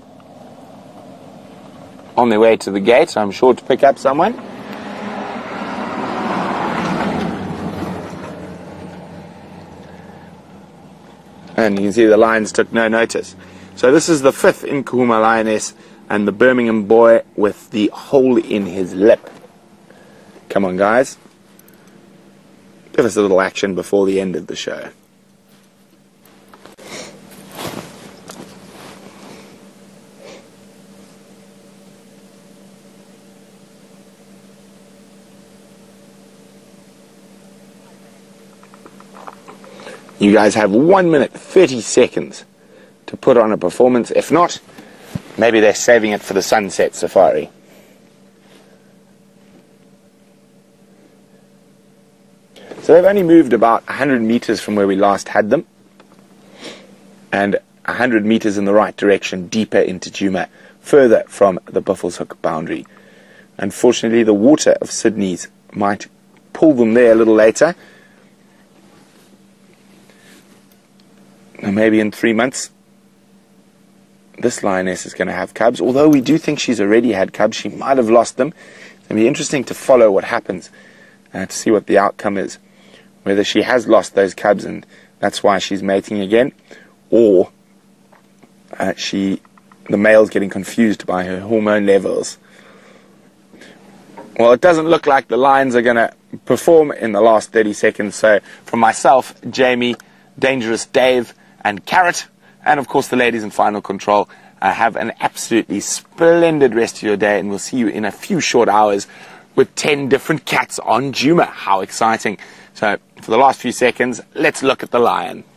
on their way to the gate, I'm sure, to pick up someone. And you can see the lions took no notice. So this is the 5th Nkuhuma lioness and the Birmingham boy with the hole in his lip. Come on, guys. Give us a little action before the end of the show. You guys have 1 minute 30 seconds to put on a performance. If not, maybe they're saving it for the sunset safari. So they've only moved about 100 meters from where we last had them, and 100 meters in the right direction, deeper into Djuma, further from the Buffelshoek boundary. Unfortunately, the water of Sydney's might pull them there a little later. And maybe in 3 months, this lioness is going to have cubs. Although we do think she's already had cubs, she might have lost them. It's going to be interesting to follow what happens, to see what the outcome is. Whether she has lost those cubs and that's why she's mating again, or the male's getting confused by her hormone levels. Well, it doesn't look like the lions are going to perform in the last 30 seconds. So from myself, Jamie, Dangerous Dave, and Carrot, and of course the ladies in final control, have an absolutely splendid rest of your day, and we'll see you in a few short hours with 10 different cats on Djuma. How exciting. So for the last few seconds, let's look at the lion.